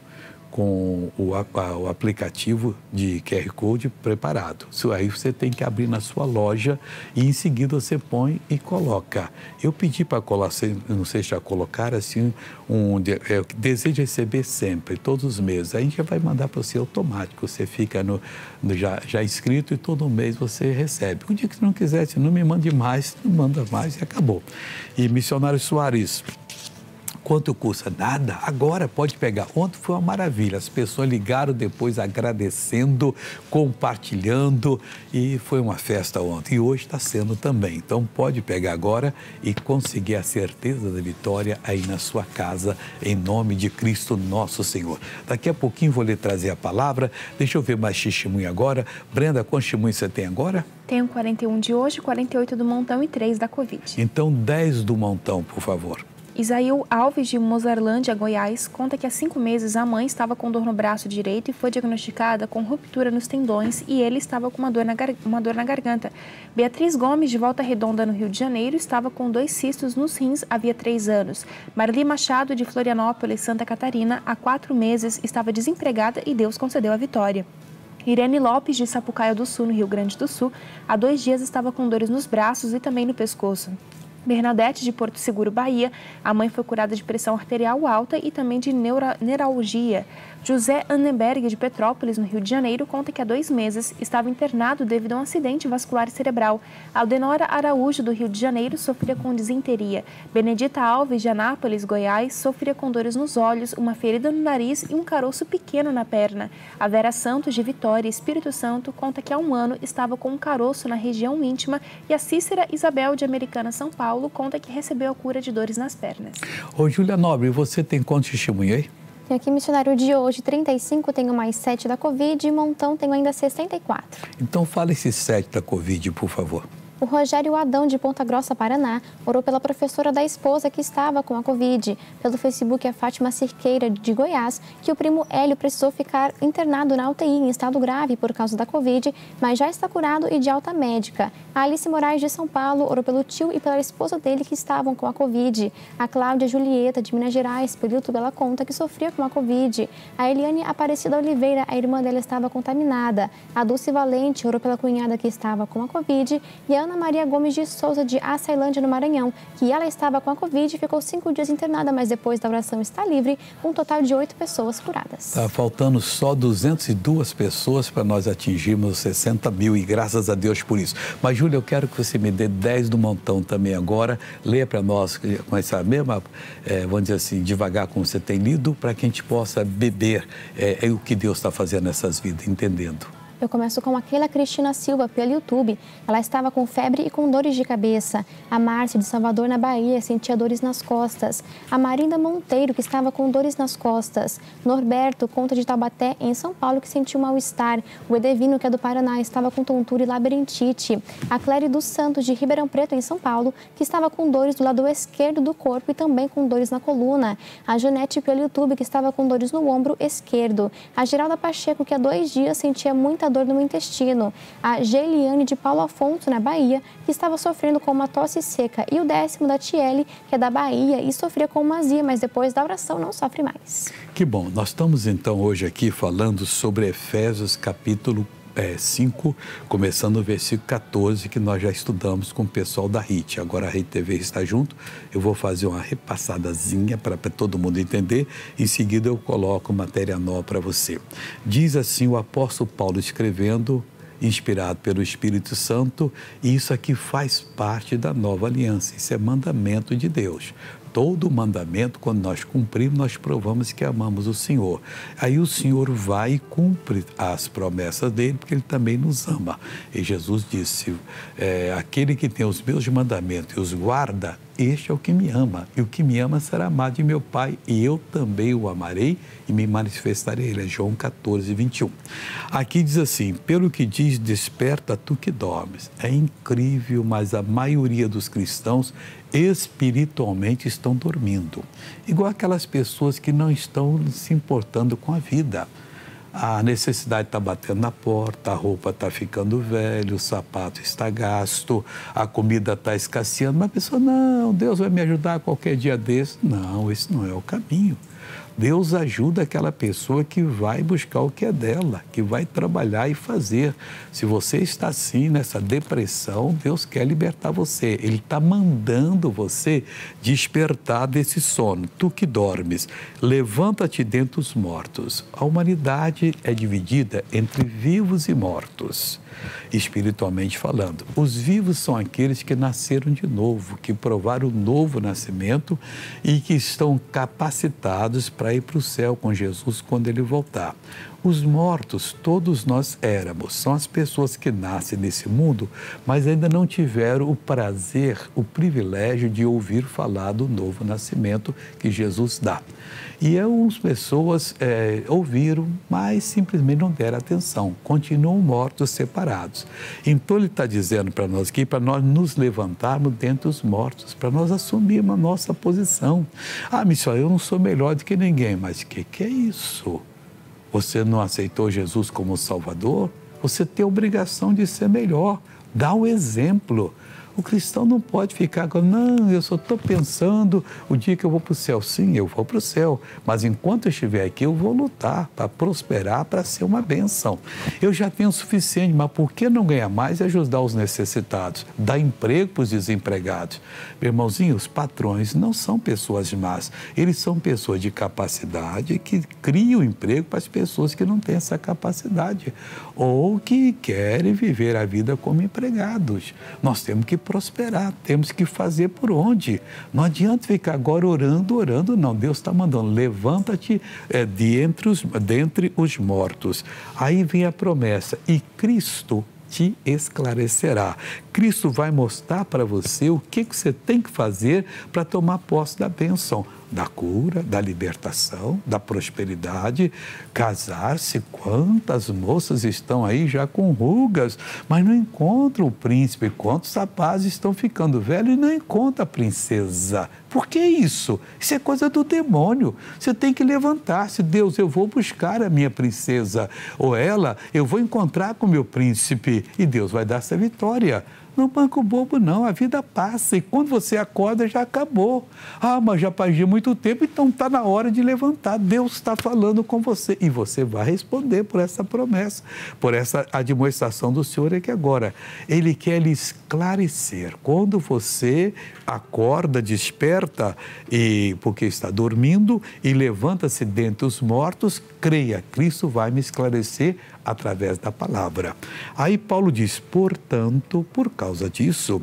Speaker 1: o aplicativo de QR Code preparado. Aí você tem que abrir na sua loja e em seguida você põe e coloca. Eu pedi para colocar, não sei se já colocaram assim, desejo receber sempre, todos os meses. Aí a gente já vai mandar para você automático. Você fica já inscrito e todo mês você recebe. O dia que você não quiser, se não me mande mais, não manda mais e acabou. E missionário Soares, quanto custa? Nada. Agora pode pegar. Ontem foi uma maravilha. As pessoas ligaram depois agradecendo, compartilhando, e foi uma festa ontem. E hoje está sendo também. Então pode pegar agora e conseguir a certeza da vitória aí na sua casa, em nome de Cristo nosso Senhor. Daqui a pouquinho vou lhe trazer a palavra. Deixa eu ver mais testemunho agora. Brenda, quantos testemunhos você tem agora?
Speaker 3: Tenho 41 de hoje, 48 do Montão e 3 da Covid.
Speaker 1: Então 10 do Montão, por favor.
Speaker 3: Isaíl Alves, de Mozarlândia, Goiás, conta que há 5 meses a mãe estava com dor no braço direito e foi diagnosticada com ruptura nos tendões, e ele estava com uma dor na garganta. Beatriz Gomes, de Volta Redonda, no Rio de Janeiro, estava com 2 cistos nos rins havia 3 anos. Marli Machado, de Florianópolis, Santa Catarina, há 4 meses estava desempregada e Deus concedeu a vitória. Irene Lopes, de Sapucaia do Sul, no Rio Grande do Sul, há 2 dias estava com dores nos braços e também no pescoço. Bernadette, de Porto Seguro, Bahia, a mãe foi curada de pressão arterial alta e também de neuralgia. José Annenberg, de Petrópolis, no Rio de Janeiro, conta que há 2 meses estava internado devido a um acidente vascular cerebral. Aldenora Araújo, do Rio de Janeiro, sofria com disenteria. Benedita Alves, de Anápolis, Goiás, sofria com dores nos olhos, uma ferida no nariz e um caroço pequeno na perna. A Vera Santos, de Vitória, Espírito Santo, conta que há 1 ano estava com um caroço na região íntima, e a Cícera Isabel, de Americana, São Paulo, conta que recebeu a cura de dores nas pernas.
Speaker 1: Ô, Júlia Nobre, você tem quantos testemunhos aí?
Speaker 4: Tem aqui, missionário, de hoje, 35, tenho mais 7 da Covid, e Montão tenho ainda 64.
Speaker 1: Então fala esses 7 da Covid, por favor.
Speaker 4: O Rogério Adão, de Ponta Grossa, Paraná, orou pela professora da esposa que estava com a Covid. Pelo Facebook, a Fátima Cirqueira, de Goiás, que o primo Hélio precisou ficar internado na UTI em estado grave por causa da Covid, mas já está curado e de alta médica. A Alice Moraes, de São Paulo, orou pelo tio e pela esposa dele que estavam com a Covid. A Cláudia Julieta, de Minas Gerais, pelo YouTube, ela conta que sofria com a Covid. A Eliane Aparecida Oliveira, a irmã dela, estava contaminada. A Dulce Valente orou pela cunhada que estava com a Covid. E a Ana Ana Maria Gomes de Souza, de Açailândia, no Maranhão, que ela estava com a Covid e ficou 5 dias internada, mas depois da oração está livre, um total de 8 pessoas curadas.
Speaker 1: Está faltando só 202 pessoas para nós atingirmos os 60 mil, e graças a Deus por isso. Mas, Júlia, eu quero que você me dê 10 do montão também agora. Leia para nós com essa mesma, vamos dizer assim, devagar como você tem lido, para que a gente possa beber o que Deus está fazendo nessas vidas, entendendo.
Speaker 4: Eu começo com a Keila Cristina Silva, pelo YouTube. Ela estava com febre e com dores de cabeça. A Márcia, de Salvador, na Bahia, sentia dores nas costas. A Marinda Monteiro, que estava com dores nas costas. Norberto, conta de Taubaté, em São Paulo, que sentiu mal-estar. O Edevino, que é do Paraná, estava com tontura e labirintite. A Cléry dos Santos, de Ribeirão Preto, em São Paulo, que estava com dores do lado esquerdo do corpo e também com dores na coluna. A Janete, pelo YouTube, que estava com dores no ombro esquerdo. A Geralda Pacheco, que há 2 dias sentia muita dor no intestino. A Geliane, de Paulo Afonso, na Bahia, que estava sofrendo com uma tosse seca. E o 10º da Tiele, que é da Bahia e sofria com uma azia, mas depois da oração não sofre mais.
Speaker 1: Que bom. Nós estamos então hoje aqui falando sobre Efésios capítulo 5, começando no versículo 14, que nós já estudamos com o pessoal da RIT. Agora a RIT TV está junto, eu vou fazer uma repassadazinha para todo mundo entender, em seguida eu coloco matéria nova para você. Diz assim o apóstolo Paulo escrevendo, inspirado pelo Espírito Santo, e isso aqui faz parte da nova aliança, isso é mandamento de Deus. Todo mandamento, quando nós cumprimos, nós provamos que amamos o Senhor. Aí o Senhor vai e cumpre as promessas dele, porque ele também nos ama. E Jesus disse, aquele que tem os meus mandamentos e os guarda, este é o que me ama. E o que me ama será amado de meu Pai, e eu também o amarei e me manifestarei. Ele é João 14, 21. Aqui diz assim, pelo que diz, desperta tu que dormes. É incrível, mas a maioria dos cristãos espiritualmente estão dormindo. Igual aquelas pessoas que não estão se importando com a vida. A necessidade está batendo na porta, a roupa está ficando velha, o sapato está gasto, a comida está escasseando, mas a pessoa, não, Deus vai me ajudar qualquer dia desse. Não, esse não é o caminho. Deus ajuda aquela pessoa que vai buscar o que é dela, que vai trabalhar e fazer. Se você está assim, nessa depressão, Deus quer libertar você. Ele está mandando você despertar desse sono. Tu que dormes, levanta-te dentre os mortos. A humanidade é dividida entre vivos e mortos, espiritualmente falando. Os vivos são aqueles que nasceram de novo, que provaram o novo nascimento e que estão capacitados para ir para o céu com Jesus quando ele voltar. Os mortos, todos nós éramos, são as pessoas que nascem nesse mundo, mas ainda não tiveram o prazer, o privilégio de ouvir falar do novo nascimento que Jesus dá. E algumas pessoas ouviram, mas simplesmente não deram atenção, continuam mortos, separados. Então ele está dizendo para nós aqui, para nós nos levantarmos dentre os mortos, para nós assumirmos a nossa posição. Ah, missionário, eu não sou melhor do que ninguém, mas o que é isso? Você não aceitou Jesus como Salvador? Você tem a obrigação de ser melhor. Dá o exemplo. O cristão não pode ficar com, não, eu só estou pensando o dia que eu vou para o céu. Sim, eu vou para o céu, mas enquanto eu estiver aqui, eu vou lutar para prosperar, para ser uma bênção. Eu já tenho o suficiente, mas por que não ganhar mais e ajudar os necessitados? Dar emprego para os desempregados. Meu irmãozinho, os patrões não são pessoas más, eles são pessoas de capacidade que criam emprego para as pessoas que não têm essa capacidade ou que querem viver a vida como empregados. Nós temos que prosperar, temos que fazer por onde. Não adianta ficar agora orando, não. Deus está mandando, levanta-te dentre os mortos. Aí vem a promessa, e Cristo te esclarecerá. Cristo vai mostrar para você o que você tem que fazer para tomar posse da bênção, da cura, da libertação, da prosperidade, casar-se. Quantas moças estão aí já com rugas, mas não encontram o príncipe. Quantos rapazes estão ficando velhos e não encontram a princesa? Por que isso? Isso é coisa do demônio. Você tem que levantar-se. Deus, eu vou buscar a minha princesa. Ou ela, eu vou encontrar com o meu príncipe. E Deus vai dar essa vitória. Não banco bobo, não. A vida passa e quando você acorda já acabou. Ah, mas já passou muito tempo, então está na hora de levantar. Deus está falando com você e você vai responder por essa promessa, por essa admoestação do Senhor aqui agora. Ele quer lhe esclarecer. Quando você acorda, desperta, porque está dormindo e levanta-se dentre os mortos, creia, Cristo vai me esclarecer através da palavra. Aí Paulo diz, portanto, por causa disso,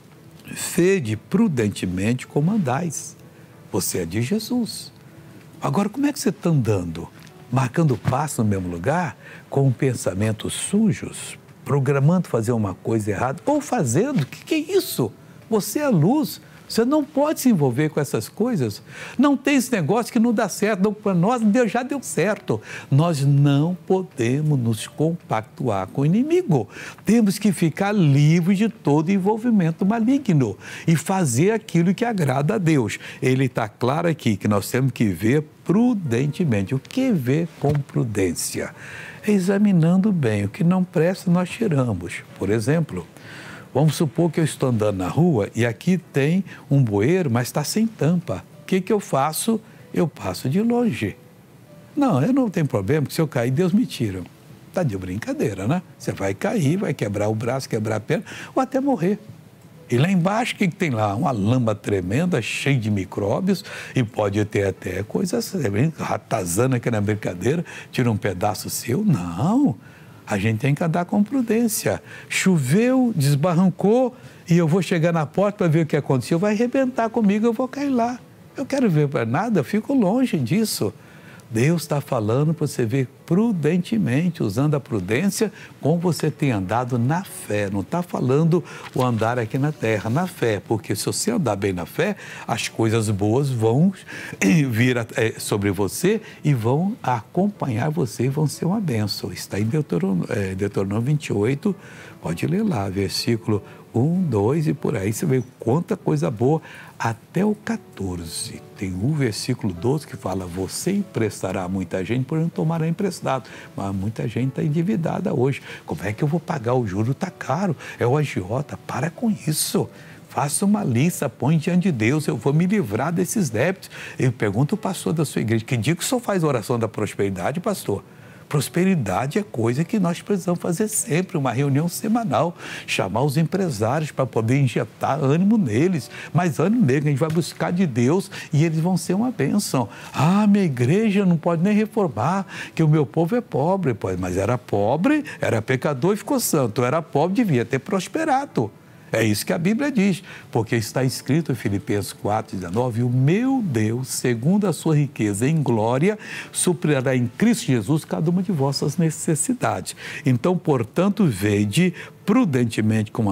Speaker 1: vede prudentemente como andais. Você é de Jesus. Agora, como é que você está andando? Marcando passo no mesmo lugar, com pensamentos sujos, programando fazer uma coisa errada, ou fazendo, o que é isso? Você é a luz. Você não pode se envolver com essas coisas. Não tem esse negócio que não dá certo. Para nós, Deus já deu certo. Nós não podemos nos compactuar com o inimigo. Temos que ficar livres de todo envolvimento maligno e fazer aquilo que agrada a Deus. Ele está claro aqui que nós temos que ver prudentemente. O que ver com prudência? Examinando bem. O que não presta, nós tiramos. Por exemplo, vamos supor que eu estou andando na rua e aqui tem um bueiro, mas está sem tampa. O que eu faço? Eu passo de longe. Não, eu não tenho problema, porque se eu cair, Deus me tira. Está de brincadeira, né? Você vai cair, vai quebrar o braço, quebrar a perna, ou até morrer. E lá embaixo, o que tem lá? Uma lama tremenda, cheia de micróbios, e pode ter até coisas, ratazana que na brincadeira, tira um pedaço seu. Não. A gente tem que andar com prudência. Choveu, desbarrancou e eu vou chegar na porta para ver o que aconteceu. Vai arrebentar comigo, eu vou cair lá. Eu quero ver para nada, eu fico longe disso. Deus está falando para você ver prudentemente, usando a prudência, como você tem andado na fé. Não está falando o andar aqui na terra, na fé. Porque se você andar bem na fé, as coisas boas vão vir sobre você e vão acompanhar você e vão ser uma bênção. Está em Deuteronômio 28, pode ler lá, versículo 1, 2 e por aí você vê quanta coisa boa, até o 14. Tem o versículo 12 que fala, você emprestará a muita gente, porém não tomará emprestado. Mas muita gente está endividada hoje. Como é que eu vou pagar? O juro está caro, é o agiota. Para com isso. Faça uma lista, põe diante de Deus, eu vou me livrar desses débitos. Eu pergunto ao pastor da sua igreja, que dia que o senhor faz a oração da prosperidade, pastor? Prosperidade é coisa que nós precisamos fazer sempre, uma reunião semanal, chamar os empresários para poder injetar ânimo neles, mas ânimo neles, a gente vai buscar de Deus e eles vão ser uma bênção. Ah, minha igreja não pode nem reformar, que o meu povo é pobre, mas era pobre, era pecador e ficou santo, era pobre, devia ter prosperado. É isso que a Bíblia diz, porque está escrito em Filipenses 4,19, o meu Deus, segundo a sua riqueza em glória, suprirá em Cristo Jesus cada uma de vossas necessidades. Então, portanto, vede prudentemente como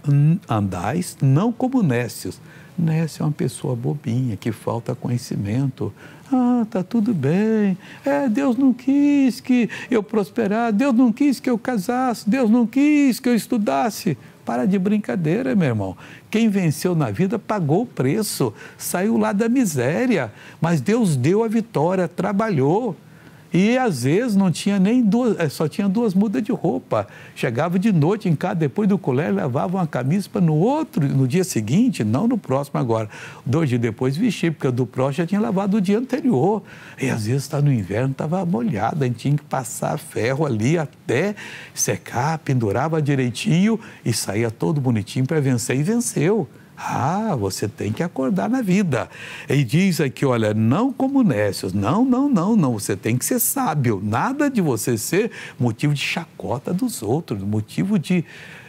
Speaker 1: andais, não como nécios. Nécio é uma pessoa bobinha, que falta conhecimento. Ah, tá tudo bem. Deus não quis que eu prosperasse, Deus não quis que eu casasse, Deus não quis que eu estudasse. Para de brincadeira, meu irmão. Quem venceu na vida pagou o preço, saiu lá da miséria, mas Deus deu a vitória, trabalhou. E às vezes não tinha nem só tinha 2 mudas de roupa. Chegava de noite em casa, depois do colégio, levava uma camisa para no dia seguinte, não no próximo agora. 2 dias depois vestir, porque o do próximo já tinha lavado o dia anterior. E às vezes está no inverno, estava molhado, a gente tinha que passar ferro ali até secar, pendurava direitinho e saía todo bonitinho para vencer e venceu. Ah, você tem que acordar na vida. E diz aqui, olha, não como nécios. Não. Você tem que ser sábio. Nada de você ser motivo de chacota dos outros, motivo de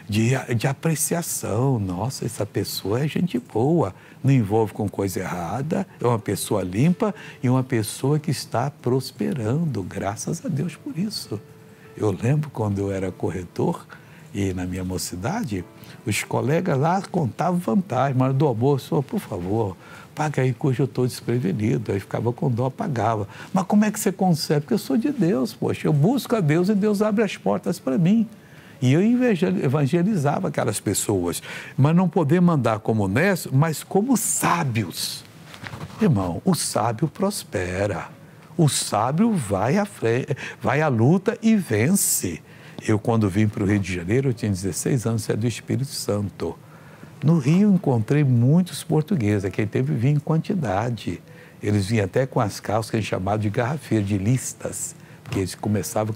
Speaker 1: apreciação. Nossa, essa pessoa é gente boa. Não envolve com coisa errada. É uma pessoa limpa e uma pessoa que está prosperando. Graças a Deus por isso. Eu lembro quando eu era corretor e na minha mocidade, os colegas lá contavam vantagem, mas do almoço, por favor, paga aí, cujo eu estou desprevenido. Aí ficava com dó, pagava. Mas como é que você consegue? Porque eu sou de Deus, poxa, eu busco a Deus e Deus abre as portas para mim. E eu evangelizava aquelas pessoas. Mas não poder mandar como nécio, mas como sábios. Irmão, o sábio prospera. O sábio vai à luta e vence. Eu, quando vim para o Rio de Janeiro, eu tinha 16 anos, é do Espírito Santo. No Rio, encontrei muitos portugueses, aquele tempo vinha em quantidade. Eles vinham até com as calças que a gente chamava de garrafeiro, de listas, porque eles começavam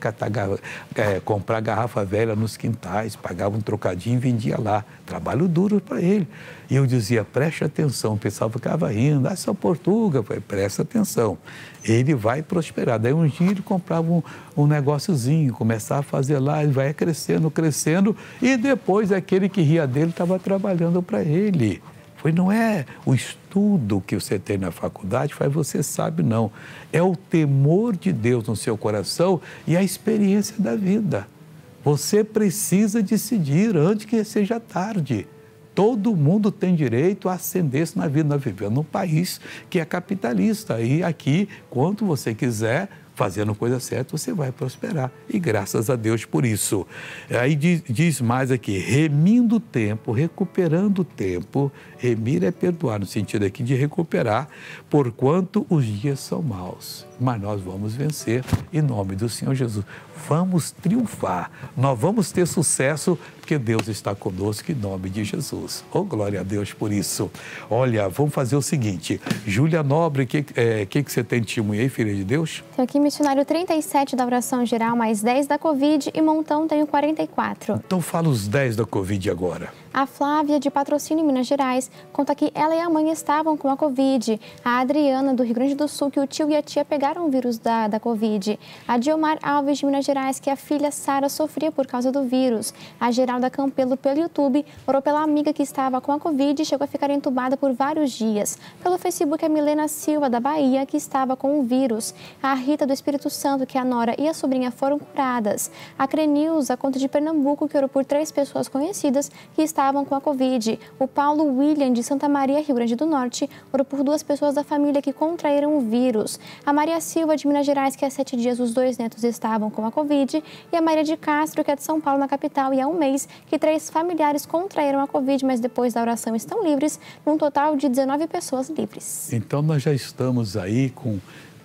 Speaker 1: a comprar garrafa velha nos quintais, pagavam um trocadinho e vendia lá. Trabalho duro para ele. E eu dizia, preste atenção. O pessoal ficava rindo, só Portuga. Falei, presta atenção. Ele vai prosperar. Daí um dia ele comprava um negóciozinho, começava a fazer lá, ele vai crescendo, crescendo, e depois aquele que ria dele estava trabalhando para ele. Não é o estudo que você tem na faculdade, você sabe, não. É o temor de Deus no seu coração e a experiência da vida. Você precisa decidir antes que seja tarde. Todo mundo tem direito a ascender-se na vida. Nós vivemos num país que é capitalista. E aqui, quanto você quiser, fazendo coisa certa, você vai prosperar. E graças a Deus por isso. Aí diz mais aqui, remindo o tempo, recuperando o tempo. Remir é perdoar, no sentido aqui de recuperar, porquanto os dias são maus. Mas nós vamos vencer em nome do Senhor Jesus. Vamos triunfar, nós vamos ter sucesso, porque Deus está conosco em nome de Jesus. Oh, glória a Deus por isso. Olha, vamos fazer o seguinte, Júlia Nobre, o que você tem de testemunho aí, filha de Deus?
Speaker 4: Tenho aqui missionário 37 da oração geral, mais 10 da Covid e montão tenho 44.
Speaker 1: Então fala os 10 da Covid agora.
Speaker 4: A Flávia, de Patrocínio, Minas Gerais, conta que ela e a mãe estavam com a Covid. A Adriana, do Rio Grande do Sul, que o tio e a tia pegaram o vírus da Covid. A Diomar Alves, de Minas Gerais, que a filha Sara sofria por causa do vírus. A Geralda Campelo, pelo YouTube, orou pela amiga que estava com a Covid e chegou a ficar entubada por vários dias. Pelo Facebook, a Milena Silva, da Bahia, que estava com o vírus. A Rita, do Espírito Santo, que a nora e a sobrinha foram curadas. A Crenilza, conta de Pernambuco, que orou por 3 pessoas conhecidas que estavam com a Covid. O Paulo William, de Santa Maria, Rio Grande do Norte, orou por 2 pessoas da família que contraíram o vírus. A Maria Silva, de Minas Gerais, que há 7 dias os 2 netos estavam com a Covid. E a Maria de Castro, que é de São Paulo, na capital, e há 1 mês que 3 familiares contraíram a Covid, mas depois da oração estão livres, num total de 19 pessoas livres.
Speaker 1: Então nós já estamos aí com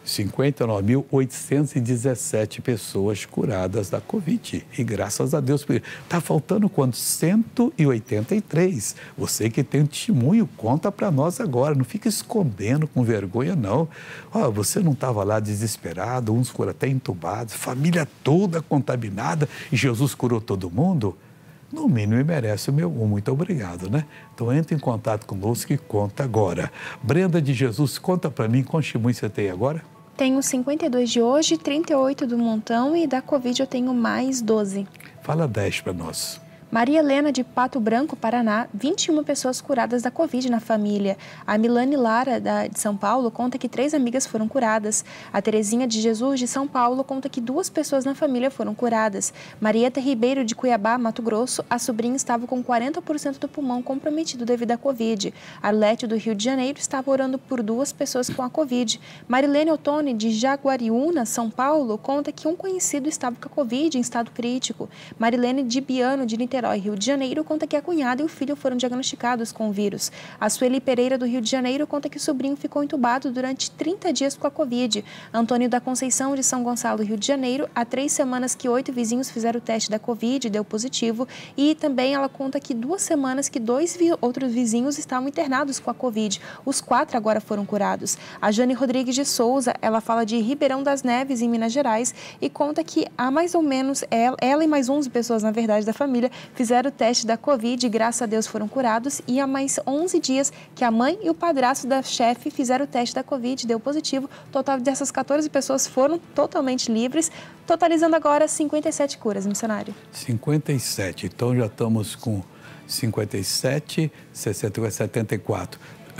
Speaker 1: 59.817 pessoas curadas da Covid. E graças a Deus, está faltando quanto? 183. Você que tem um testemunho, conta para nós agora. Não fica escondendo com vergonha, não. Você não estava lá desesperado, uns foram até entubados, família toda contaminada e Jesus curou todo mundo? No mínimo, merece o meu muito obrigado, né? Então, entre em contato conosco e conta agora. Brenda de Jesus, conta para mim, quantos testemunhos você tem agora?
Speaker 3: Tenho 52 de hoje, 38 do montão e da Covid eu tenho mais 12.
Speaker 1: Fala 10 para nós.
Speaker 3: Maria Helena, de Pato Branco, Paraná, 21 pessoas curadas da Covid na família. A Milane Lara, de São Paulo, conta que 3 amigas foram curadas. A Terezinha de Jesus, de São Paulo, conta que 2 pessoas na família foram curadas. Marieta Ribeiro, de Cuiabá, Mato Grosso, a sobrinha estava com 40% do pulmão comprometido devido à Covid. Arlete, do Rio de Janeiro, estava orando por 2 pessoas com a Covid. Marilene Ottoni, de Jaguariúna, São Paulo, conta que um conhecido estava com a Covid em estado crítico. Marilene de Biano, de Niterói, Rio de Janeiro, conta que a cunhada e o filho foram diagnosticados com o vírus. A Sueli Pereira, do Rio de Janeiro, conta que o sobrinho ficou entubado durante 30 dias com a Covid. Antônio da Conceição, de São Gonçalo, Rio de Janeiro, há 3 semanas que 8 vizinhos fizeram o teste da Covid e deu positivo. E também ela conta que 2 semanas que 2 outros vizinhos estavam internados com a Covid. Os 4 agora foram curados. A Jane Rodrigues de Souza, ela fala de Ribeirão das Neves, em Minas Gerais, e conta que há mais ou menos ela e mais 11 pessoas, na verdade, da família, fizeram o teste da Covid e, graças a Deus, foram curados. E há mais 11 dias que a mãe e o padrasto da chefe fizeram o teste da Covid, deu positivo. O total dessas 14 pessoas foram totalmente livres, totalizando agora 57 curas, missionário.
Speaker 1: 57. Então, já estamos com 57, 64, 74.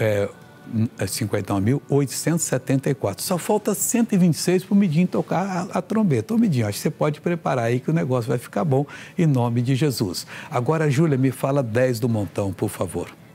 Speaker 1: 51.874. Só falta 126 para o Midinho tocar a trombeta. Ô, Midinho, acho que você pode preparar aí que o negócio vai ficar bom, em nome de Jesus. Agora, Júlia, me fala 10 do montão, por favor.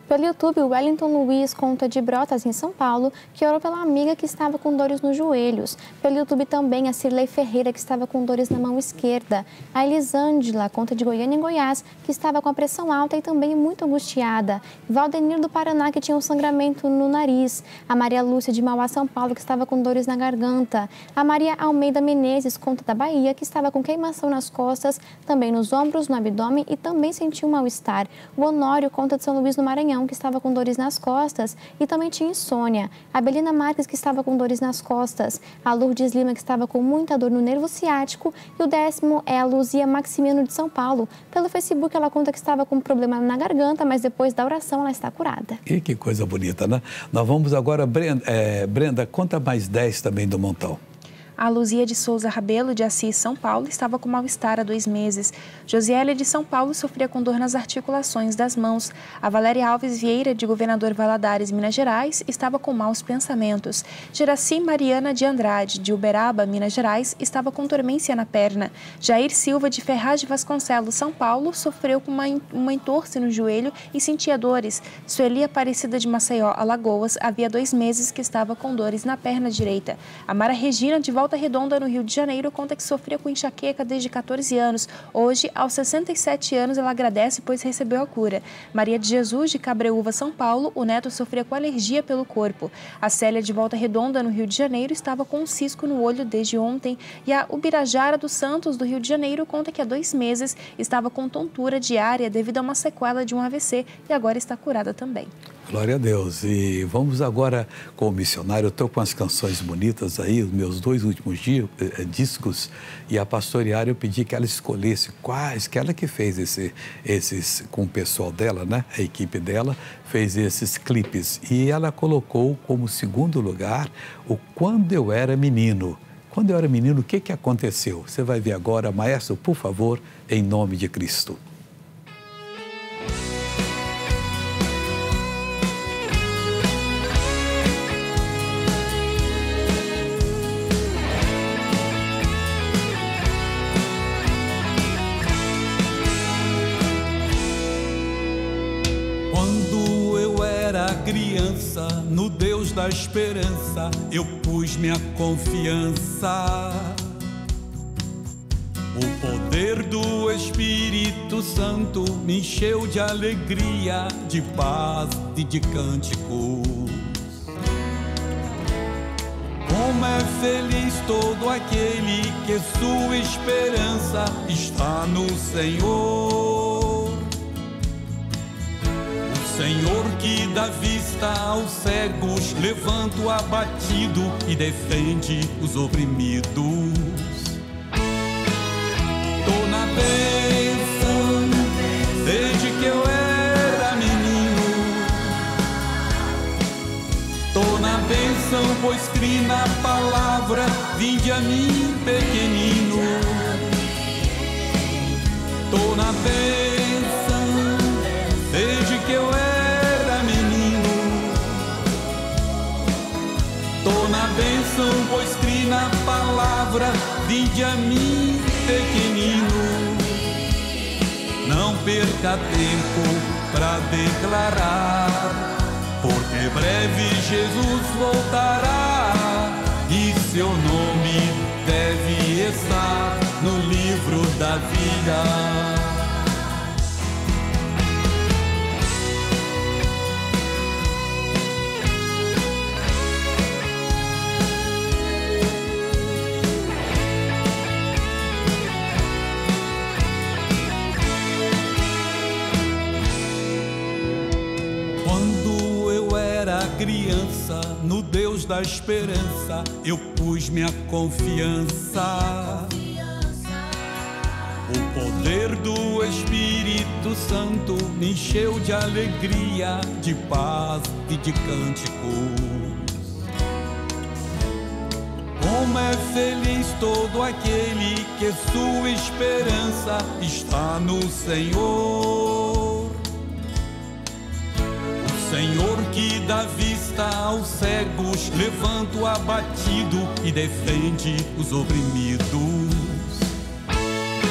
Speaker 4: Pelo YouTube, o Wellington Luiz conta de Brotas, em São Paulo, que orou pela amiga que estava com dores nos joelhos. Pelo YouTube também a Cirlei Ferreira, que estava com dores na mão esquerda. A Elisângela conta de Goiânia, em Goiás, que estava com a pressão alta e também muito angustiada. Valdenir do Paraná, que tinha um sangramento no nariz. A Maria Lúcia de Mauá, São Paulo, que estava com dores na garganta. A Maria Almeida Menezes conta da Bahia, que estava com queimação nas costas, também nos ombros, no abdômen e também sentiu mal-estar. O Honório conta de São Luís, no Maranhão, que estava com dores nas costas e também tinha insônia. A Belina Marques, que estava com dores nas costas. A Lourdes Lima, que estava com muita dor no nervo ciático. E o 10º é a Luzia Maximiano, de São Paulo. Pelo Facebook, ela conta que estava com problema na garganta, mas depois da oração ela está curada.
Speaker 1: E que coisa bonita, né? Nós vamos agora, Brenda, conta mais 10 também do montão.
Speaker 3: A Luzia de Souza Rabelo, de Assis, São Paulo, estava com mal-estar há 2 meses. Josiélia de São Paulo sofria com dor nas articulações das mãos. A Valéria Alves Vieira, de Governador Valadares, Minas Gerais, estava com maus pensamentos. Geraci Mariana de Andrade, de Uberaba, Minas Gerais, estava com dormência na perna. Jair Silva, de Ferraz de Vasconcelos, São Paulo, sofreu com uma entorse no joelho e sentia dores. Sueli Aparecida de Maceió, Alagoas, havia 2 meses que estava com dores na perna direita. A Mara Regina, de Volta Redonda, no Rio de Janeiro, conta que sofria com enxaqueca desde 14 anos. Hoje, aos 67 anos, ela agradece, pois recebeu a cura. Maria de Jesus, de Cabreúva, São Paulo, o neto sofria com alergia pelo corpo. A Célia, de Volta Redonda, no Rio de Janeiro, estava com um cisco no olho desde ontem. E a Ubirajara dos Santos, do Rio de Janeiro, conta que há 2 meses estava com tontura diária devido a uma sequela de um AVC e agora está curada também.
Speaker 1: Glória a Deus. E vamos agora com o missionário. Eu estou com as canções bonitas aí, os meus 2 últimos discos. E a pastoreária, eu pedi que ela escolhesse quais, que ela que fez esses com o pessoal dela, né? A equipe dela fez esses clipes. E ela colocou como segundo lugar o Quando Eu Era Menino. Quando eu era menino, o que aconteceu? Você vai ver agora. Maestro, por favor, em nome de Cristo.
Speaker 5: Criança, no Deus da esperança, eu pus minha confiança. O poder do Espírito Santo me encheu de alegria, de paz e de cânticos. Como é feliz todo aquele que sua esperança está no Senhor. Senhor que dá vista aos cegos, levanta o abatido e defende os oprimidos. Tô na bênção desde que eu era menino. Tô na bênção, pois criei na palavra, vinde a mim pequenino. Tô na bênção desde que eu era menino. Tô na bênção, pois criei na palavra, vinde a mim pequenino. Não perca tempo pra declarar, porque breve Jesus voltará e seu nome deve estar no livro da vida. Criança, no Deus da esperança, eu pus minha confiança. O poder do Espírito Santo me encheu de alegria, de paz e de cânticos. Como é feliz todo aquele que sua esperança está no Senhor. Senhor que dá vista aos cegos, levanta o abatido e defende os oprimidos.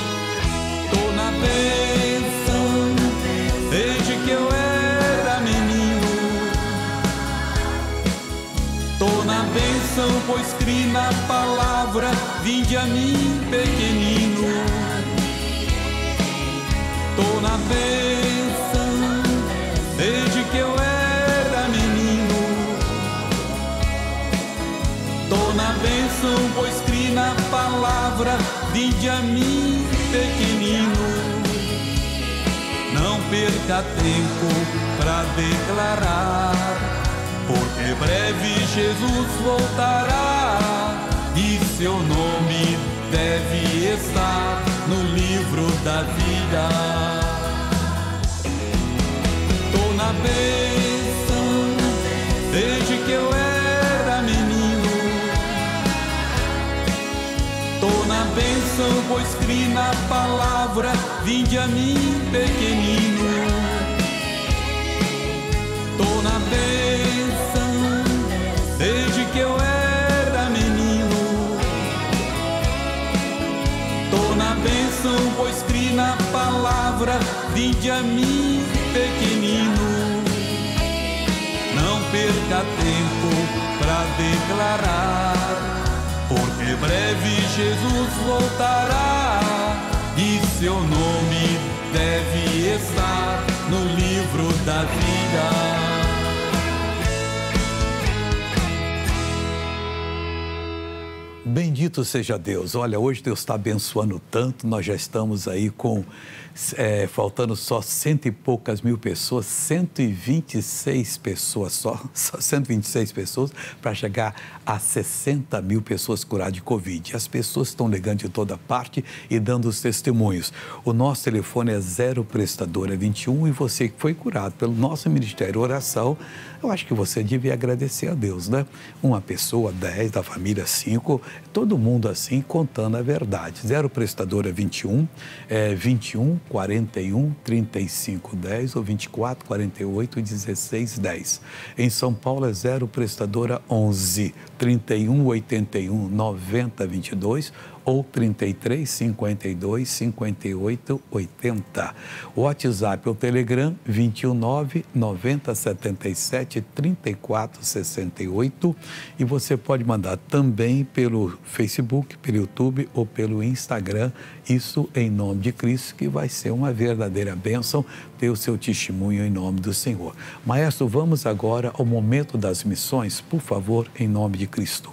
Speaker 5: Tô na bênção desde que eu era menino. bênção, pois crie na palavra, vinde a mim, pequenino. Tô na bênção, desde que eu era menino. Tô na bênção, pois crie na palavra, vinde a mim, pequenino. Não perca tempo pra declarar, porque breve Jesus voltará e seu nome deve estar no livro da vida. Tô na bênção, desde que eu era menino. Tô na bênção, pois crie na palavra, vinde a mim, pequenino. Tô na bênção, desde que eu era menino. Tô na bênção, pois crie na palavra, vinde a mim, pequenino. Não perca tempo pra declarar, porque breve Jesus voltará e seu nome deve estar no livro da vida.
Speaker 1: Bendito seja Deus. Olha, hoje Deus está abençoando tanto, nós já estamos aí com, faltando só 100 e poucas mil pessoas, 126 pessoas só 126 pessoas para chegar a 60 mil pessoas curadas de Covid. As pessoas estão ligando de toda parte e dando os testemunhos. O nosso telefone é 0 prestadora 21 e você que foi curado pelo nosso Ministério Oração, eu acho que você devia agradecer a Deus, né? Uma pessoa, 10, da família 5, todo mundo assim contando a verdade. 0 prestadora 21, 21 41 35 10 ou 24 48 16 10. Em São Paulo é 0 prestadora 11 31 81 90 22 ou 33 52 58 80. O WhatsApp ou Telegram 219 90 77 34 68 e você pode mandar também pelo Facebook, pelo YouTube ou pelo Instagram, isso em nome de Cristo, que vai ser uma verdadeira bênção ter o seu testemunho em nome do Senhor. Maestro, vamos agora ao momento das missões, por favor, em nome de Cristo.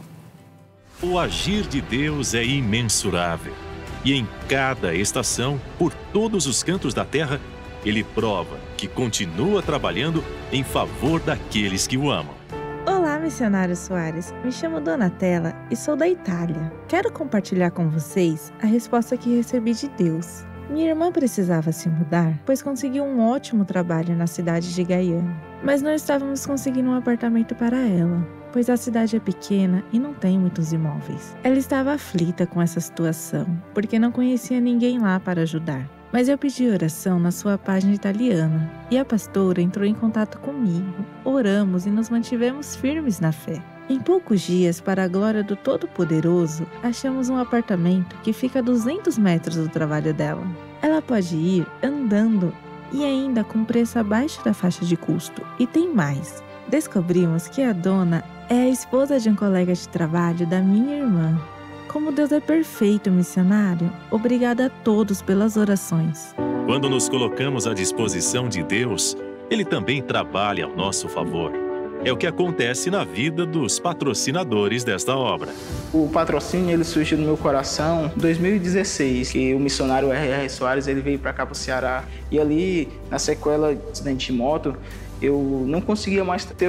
Speaker 9: O agir de Deus é imensurável. E em cada estação, por todos os cantos da terra, Ele prova que continua trabalhando em favor daqueles que o amam.
Speaker 17: Olá, missionário Soares. Me chamo Donatella e sou da Itália. Quero compartilhar com vocês a resposta que recebi de Deus. Minha irmã precisava se mudar, pois conseguiu um ótimo trabalho na cidade de Gaiano. Mas não estávamos conseguindo um apartamento para ela, pois a cidade é pequena e não tem muitos imóveis. Ela estava aflita com essa situação, porque não conhecia ninguém lá para ajudar. Mas eu pedi oração na sua página italiana, e a pastora entrou em contato comigo. Oramos e nos mantivemos firmes na fé. Em poucos dias, para a glória do Todo-Poderoso, achamos um apartamento que fica a 200 metros do trabalho dela. Ela pode ir andando e ainda com preço abaixo da faixa de custo. E tem mais. Descobrimos que a dona é a esposa de um colega de trabalho da minha irmã. Como Deus é perfeito, missionário, obrigada a todos pelas orações.
Speaker 9: Quando nos colocamos à disposição de Deus, Ele também trabalha ao nosso favor. É o que acontece na vida dos patrocinadores desta obra.
Speaker 18: O patrocínio ele surgiu no meu coração em 2016, que o missionário R.R. Soares ele veio para cá para o Ceará. E ali, na sequela de acidente de moto, eu não conseguia mais ter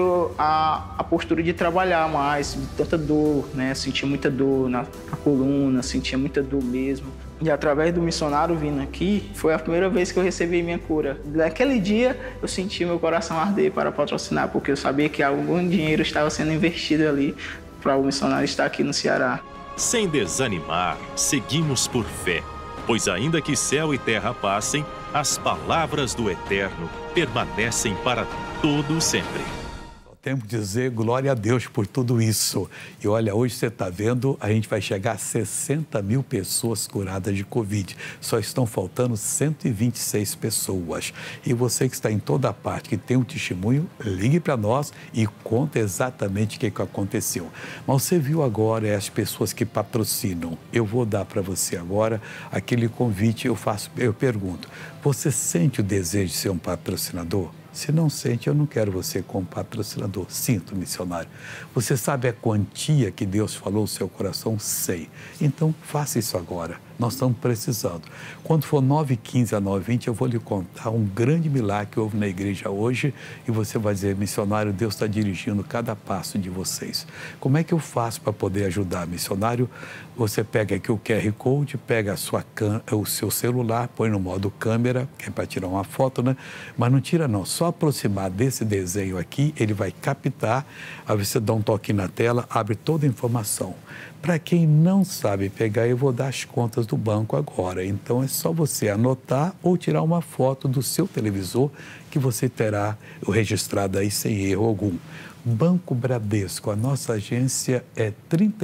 Speaker 18: a postura de trabalhar mais, de tanta dor, né? Sentia muita dor na coluna, sentia muita dor mesmo. E através do missionário vindo aqui, foi a primeira vez que eu recebi minha cura. Naquele dia, eu senti meu coração arder para patrocinar, porque eu sabia que algum dinheiro estava sendo investido ali para o missionário estar aqui no Ceará.
Speaker 9: Sem desanimar, seguimos por fé, pois ainda que céu e terra passem, as palavras do Eterno permanecem para todo sempre.
Speaker 1: Temos que dizer glória a Deus por tudo isso. E olha, hoje você está vendo, a gente vai chegar a 60 mil pessoas curadas de Covid. Só estão faltando 126 pessoas. E você que está em toda parte, que tem um testemunho, ligue para nós e conta exatamente o que aconteceu. Mas você viu agora as pessoas que patrocinam. Eu vou dar para você agora aquele convite, eu pergunto, você sente o desejo de ser um patrocinador? Se não sente, eu não quero você como patrocinador. Sinto, missionário. Você sabe a quantia que Deus falou no seu coração? Sei. Então, faça isso agora. Nós estamos precisando. Quando for 9h15 a 9h20, eu vou lhe contar um grande milagre que houve na igreja hoje e você vai dizer, missionário, Deus está dirigindo cada passo de vocês. Como é que eu faço para poder ajudar, missionário? Você pega aqui o QR Code, pega o seu celular, põe no modo câmera, que é para tirar uma foto, né? Mas não tira não, só aproximar desse desenho aqui, ele vai captar, aí você dá um toque na tela, abre toda a informação. Para quem não sabe pegar, eu vou dar as contas do banco agora. Então, é só você anotar ou tirar uma foto do seu televisor que você terá registrado aí sem erro algum. Banco Bradesco, a nossa agência é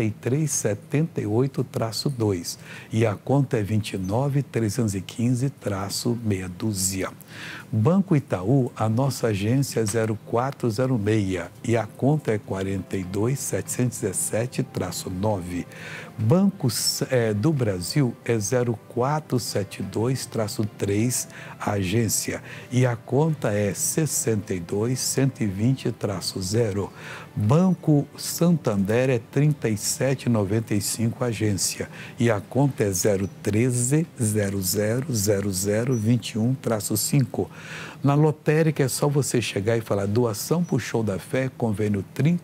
Speaker 1: 3378-2 e a conta é 29.315-6. Banco Itaú, a nossa agência é 0406 e a conta é 42.717-9. Banco do Brasil é 0472-3, a agência, e a conta é 62.120-0. Banco Santander é 3795, agência, e a conta é 013-000021-5. Na lotérica é só você chegar e falar doação para o Show da Fé, convênio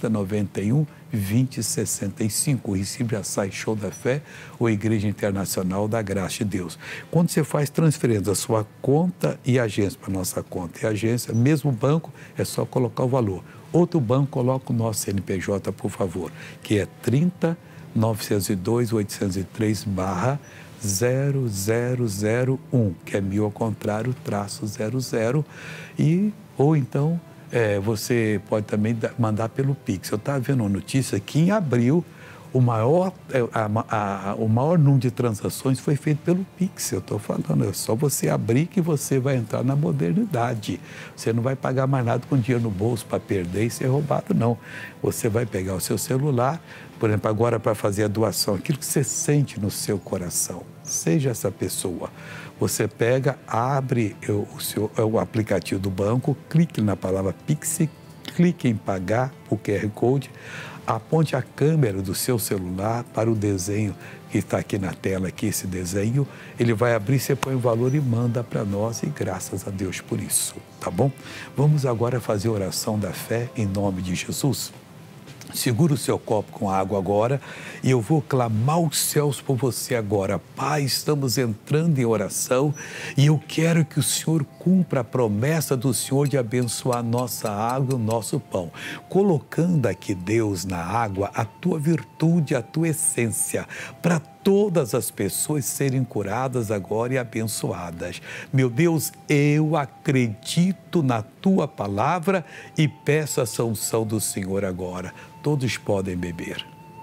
Speaker 1: 3091-2065. O recibo já sai Show da Fé ou Igreja Internacional da Graça de Deus. Quando você faz transferência da sua conta e agência para a nossa conta e agência, mesmo banco, é só colocar o valor. Outro banco, coloca o nosso CNPJ, por favor, que é 30.902-803/0001, que é 1000 ao contrário, -00, ou então você pode também mandar pelo Pix. Eu estava vendo uma notícia que em abril o maior número de transações foi feito pelo Pix. Eu estou falando, é só você abrir que você vai entrar na modernidade. Você não vai pagar mais nada com dinheiro no bolso para perder e ser roubado, não. Você vai pegar o seu celular, por exemplo, agora para fazer a doação, aquilo que você sente no seu coração. Seja essa pessoa. Você pega, abre o aplicativo do banco, clique na palavra Pix, clique em pagar o QR Code, aponte a câmera do seu celular para o desenho que está aqui na tela, aqui esse desenho, ele vai abrir, você põe o valor e manda para nós e graças a Deus por isso, tá bom? Vamos agora fazer a oração da fé em nome de Jesus. Segura o seu copo com água agora e eu vou clamar os céus por você agora. Pai, estamos entrando em oração e eu quero que o Senhor cumpra a promessa do Senhor de abençoar a nossa água e o nosso pão. Colocando aqui, Deus, na água a tua virtude, a tua essência, para todas as pessoas serem curadas agora e abençoadas. Meu Deus, eu acredito na tua palavra e peço a sanção do Senhor agora. Todos podem beber.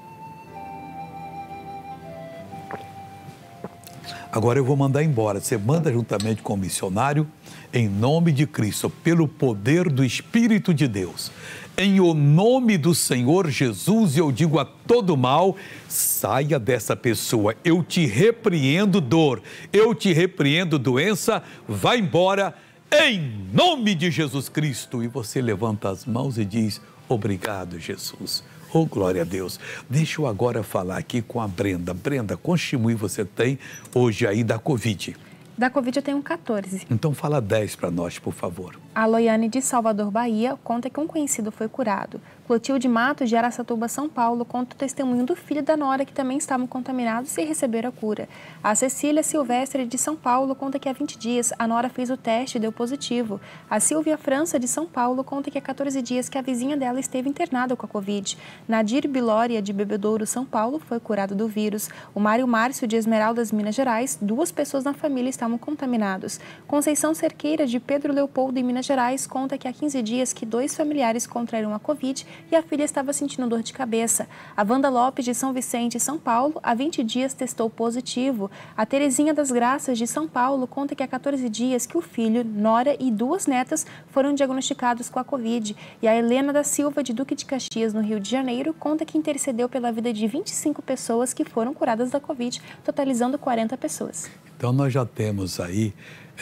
Speaker 1: Agora eu vou mandar embora. Você manda juntamente com o missionário, em nome de Cristo, pelo poder do Espírito de Deus. Em o nome do Senhor Jesus, eu digo a todo mal, saia dessa pessoa. Eu te repreendo dor, eu te repreendo doença, vai embora, em nome de Jesus Cristo. E você levanta as mãos e diz, obrigado, Jesus. Oh, glória a Deus. Deixa eu agora falar aqui com a Brenda. Brenda, quantos testemunhos você tem hoje aí da Covid?
Speaker 3: Da Covid eu tenho 14.
Speaker 1: Então fala 10 para nós, por favor.
Speaker 3: A Loiane de Salvador, Bahia, conta que um conhecido foi curado. Clotilde Matos, de Araçatuba, São Paulo, conta o testemunho do filho da nora que também estavam contaminados e receberam a cura. A Cecília Silvestre, de São Paulo, conta que há 20 dias a nora fez o teste e deu positivo. A Silvia França, de São Paulo, conta que há 14 dias que a vizinha dela esteve internada com a Covid. Nadir Bilória, de Bebedouro, São Paulo, foi curado do vírus. O Mário Márcio, de Esmeraldas, Minas Gerais, 2 pessoas na família estavam contaminados. Conceição Cerqueira, de Pedro Leopoldo, em Minas Minas Gerais, conta que há 15 dias que 2 familiares contraíram a Covid e a filha estava sentindo dor de cabeça. A Wanda Lopes, de São Vicente, São Paulo, há 20 dias testou positivo. A Terezinha das Graças, de São Paulo, conta que há 14 dias que o filho, nora e 2 netas foram diagnosticados com a Covid. E a Helena da Silva, de Duque de Caxias, no Rio de Janeiro, conta que intercedeu pela vida de 25 pessoas que foram curadas da Covid, totalizando 40 pessoas.
Speaker 1: Então, nós já temos aí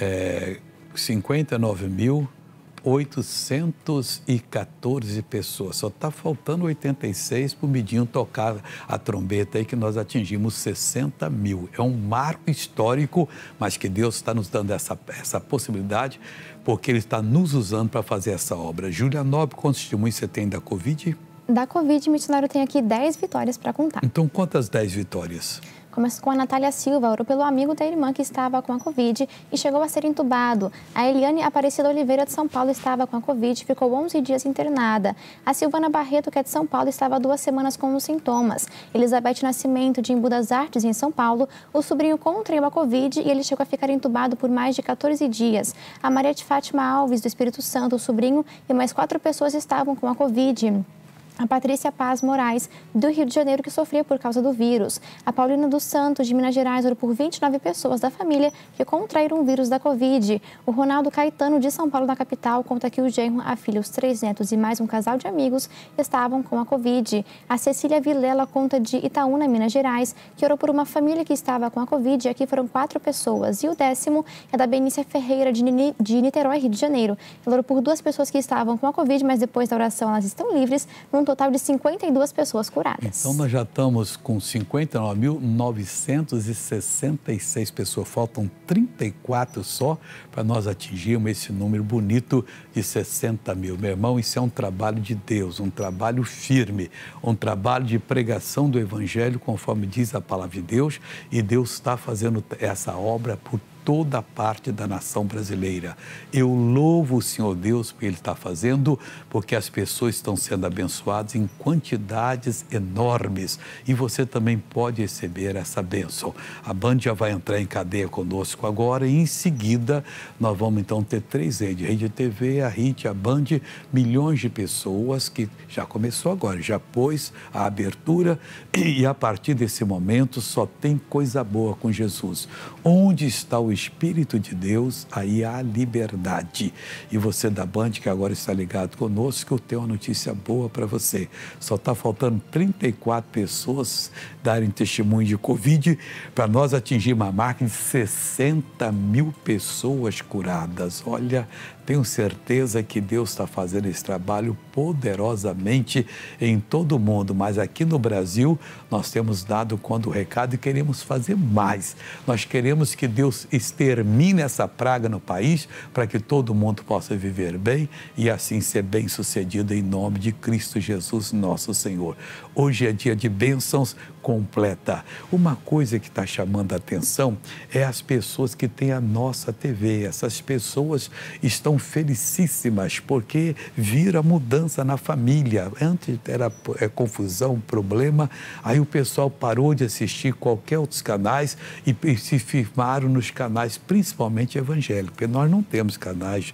Speaker 1: 59.814 pessoas. Só está faltando 86 para o Midinho tocar a trombeta aí, que nós atingimos 60 mil. É um marco histórico, mas que Deus está nos dando essa possibilidade, porque Ele está nos usando para fazer essa obra. Júlia Nobre, quantos testemunhos você tem da Covid?
Speaker 4: Da Covid, o missionário tem aqui 10 vitórias para contar.
Speaker 1: Então, quantas 10 vitórias?
Speaker 4: Começa com a Natália Silva, orou pelo amigo da irmã que estava com a Covid e chegou a ser entubado. A Eliane Aparecida Oliveira, de São Paulo, estava com a Covid e ficou 11 dias internada. A Silvana Barreto, que é de São Paulo, estava 2 semanas com os sintomas. Elizabeth Nascimento, de Embu das Artes, em São Paulo, o sobrinho contraiu a Covid e ele chegou a ficar entubado por mais de 14 dias. A Maria de Fátima Alves, do Espírito Santo, o sobrinho e mais 4 pessoas estavam com a Covid. A Patrícia Paz Moraes, do Rio de Janeiro, que sofria por causa do vírus. A Paulina dos Santos, de Minas Gerais, orou por 29 pessoas da família que contraíram o vírus da Covid. O Ronaldo Caetano, de São Paulo, da capital, conta que o genro, a filha, os 3 netos e mais um casal de amigos estavam com a Covid. A Cecília Vilela conta de Itaúna, Minas Gerais, que orou por uma família que estava com a Covid e aqui foram 4 pessoas. E o 10º é da Benícia Ferreira, de Niterói, Rio de Janeiro. Ela orou por 2 pessoas que estavam com a Covid, mas depois da oração elas estão livres, num total de 52 pessoas curadas.
Speaker 1: Então, nós já estamos com 59.966 pessoas. Faltam 34 só para nós atingirmos esse número bonito de 60 mil. Meu irmão, isso é um trabalho de Deus, um trabalho firme, um trabalho de pregação do Evangelho, conforme diz a palavra de Deus, e Deus está fazendo essa obra por toda a parte da nação brasileira. Eu louvo o Senhor Deus porque Ele está fazendo, porque as pessoas estão sendo abençoadas em quantidades enormes e você também pode receber essa bênção. A Band já vai entrar em cadeia conosco agora e em seguida nós vamos então ter 3 redes, Rede TV, a RIT, a Band, milhões de pessoas que já começou agora, já pôs a abertura e a partir desse momento só tem coisa boa com Jesus. Onde está o Espírito de Deus, aí há liberdade. E você da Band, que agora está ligado conosco, eu tenho uma notícia boa para você. Só está faltando 34 pessoas darem testemunho de Covid para nós atingirmos uma marca de 60 mil pessoas curadas. Olha, tenho certeza que Deus está fazendo esse trabalho poderosamente em todo o mundo, mas aqui no Brasil nós temos dado conta do recado e queremos fazer mais. Nós queremos que Deus extermine essa praga no país para que todo mundo possa viver bem e assim ser bem sucedido em nome de Cristo Jesus, nosso Senhor. Hoje é dia de bênçãos completa. Uma coisa que está chamando a atenção é as pessoas que têm a nossa TV. Essas pessoas estão felicíssimas porque viram a mudança na família. Antes era confusão, problema, aí o pessoal parou de assistir qualquer outros canais e se firmaram nos canais, principalmente evangélicos, porque nós não temos canais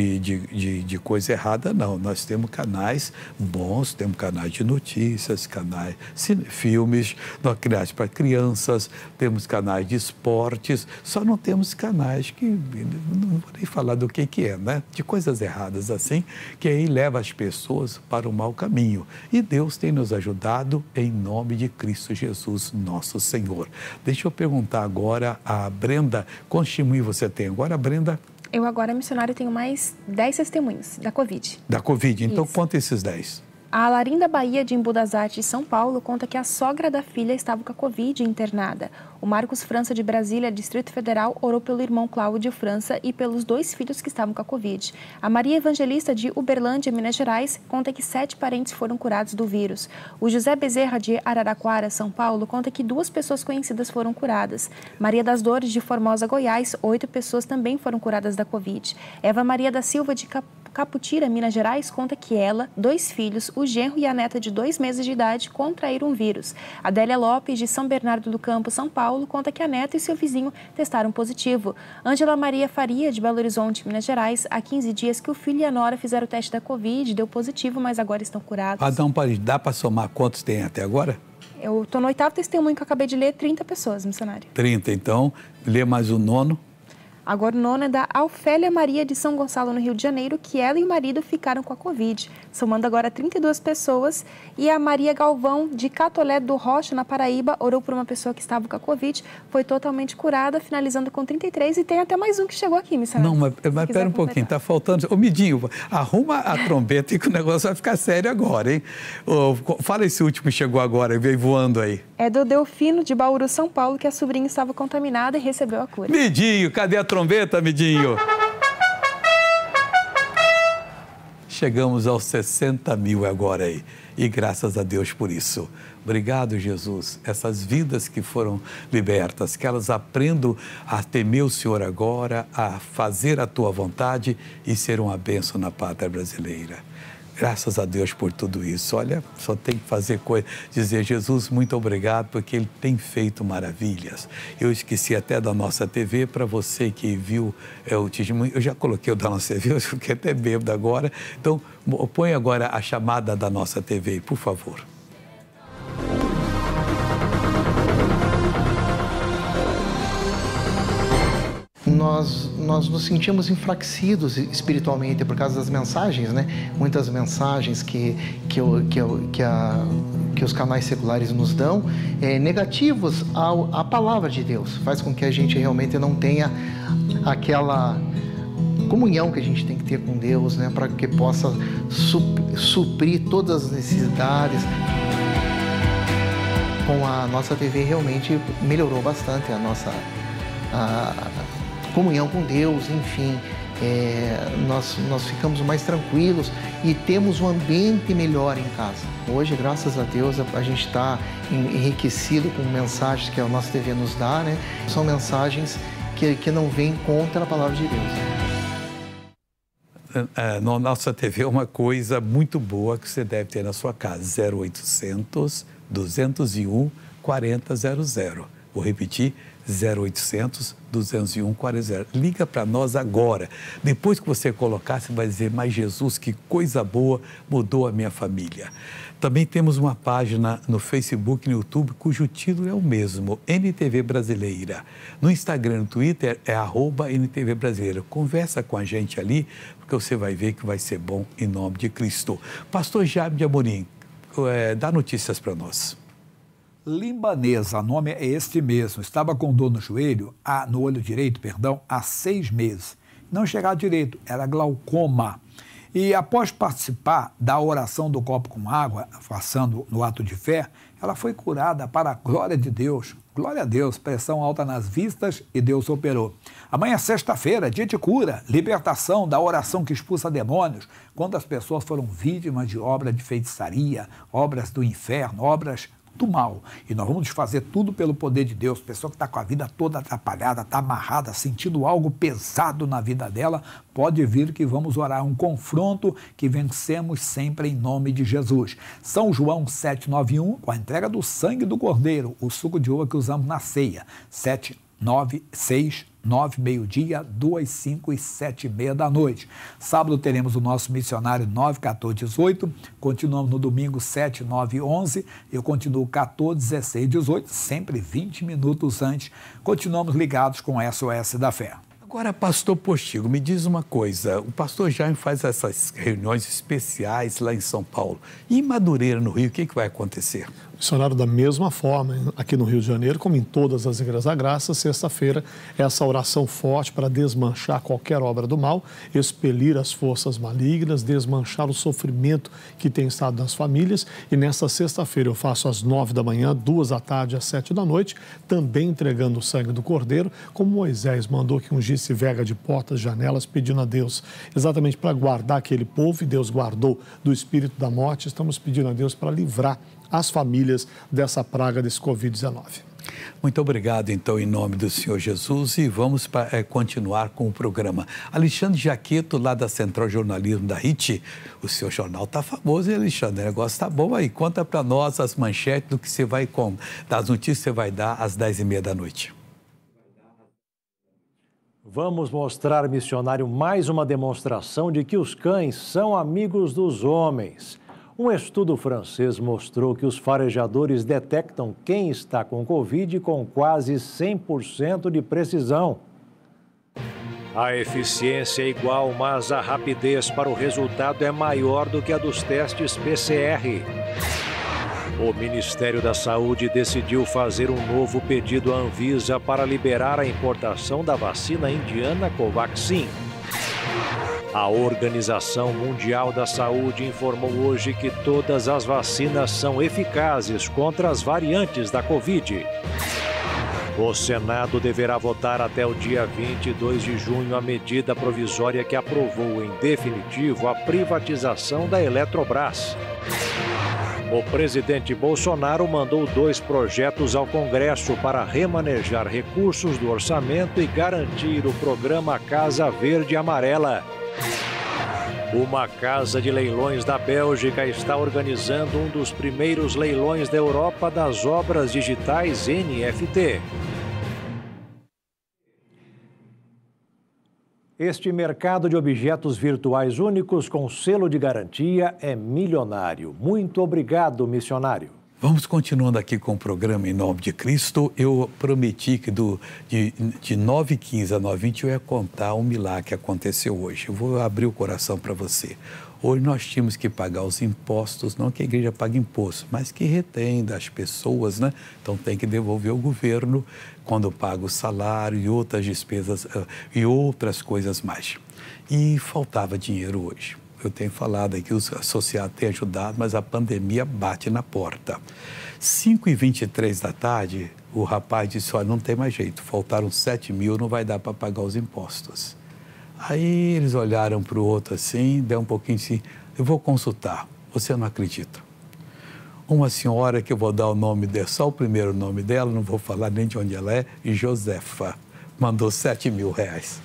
Speaker 1: de coisa errada, não. Nós temos canais bons, temos canais de notícias, canais filmes, nós criamos para crianças, temos canais de esportes, só não temos canais que, não vou nem falar do que é, né? De coisas erradas assim, que aí leva as pessoas para o mau caminho. E Deus tem nos ajudado em nome de Cristo Jesus, nosso Senhor. Deixa eu perguntar agora a Brenda, quantos testemunhos você tem agora, Brenda?
Speaker 3: Eu agora, missionário, tenho mais 10 testemunhos da Covid.
Speaker 1: Da Covid, então
Speaker 3: Isso.
Speaker 1: conta esses 10.
Speaker 3: A Larinda Bahia, de Embu das Artes, São Paulo, conta que a sogra da filha estava com a Covid internada. O Marcos França, de Brasília, Distrito Federal, orou pelo irmão Cláudio França e pelos 2 filhos que estavam com a Covid. A Maria Evangelista, de Uberlândia, Minas Gerais, conta que 7 parentes foram curados do vírus. O José Bezerra, de Araraquara, São Paulo, conta que 2 pessoas conhecidas foram curadas. Maria das Dores, de Formosa, Goiás, 8 pessoas também foram curadas da Covid. Eva Maria da Silva, de Caputira, Minas Gerais, conta que ela, 2 filhos, o genro e a neta de 2 meses de idade contraíram o vírus. Adélia Lopes, de São Bernardo do Campo, São Paulo, conta que a neta e seu vizinho testaram positivo. Ângela Maria Faria, de Belo Horizonte, Minas Gerais, há 15 dias que o filho e a nora fizeram o teste da Covid, deu positivo, mas agora estão curados.
Speaker 1: Dá para somar quantos tem até agora?
Speaker 3: Eu estou no 8º testemunho que eu acabei de ler, 30 pessoas, missionário.
Speaker 1: 30, então, lê mais o 9º.
Speaker 3: Agora o 9º é da Alfélia Maria de São Gonçalo, no Rio de Janeiro, que ela e o marido ficaram com a Covid, somando agora 32 pessoas. E a Maria Galvão, de Catolé do Rocha, na Paraíba, orou por uma pessoa que estava com a Covid, foi totalmente curada, finalizando com 33, e tem até mais um que chegou aqui, missionário.
Speaker 1: Não, mas pera um pouquinho, tá faltando... Ô, Midinho, arruma a trombeta e que o negócio vai ficar sério agora, hein? Fala esse último que chegou agora, veio voando aí.
Speaker 3: É do Delfino, de Bauru, São Paulo, que a sobrinha estava contaminada e recebeu a cura.
Speaker 1: Midinho, cadê a trombeta, Midinho? Chegamos aos 60 mil agora aí. E graças a Deus por isso. Obrigado, Jesus. Essas vidas que foram libertas, que elas aprendam a temer o Senhor agora, a fazer a Tua vontade e ser uma bênção na pátria brasileira. Graças a Deus por tudo isso. Olha, só tem que fazer coisa, dizer, Jesus, muito obrigado, porque Ele tem feito maravilhas. Eu esqueci até da nossa TV, para você que viu o testemunho, eu já coloquei o da nossa TV, eu fiquei até bêbado agora. Então, põe agora a chamada da nossa TV, por favor.
Speaker 19: Nós nos sentimos enfraquecidos espiritualmente por causa das mensagens, né? Muitas mensagens que os canais seculares nos dão, negativos à palavra de Deus. Faz com que a gente realmente não tenha aquela comunhão que a gente tem que ter com Deus, né? Para que possa suprir todas as necessidades. Com a nossa TV realmente melhorou bastante a nossa comunhão com Deus, enfim, nós ficamos mais tranquilos e temos um ambiente melhor em casa. Hoje, graças a Deus, a gente está enriquecido com mensagens que a nossa TV nos dá, né? São mensagens que não vêm contra a palavra de Deus.
Speaker 1: Na nossa TV é uma coisa muito boa que você deve ter na sua casa, 0800 201 4000. Vou repetir, 0800 201 4000. Liga para nós agora. Depois que você colocar, você vai dizer, mas Jesus, que coisa boa, mudou a minha família. Também temos uma página no Facebook e no YouTube, cujo título é o mesmo, NTV Brasileira. No Instagram e no Twitter é @NTV Brasileira. Conversa com a gente ali, porque você vai ver que vai ser bom em nome de Cristo. Pastor Jaime de Amorim, dá notícias para nós.
Speaker 6: Limbanesa, o nome é este mesmo, estava com dor no joelho, no olho direito, há 6 meses. Não chegava direito, era glaucoma. E após participar da oração do copo com água, passando no ato de fé, ela foi curada para a glória de Deus. Glória a Deus, pressão alta nas vistas e Deus operou. Amanhã é sexta-feira, dia de cura, libertação da oração que expulsa demônios. Quantas pessoas foram vítimas de obras de feitiçaria, obras do inferno, obras do mal. E nós vamos fazer tudo pelo poder de Deus. Pessoa que está com a vida toda atrapalhada, está amarrada, sentindo algo pesado na vida dela, pode vir que vamos orar um confronto que vencemos sempre em nome de Jesus. São João 7,9,1, com a entrega do sangue do Cordeiro, o suco de uva que usamos na ceia. 7, 9, 6, 9, meio-dia, 2, 5 e 7 e meia da noite. Sábado teremos o nosso missionário 9, 14, 18. Continuamos no domingo 7, 9 e 11. Eu continuo 14, 16 e 18, sempre 20 minutos antes. Continuamos ligados com o SOS da Fé.
Speaker 1: Agora, pastor Postigo, me diz uma coisa. O pastor Jaime faz essas reuniões especiais lá em São Paulo. E em Madureira, no Rio, o que vai acontecer?
Speaker 2: Missionário, da mesma forma, aqui no Rio de Janeiro, como em todas as igrejas da graça, sexta-feira, essa oração forte para desmanchar qualquer obra do mal, expelir as forças malignas, desmanchar o sofrimento que tem estado nas famílias. E nesta sexta-feira eu faço às 9 da manhã, 2 da tarde às 7 da noite, também entregando o sangue do Cordeiro, como Moisés mandou que ungisse vega de portas, janelas, pedindo a Deus exatamente para guardar aquele povo, e Deus guardou do espírito da morte. Estamos pedindo a Deus para livrar as famílias dessa praga desse Covid-19.
Speaker 1: Muito obrigado, então, em nome do Senhor Jesus, e vamos continuar com o programa. Alexandre Jaqueto, lá da Central Jornalismo da RIT, o seu jornal está famoso, hein, Alexandre? O negócio está bom aí. Conta para nós as manchetes do que você vai das notícias que você vai dar às 10h30 da noite.
Speaker 7: Vamos mostrar, missionário, mais uma demonstração de que os cães são amigos dos homens. Um estudo francês mostrou que os farejadores detectam quem está com Covid com quase 100% de precisão. A eficiência é igual, mas a rapidez para o resultado é maior do que a dos testes PCR. O Ministério da Saúde decidiu fazer um novo pedido à Anvisa para liberar a importação da vacina indiana Covaxin. A Organização Mundial da Saúde informou hoje que todas as vacinas são eficazes contra as variantes da Covid. O Senado deverá votar até o dia 22 de junho a medida provisória que aprovou em definitivo a privatização da Eletrobras. O presidente Bolsonaro mandou 2 projetos ao Congresso para remanejar recursos do orçamento e garantir o programa Casa Verde e Amarela. Uma casa de leilões da Bélgica está organizando um dos primeiros leilões da Europa das obras digitais NFT. Este mercado de objetos virtuais únicos com selo de garantia é milionário. Muito obrigado, missionário.
Speaker 1: Vamos continuando aqui com o programa Em Nome de Cristo. Eu prometi que de 9h15 a 9h20 eu ia contar um milagre que aconteceu hoje. Eu vou abrir o coração para você. Hoje nós tínhamos que pagar os impostos, não que a igreja pague imposto, mas que retém das pessoas, né? Então tem que devolver ao governo quando paga o salário e outras despesas e outras coisas mais. E faltava dinheiro hoje. Eu tenho falado aqui, os associados têm ajudado, mas a pandemia bate na porta. 5h23 da tarde, o rapaz disse, olha, não tem mais jeito, faltaram 7 mil, não vai dar para pagar os impostos. Aí eles olharam para o outro assim, deu um pouquinho assim, eu vou consultar, você não acredita. Uma senhora que eu vou dar o nome dela, só o primeiro nome dela, não vou falar nem de onde ela é, Josefa, mandou 7 mil reais.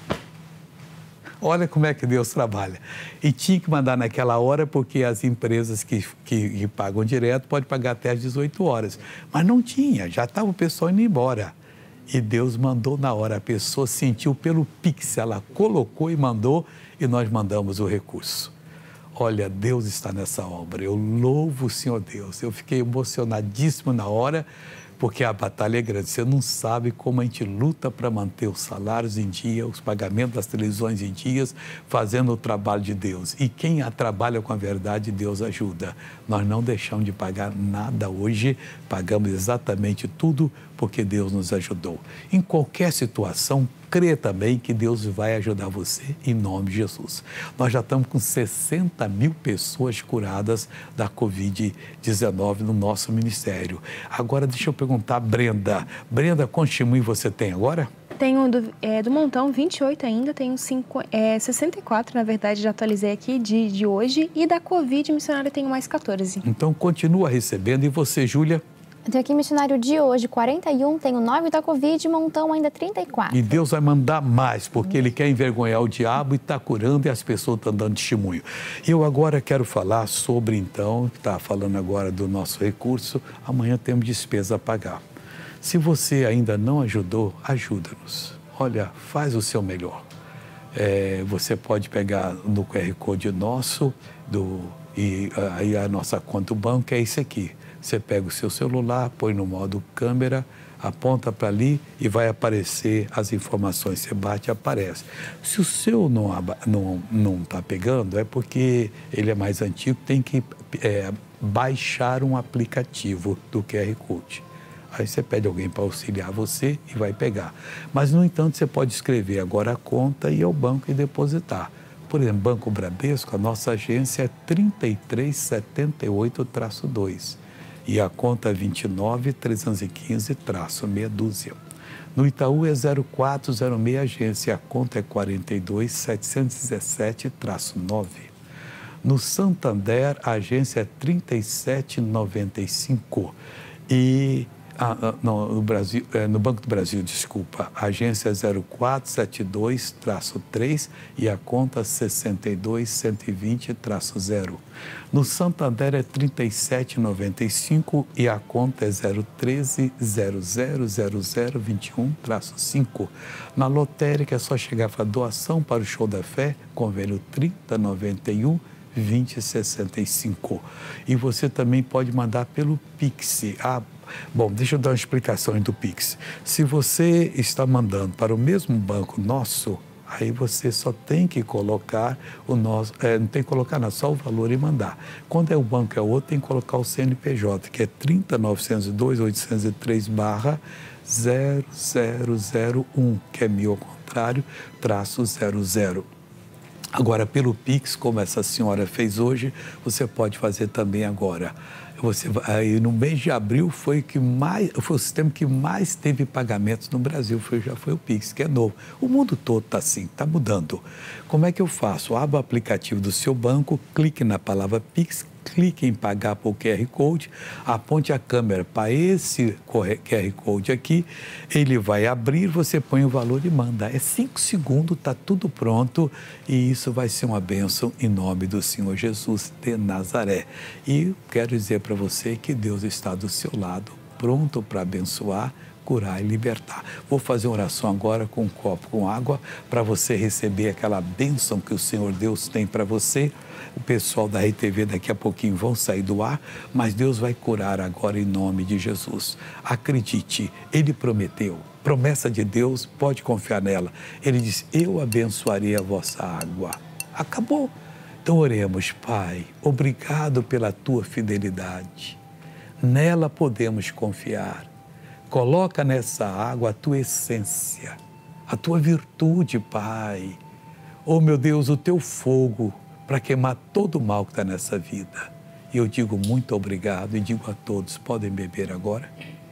Speaker 1: Olha como é que Deus trabalha. E tinha que mandar naquela hora, porque as empresas que pagam direto podem pagar até às 18 horas. Mas não tinha, já estava o pessoal indo embora. E Deus mandou na hora, a pessoa sentiu pelo Pix, ela colocou e mandou, e nós mandamos o recurso. Olha, Deus está nessa obra, eu louvo o Senhor Deus. Eu fiquei emocionadíssimo na hora, porque a batalha é grande. Você não sabe como a gente luta para manter os salários em dia, os pagamentos das televisões em dias, fazendo o trabalho de Deus. E quem trabalha com a verdade, Deus ajuda. Nós não deixamos de pagar nada hoje, pagamos exatamente tudo porque Deus nos ajudou. Em qualquer situação, crê também que Deus vai ajudar você, em nome de Jesus. Nós já estamos com 60 mil pessoas curadas da Covid-19 no nosso ministério. Agora, deixa eu perguntar, Brenda. Brenda, quantos testemunhos você tem agora?
Speaker 3: Tenho do montão 28 ainda, tenho 64, na verdade, já atualizei aqui de hoje. E da Covid, missionário, tenho mais 14.
Speaker 1: Então, continua recebendo. E você, Júlia?
Speaker 4: Eu tenho aqui missionário de hoje, 41, tenho 9 da Covid, montão ainda 34.
Speaker 1: E Deus vai mandar mais, porque Ele quer envergonhar o diabo e está curando e as pessoas estão dando testemunho. Eu agora quero falar sobre, então, está falando agora do nosso recurso, amanhã temos despesa a pagar. Se você ainda não ajudou, ajuda-nos. Olha, faz o seu melhor. Você pode pegar no QR Code nosso, e aí a nossa conta do banco é isso aqui. Você pega o seu celular, põe no modo câmera, aponta para ali e vai aparecer as informações. Você bate e aparece. Se o seu não está pegando, é porque ele é mais antigo, tem que baixar um aplicativo do QR Code. Aí você pede alguém para auxiliar você e vai pegar. Mas, no entanto, você pode escrever agora a conta e ir ao banco e depositar. Por exemplo, Banco Bradesco, a nossa agência é 3378-2. E a conta é 29.315-meia dúzia. No Itaú é 0406 agência, a conta é 42.717-9. No Santander, a agência é 3795. E no Brasil, no Banco do Brasil, desculpa, a agência é 0472-3 e a conta 62120-0. No Santander é 3795 e a conta é 013-000021-5. Na lotérica é só chegar para doação para o Show da Fé, convênio 3091-2065. E você também pode mandar pelo Pix. Bom, deixa eu dar uma explicação do Pix. Se você está mandando para o mesmo banco nosso, aí você só tem que colocar o nosso, não tem que colocar nada, só o valor e mandar. Quando é o banco é outro, tem que colocar o CNPJ, que é 30.902.803/0001, que é 1000 ao contrário, _00. Agora, pelo Pix, como essa senhora fez hoje, você pode fazer também agora. Aí no mês de abril foi o sistema que mais teve pagamentos no Brasil, já foi o Pix, que é novo. O mundo todo está assim, está mudando. Como é que eu faço? Abra o aplicativo do seu banco, clique na palavra Pix, clique em pagar por QR Code, aponte a câmera para esse QR Code aqui, ele vai abrir, você põe o valor e manda. É 5 segundos, está tudo pronto e isso vai ser uma bênção em nome do Senhor Jesus de Nazaré. E quero dizer para você que Deus está do seu lado, pronto para abençoar, curar e libertar. Vou fazer uma oração agora com um copo com água para você receber aquela bênção que o Senhor Deus tem para você. O pessoal da RTV daqui a pouquinho vão sair do ar, mas Deus vai curar agora em nome de Jesus. Acredite, Ele prometeu. Promessa de Deus, pode confiar nela. Ele disse, eu abençoarei a vossa água. Acabou. Então oremos, Pai, obrigado pela tua fidelidade. Nela podemos confiar. Coloca nessa água a tua essência, a tua virtude, Pai. Oh, meu Deus, o teu fogo para queimar todo o mal que está nessa vida. E eu digo muito obrigado e digo a todos, podem beber agora?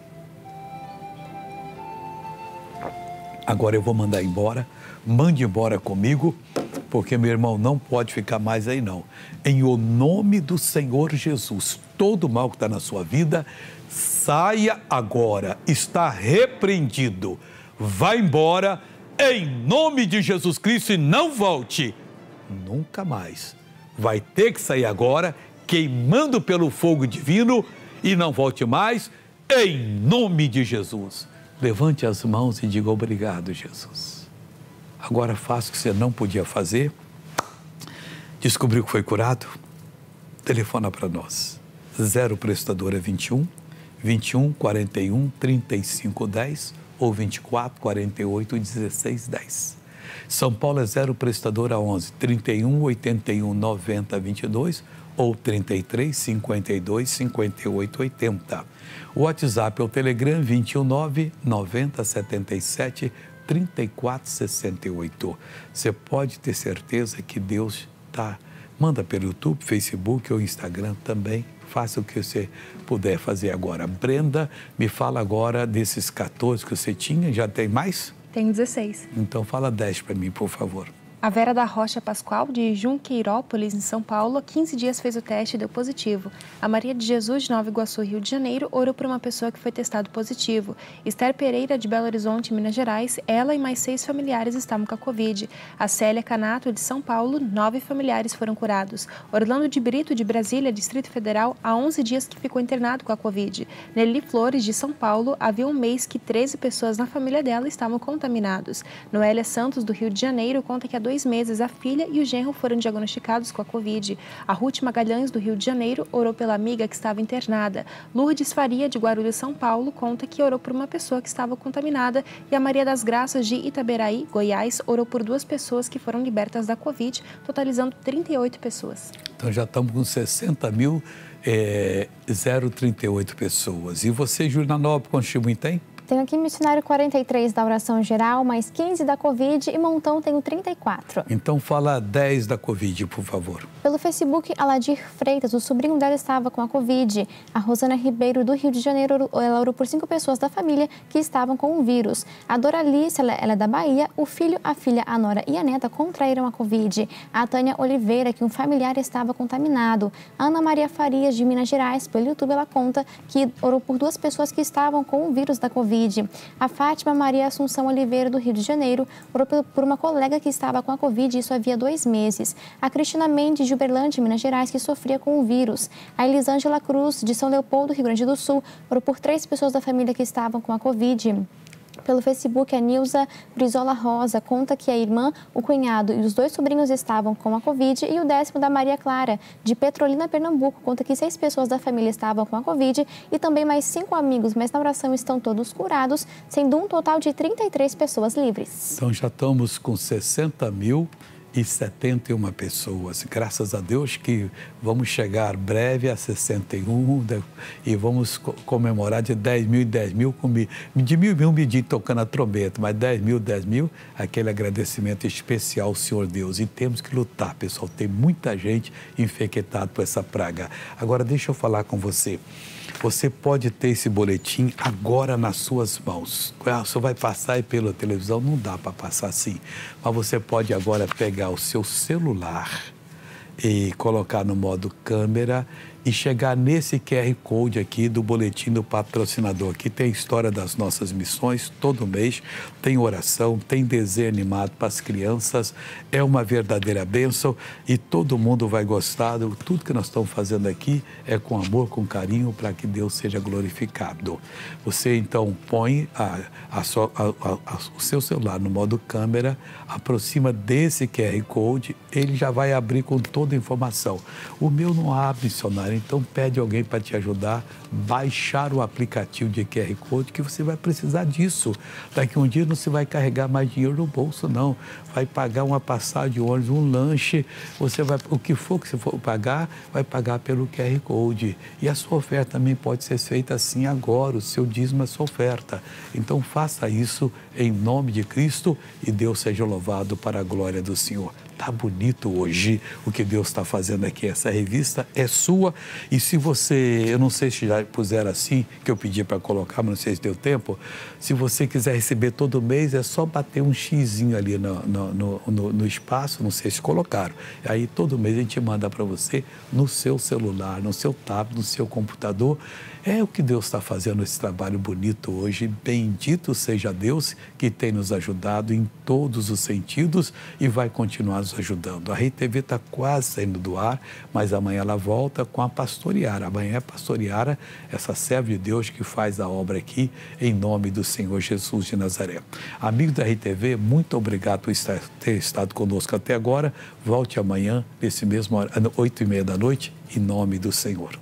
Speaker 1: Agora eu vou mandar embora, mande embora comigo, porque meu irmão não pode ficar mais aí não. Em o nome do Senhor Jesus, todo o mal que está na sua vida, saia agora, está repreendido. Vá embora, em nome de Jesus Cristo e não volte. Nunca mais. Vai ter que sair agora, queimando pelo fogo divino e não volte mais, em nome de Jesus. Levante as mãos e diga obrigado, Jesus. Agora faça o que você não podia fazer. Descobriu que foi curado? Telefona para nós. 0 prestadora 21 41 35 10 ou 24 48 16 10. São Paulo é 0 prestadora 11 31 81 90 22 ou 33 52 58 80. O WhatsApp é o Telegram 219 90 77 34 68. Você pode ter certeza que Deus manda pelo YouTube, Facebook ou Instagram também. Faça o que você puder fazer agora. Brenda, me fala agora desses 14 que você tinha. Já tem mais?
Speaker 3: Tem 16.
Speaker 1: Então fala 10 para mim, por favor.
Speaker 3: A Vera da Rocha Pascoal, de Junqueirópolis, em São Paulo, há 15 dias fez o teste e deu positivo. A Maria de Jesus, de Nova Iguaçu, Rio de Janeiro, orou por uma pessoa que foi testado positivo. Esther Pereira, de Belo Horizonte, Minas Gerais, ela e mais 6 familiares estavam com a Covid. A Célia Canato, de São Paulo, 9 familiares foram curados. Orlando de Brito, de Brasília, Distrito Federal, há 11 dias que ficou internado com a Covid. Nelly Flores, de São Paulo, havia um mês que 13 pessoas na família dela estavam contaminados. Noélia Santos, do Rio de Janeiro, conta que há 2 meses, a filha e o genro foram diagnosticados com a Covid. A Ruth Magalhães, do Rio de Janeiro, orou pela amiga que estava internada. Lourdes Faria, de Guarulhos, São Paulo, conta que orou por uma pessoa que estava contaminada. E a Maria das Graças, de Itaberaí, Goiás, orou por 2 pessoas que foram libertas da Covid, totalizando 38 pessoas.
Speaker 1: Então já estamos com 60.038 pessoas. E você, Julianópolis, quantos testemunhos tem?
Speaker 4: Tenho aqui missionário 43 da oração geral, mais 15 da Covid e montão tenho 34.
Speaker 1: Então fala 10 da Covid, por favor.
Speaker 4: Pelo Facebook, Aladir Freitas, o sobrinho dela estava com a Covid. A Rosana Ribeiro, do Rio de Janeiro, ela orou por 5 pessoas da família que estavam com o vírus. A Doralice, ela é da Bahia, o filho, a filha, a nora e a neta contraíram a Covid. A Tânia Oliveira, que um familiar estava contaminado. A Ana Maria Farias, de Minas Gerais, pelo YouTube, ela conta que orou por 2 pessoas que estavam com o vírus da Covid. A Fátima Maria Assunção Oliveira, do Rio de Janeiro, orou por uma colega que estava com a Covid, isso havia 2 meses. A Cristina Mendes, de Uberlândia, Minas Gerais, que sofria com o vírus. A Elisângela Cruz, de São Leopoldo, Rio Grande do Sul, orou por 3 pessoas da família que estavam com a Covid. Pelo Facebook, a Nilza Brizola Rosa conta que a irmã, o cunhado e os 2 sobrinhos estavam com a Covid. E o 10º da Maria Clara, de Petrolina, Pernambuco, conta que 6 pessoas da família estavam com a Covid e também mais 5 amigos, mas na oração estão todos curados, sendo um total de 33 pessoas livres.
Speaker 1: Então já estamos com 60.071 pessoas. Graças a Deus que vamos chegar breve a 61 e vamos comemorar de 10 mil em 10 mil, de 1.000 medinho tocando a trombeta, mas 10 mil, aquele agradecimento especial ao Senhor Deus. E temos que lutar, pessoal. Tem muita gente infectada por essa praga. Agora, deixa eu falar com você. Você pode ter esse boletim agora nas suas mãos. Você vai passar aí pela televisão, não dá para passar assim. Mas você pode agora pegar o seu celular e colocar no modo câmera e chegar nesse QR Code aqui do boletim do patrocinador. Aqui tem a história das nossas missões, todo mês tem oração, tem desenho animado para as crianças, é uma verdadeira bênção e todo mundo vai gostar. Tudo que nós estamos fazendo aqui é com amor, com carinho, para que Deus seja glorificado. Você então põe o seu celular no modo câmera, aproxima desse QR Code, ele já vai abrir com toda a informação. O meu não abre, missionário. Então pede alguém para te ajudar, baixar o aplicativo de QR Code, que você vai precisar disso. Daqui um dia não se vai carregar mais dinheiro no bolso, não. Vai pagar uma passagem de ônibus, um lanche, o que for que você for pagar, vai pagar pelo QR Code. E a sua oferta também pode ser feita assim agora, o seu dízimo é sua oferta. Então faça isso em nome de Cristo e Deus seja louvado para a glória do Senhor. Tá bonito hoje o que Deus está fazendo aqui. Essa revista é sua e se você, eu não sei se já puseram assim, que eu pedi para colocar, mas não sei se deu tempo. Se você quiser receber todo mês, é só bater um xizinho ali no espaço, não sei se colocaram. Aí todo mês a gente manda para você no seu celular, no seu tablet, no seu computador. É o que Deus está fazendo esse trabalho bonito hoje. Bendito seja Deus que tem nos ajudado em todos os sentidos e vai continuar nos ajudando. A RTV está quase saindo do ar, mas amanhã ela volta com a Pastoriara. Amanhã é Pastoriara, essa serva de Deus que faz a obra aqui em nome do Senhor Jesus de Nazaré. Amigos da RTV, muito obrigado por ter estado conosco até agora. Volte amanhã, nesse mesmo horário, 8h30 da noite, em nome do Senhor.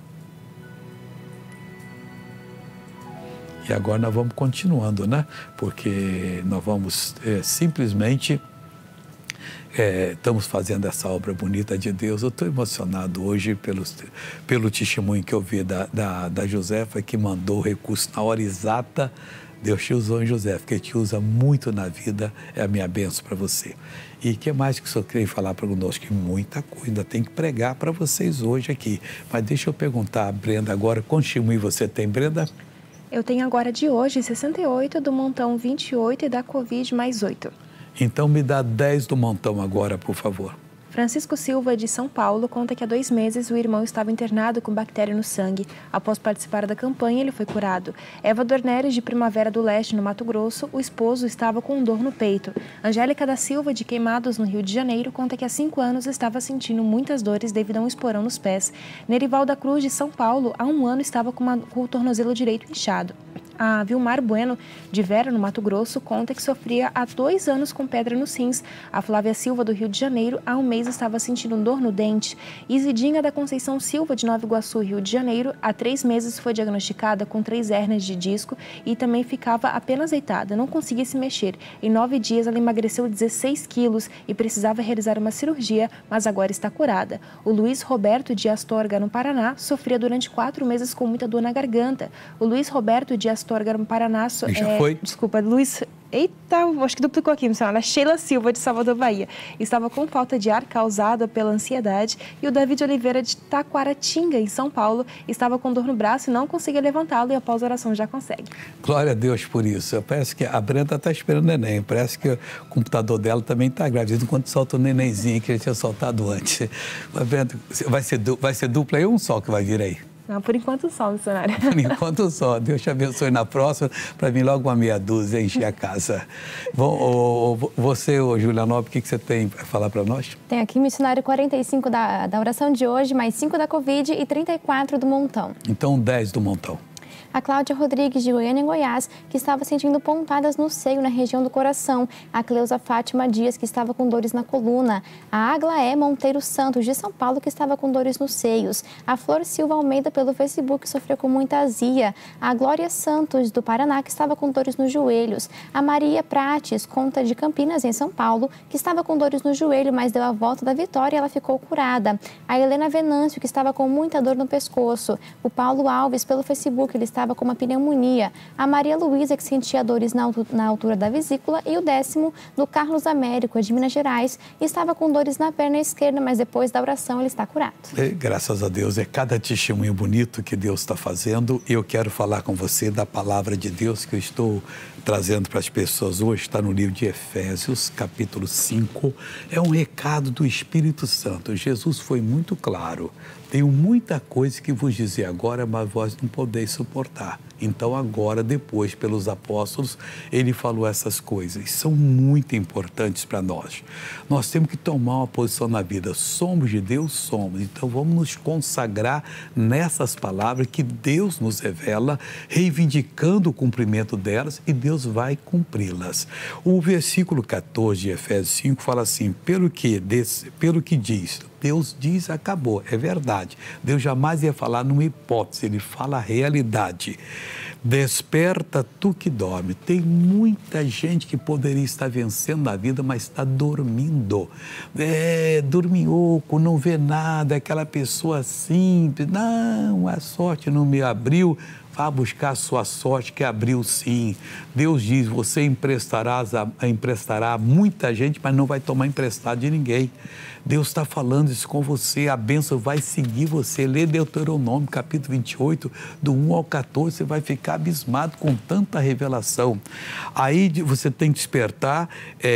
Speaker 1: E agora nós vamos continuando, né? Porque nós vamos simplesmente... estamos fazendo essa obra bonita de Deus. Eu estou emocionado hoje pelo testemunho que eu vi da Josefa, que mandou o recurso na hora exata. Deus te usou em Josefa, que te usa muito na vida, é a minha bênção para você. E o que mais que o senhor quer falar para nós? Que muita coisa, ainda tem que pregar para vocês hoje aqui. Mas deixa eu perguntar, Brenda, agora, quanto testemunho você tem, Brenda?
Speaker 3: Eu tenho agora de hoje 68, do montão 28 e da Covid mais 8.
Speaker 1: Então me dá 10 do montão agora, por favor.
Speaker 3: Francisco Silva, de São Paulo, conta que há 2 meses o irmão estava internado com bactéria no sangue. Após participar da campanha, ele foi curado. Eva Dornelles, de Primavera do Leste, no Mato Grosso, o esposo estava com dor no peito. Angélica da Silva, de Queimados, no Rio de Janeiro, conta que há 5 anos estava sentindo muitas dores devido a um esporão nos pés. Nerival da Cruz, de São Paulo, há 1 ano estava com o tornozelo direito inchado. A Vilmar Bueno, de Vera, no Mato Grosso, conta que sofria há 2 anos com pedra nos rins. A Flávia Silva, do Rio de Janeiro, há 1 mês estava sentindo dor no dente. Isidinha da Conceição Silva, de Nova Iguaçu, Rio de Janeiro, há 3 meses foi diagnosticada com 3 hérnias de disco e também ficava apenas deitada, não conseguia se mexer. Em 9 dias, ela emagreceu 16 quilos e precisava realizar uma cirurgia, mas agora está curada. O Luiz Roberto, de Astorga, no Paraná, sofria durante 4 meses com muita dor na garganta. O Luiz Roberto, de Astorga, Astorga, no Paraná.
Speaker 1: Já foi?
Speaker 3: Desculpa, Luiz... Eita, acho que duplicou aqui, missionária. Sheila Silva, de Salvador, Bahia. Estava com falta de ar causada pela ansiedade. E o David Oliveira, de Taquaratinga, em São Paulo, estava com dor no braço e não conseguia levantá-lo. E após a oração já consegue.
Speaker 1: Glória a Deus por isso. Parece que a Brenda está esperando o neném. Parece que o computador dela também está grávido. Enquanto solta o nenenzinho que ele tinha soltado antes. Brenda, vai ser dupla aí ou um só que vai vir aí?
Speaker 3: Não, por enquanto só, missionária.
Speaker 1: Por enquanto só. Deus te abençoe na próxima, para vir logo uma meia dúzia encher a casa. Bom, você, Júlia Nobre, o que você tem para falar para nós?
Speaker 4: Tem aqui, missionário, 45 da oração de hoje, mais 5 da Covid e 34 do montão.
Speaker 1: Então, 10 do montão.
Speaker 4: A Cláudia Rodrigues, de Goiânia, em Goiás, que estava sentindo pontadas no seio, na região do coração. A Cleusa Fátima Dias, que estava com dores na coluna. A Aglaé Monteiro Santos, de São Paulo, que estava com dores nos seios. A Flor Silva Almeida, pelo Facebook, sofreu com muita azia. A Glória Santos, do Paraná, que estava com dores nos joelhos. A Maria Prates, conta de Campinas, em São Paulo, que estava com dores no joelho, mas deu a volta da vitória e ela ficou curada. A Helena Venâncio, que estava com muita dor no pescoço. O Paulo Alves, pelo Facebook, ele estava com uma pneumonia. A Maria Luísa, que sentia dores na altura da vesícula. E o 10º, do Carlos Américo, de Minas Gerais, estava com dores na perna esquerda, mas depois da oração ele está curado.
Speaker 1: Graças a Deus, é cada testemunho bonito que Deus está fazendo. Eu quero falar com você da palavra de Deus que eu estou trazendo para as pessoas hoje. Está no livro de Efésios, capítulo 5. É um recado do Espírito Santo. Jesus foi muito claro. Tenho muita coisa que vos dizer agora, mas vós não podeis suportar. Então agora, depois, pelos apóstolos, ele falou essas coisas. São muito importantes para nós. Nós temos que tomar uma posição na vida. Somos de Deus? Somos. Então vamos nos consagrar nessas palavras que Deus nos revela, reivindicando o cumprimento delas, e Deus vai cumpri-las. O versículo 14 de Efésios 5 fala assim: pelo que diz... Deus diz, acabou, é verdade. Deus jamais ia falar numa hipótese, ele fala a realidade. Desperta tu que dorme. Tem muita gente que poderia estar vencendo na vida, mas está dormindo. Dorminhoco, não vê nada, aquela pessoa simples. Não, a sorte não me abriu. Vá buscar a sua sorte que abriu sim. Deus diz, você emprestará a muita gente, mas não vai tomar emprestado de ninguém. Deus está falando isso com você, a bênção vai seguir você. Lê Deuteronômio, capítulo 28, do 1 ao 14, você vai ficar abismado com tanta revelação. Aí você tem que despertar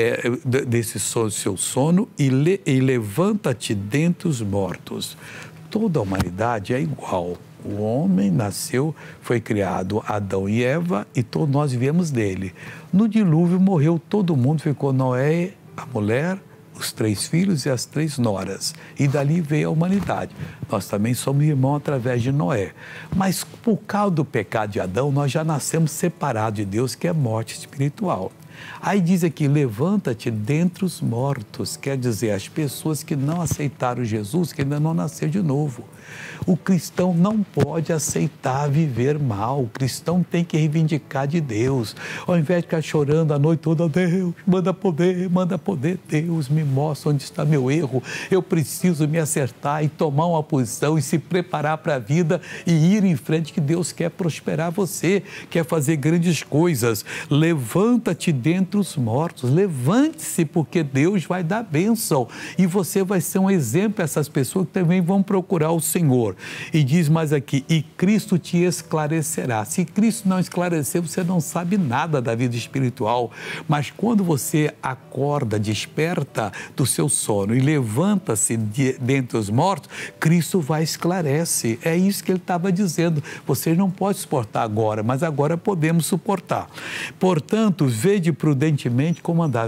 Speaker 1: desse seu sono e levanta-te dentre os mortos. Toda a humanidade é igual. O homem nasceu, foi criado Adão e Eva e todos nós vivemos dele. No dilúvio morreu todo mundo, ficou Noé, a mulher, os 3 filhos e as 3 noras. E dali veio a humanidade. Nós também somos irmãos através de Noé. Mas por causa do pecado de Adão, nós já nascemos separados de Deus, que é morte espiritual. Aí diz aqui, levanta-te dentre os mortos, quer dizer, as pessoas que não aceitaram Jesus, que ainda não nasceu de novo. O cristão não pode aceitar viver mal, o cristão tem que reivindicar de Deus, ao invés de ficar chorando a noite toda, Deus, manda poder, Deus me mostra onde está meu erro, eu preciso me acertar e tomar uma posição e se preparar para a vida e ir em frente, que Deus quer prosperar você, quer fazer grandes coisas. Levanta-te dentre os mortos, levante-se, porque Deus vai dar bênção e você vai ser um exemplo para essas pessoas que também vão procurar o Senhor. E diz mais aqui, e Cristo te esclarecerá. Se Cristo não esclarecer, você não sabe nada da vida espiritual, mas quando você acorda, desperta do seu sono e levanta-se dentre os mortos, Cristo vai esclarecer. É isso que ele estava dizendo. Vocês não podem suportar agora, mas agora podemos suportar. Portanto, vede prudentemente como andar.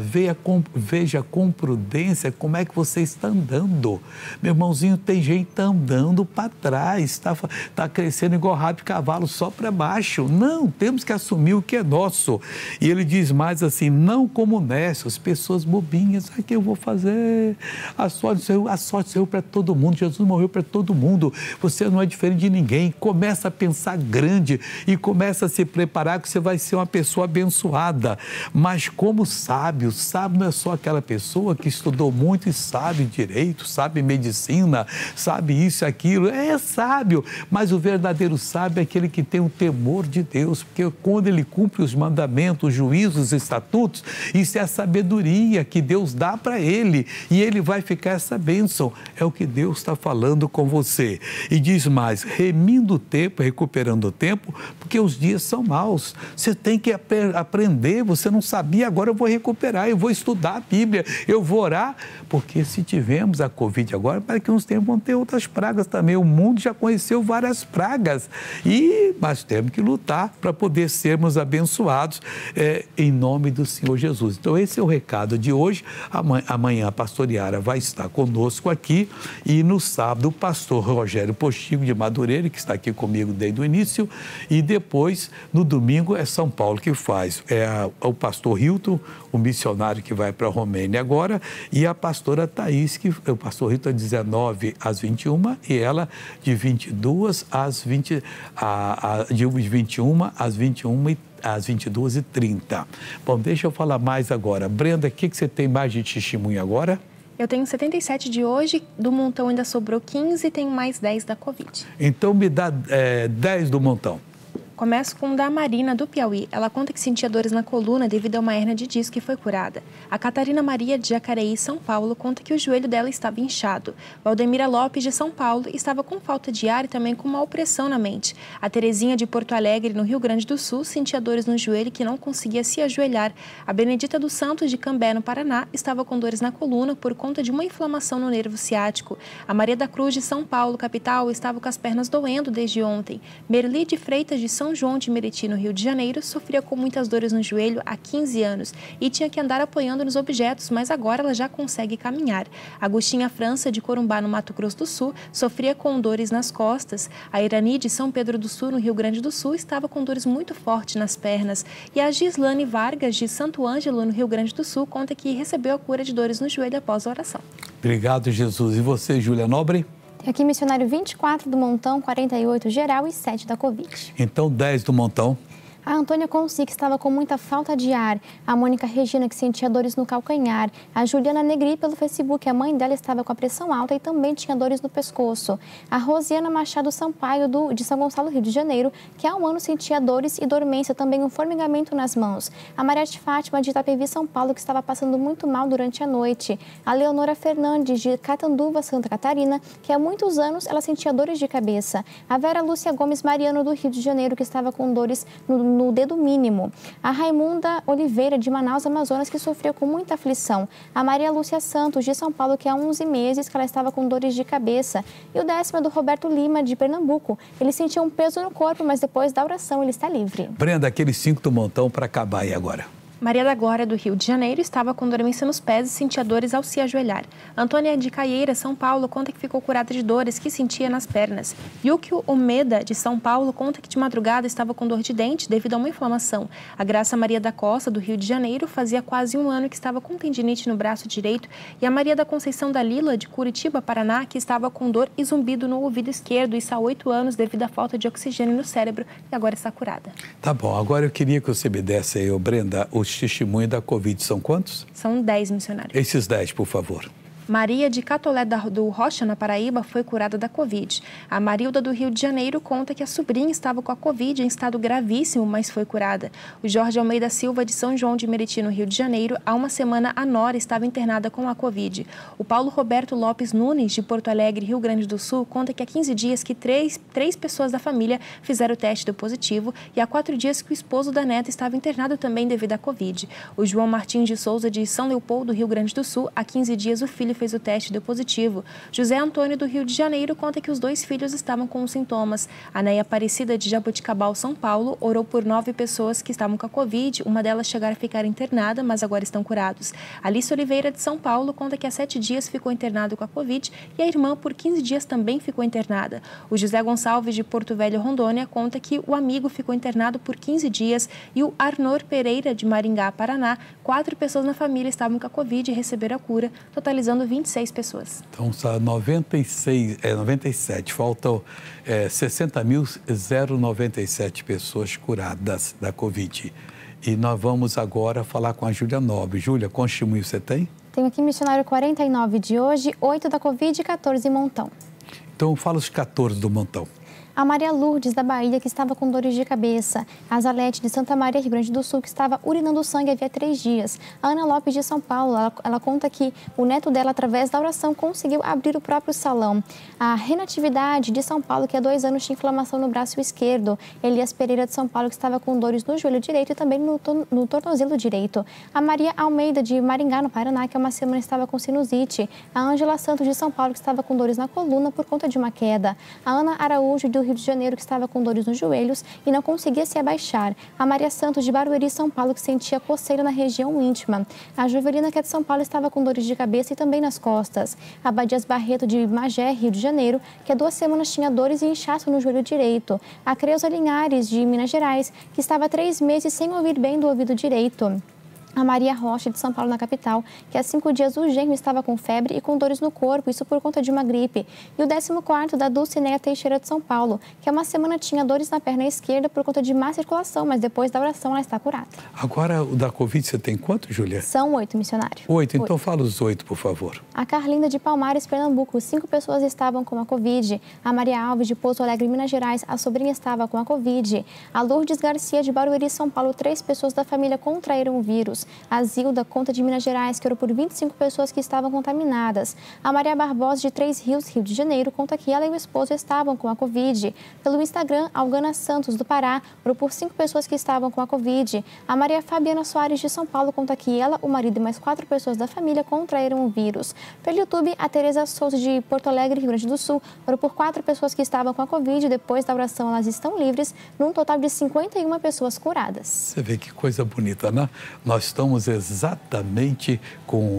Speaker 1: Veja com prudência como é que você está andando. Meu irmãozinho, tem gente que está andando para trás, está crescendo igual rabo de cavalo só para baixo. Não, temos que assumir o que é nosso. E ele diz mais assim, não como nessas pessoas bobinhas, o que eu vou fazer? A sorte saiu para todo mundo, Jesus morreu para todo mundo, você não é diferente de ninguém. Começa a pensar grande e começa a se preparar que você vai ser uma pessoa abençoada. mas como sábio. Sábio não é só aquela pessoa que estudou muito e sabe direito, sabe medicina, sabe isso e aquilo. É sábio, mas o verdadeiro sábio é aquele que tem o temor de Deus, porque quando ele cumpre os mandamentos, os juízos, os estatutos, isso é a sabedoria que Deus dá para ele e ele vai ficar essa bênção. É o que Deus está falando com você. E diz mais, remindo o tempo, recuperando o tempo, porque os dias são maus. Você tem que aprender, você não sabia, agora eu vou recuperar, eu vou estudar a Bíblia, eu vou orar, porque se tivermos a Covid agora, para que uns tempos vão ter outras pragas também. O mundo já conheceu várias pragas, mas temos que lutar para poder sermos abençoados em nome do Senhor Jesus. Então esse é o recado de hoje. Amanhã a pastor Yara vai estar conosco aqui e no sábado o pastor Rogério Postigo de Madureira, que está aqui comigo desde o início, e depois no domingo é São Paulo que faz. O pastor Hilton, o missionário que vai para a Romênia agora, e a pastora Thaís, que o pastor Hilton é 19 às 21 e ela de 22 às 20, de 21 às 21 e às 22h30. Bom, deixa eu falar mais agora. Brenda, o que você tem mais de testemunho agora?
Speaker 3: Eu tenho 77 de hoje, do montão ainda sobrou 15 e tenho mais 10 da Covid.
Speaker 1: Então me dá 10 do montão.
Speaker 3: Começo com da Marina, do Piauí. Ela conta que sentia dores na coluna devido a uma hérnia de disco e foi curada. A Catarina Maria, de Jacareí, São Paulo, conta que o joelho dela estava inchado. Valdemira Lopes, de São Paulo, estava com falta de ar e também com uma opressão na mente. A Terezinha, de Porto Alegre, no Rio Grande do Sul, sentia dores no joelho que não conseguia se ajoelhar. A Benedita dos Santos, de Cambé, no Paraná, estava com dores na coluna por conta de uma inflamação no nervo ciático. A Maria da Cruz, de São Paulo, capital, estava com as pernas doendo desde ontem. Merli de Freitas, de São João de Meriti, no Rio de Janeiro, sofria com muitas dores no joelho há 15 anos e tinha que andar apoiando nos objetos, mas agora ela já consegue caminhar. Agostinha França, de Corumbá, no Mato Grosso do Sul, sofria com dores nas costas. A Irani, de São Pedro do Sul, no Rio Grande do Sul, estava com dores muito fortes nas pernas. E a Gislane Vargas, de Santo Ângelo, no Rio Grande do Sul, conta que recebeu a cura de dores no joelho após a oração.
Speaker 1: Obrigado, Jesus. E você, Júlia Nobre?
Speaker 4: Aqui, missionário 24 do montão, 48 geral e 7 da Covid.
Speaker 1: Então, 10 do montão.
Speaker 4: A Antônia Consi, que estava com muita falta de ar. A Mônica Regina, que sentia dores no calcanhar. A Juliana Negri, pelo Facebook, a mãe dela estava com a pressão alta e também tinha dores no pescoço. A Rosiana Machado Sampaio, de São Gonçalo, Rio de Janeiro, que há um ano sentia dores e dormência, também um formigamento nas mãos. A Maria de Fátima, de Itapevi, São Paulo, que estava passando muito mal durante a noite. A Leonora Fernandes, de Catanduva, Santa Catarina, que há muitos anos ela sentia dores de cabeça. A Vera Lúcia Gomes Mariano, do Rio de Janeiro, que estava com dores no dedo mínimo. A Raimunda Oliveira, de Manaus, Amazonas, que sofreu com muita aflição. A Maria Lúcia Santos, de São Paulo, que há 11 meses que ela estava com dores de cabeça. E o 10º do Roberto Lima, de Pernambuco. Ele sentia um peso no corpo, mas depois da oração ele está livre.
Speaker 1: Brenda, aqueles 5 do montão para acabar aí agora.
Speaker 3: Maria da Glória, do Rio de Janeiro, estava com dormência nos pés e sentia dores ao se ajoelhar. Antônia de Caieira, São Paulo, conta que ficou curada de dores que sentia nas pernas. Yukio Omeda, de São Paulo, conta que de madrugada estava com dor de dente devido a uma inflamação. A Graça Maria da Costa, do Rio de Janeiro, fazia quase um ano que estava com tendinite no braço direito. E a Maria da Conceição da Lila, de Curitiba, Paraná, que estava com dor e zumbido no ouvido esquerdo, isso há 8 anos devido à falta de oxigênio no cérebro, e agora está curada.
Speaker 1: Tá bom, agora eu queria que você me desse aí, Brenda, os testemunhos da Covid são quantos?
Speaker 3: São 10 missionários.
Speaker 1: Esses 10, por favor.
Speaker 3: Maria de Catolé do Rocha, na Paraíba, foi curada da Covid. A Marilda, do Rio de Janeiro, conta que a sobrinha estava com a Covid em estado gravíssimo, mas foi curada. O Jorge Almeida Silva, de São João de Meriti, no Rio de Janeiro, há uma semana a nora estava internada com a Covid. O Paulo Roberto Lopes Nunes, de Porto Alegre, Rio Grande do Sul, conta que há 15 dias que três pessoas da família fizeram o teste do positivo e há 4 dias que o esposo da neta estava internado também devido à Covid. O João Martins de Souza, de São Leopoldo, Rio Grande do Sul, há 15 dias o filho fez o teste e deu positivo. José Antônio, do Rio de Janeiro, conta que os 2 filhos estavam com os sintomas. A Neia Aparecida, de Jaboticabal, São Paulo, orou por 9 pessoas que estavam com a Covid. Uma delas chegaram a ficar internada, mas agora estão curados. Alice Oliveira, de São Paulo, conta que há 7 dias ficou internado com a Covid e a irmã, por 15 dias, também ficou internada. O José Gonçalves, de Porto Velho, Rondônia, conta que o amigo ficou internado por 15 dias e o Arnor Pereira, de Maringá, Paraná, 4 pessoas na família estavam com a Covid e receberam a cura, totalizando 26 pessoas.
Speaker 1: Então, são 97, faltam 60.097 pessoas curadas da Covid. E nós vamos agora falar com a Júlia Nobre. Júlia, quantos testemunhos você tem?
Speaker 4: Tenho aqui missionário 49 de hoje, 8 da Covid e 14 em Montão.
Speaker 1: Então fala os 14 do Montão.
Speaker 4: A Maria Lourdes, da Bahia, que estava com dores de cabeça. A Zalete, de Santa Maria, Rio Grande do Sul, que estava urinando sangue havia 3 dias. A Ana Lopes, de São Paulo, ela conta que o neto dela, através da oração, conseguiu abrir o próprio salão. A Renatividade, de São Paulo, que há 2 anos tinha inflamação no braço esquerdo. Elias Pereira, de São Paulo, que estava com dores no joelho direito e também no tornozelo direito. A Maria Almeida, de Maringá, no Paraná, que há uma semana estava com sinusite. A Ângela Santos, de São Paulo, que estava com dores na coluna por conta de uma queda. A Ana Araújo, do Rio de Janeiro, que estava com dores nos joelhos e não conseguia se abaixar. A Maria Santos, de Barueri, São Paulo, que sentia coceira na região íntima. A Jovelina, que é de São Paulo, estava com dores de cabeça e também nas costas. A Badias Barreto, de Magé, Rio de Janeiro, que há 2 semanas tinha dores e inchaço no joelho direito. A Creuza Linhares, de Minas Gerais, que estava há 3 meses sem ouvir bem do ouvido direito. A Maria Rocha, de São Paulo, na capital, que há 5 dias o genro estava com febre e com dores no corpo, isso por conta de uma gripe. E o 14º da Dulcineia Teixeira, de São Paulo, que há uma semana tinha dores na perna esquerda por conta de má circulação, mas depois da oração ela está curada.
Speaker 1: Agora, o da Covid, você tem quanto, Júlia?
Speaker 4: São 8, missionário.
Speaker 1: 8, então fala os 8, por favor.
Speaker 4: A Carlinda, de Palmares, Pernambuco, 5 pessoas estavam com a Covid. A Maria Alves, de Pouso Alegre, Minas Gerais, a sobrinha estava com a Covid. A Lourdes Garcia, de Barueri, São Paulo, 3 pessoas da família contraíram o vírus. A Zilda, conta de Minas Gerais, que orou por 25 pessoas que estavam contaminadas. A Maria Barbosa, de 3 Rios, Rio de Janeiro, conta que ela e o esposo estavam com a Covid. Pelo Instagram, Algana Santos, do Pará, orou por 5 pessoas que estavam com a Covid. A Maria Fabiana Soares, de São Paulo, conta que ela, o marido e mais 4 pessoas da família contraíram o vírus. Pelo YouTube, a Tereza Souza, de Porto Alegre, Rio Grande do Sul, orou por 4 pessoas que estavam com a Covid. Depois da oração, elas estão livres, num total de 51 pessoas curadas.
Speaker 1: Você vê que coisa bonita, né? Nós estamos exatamente com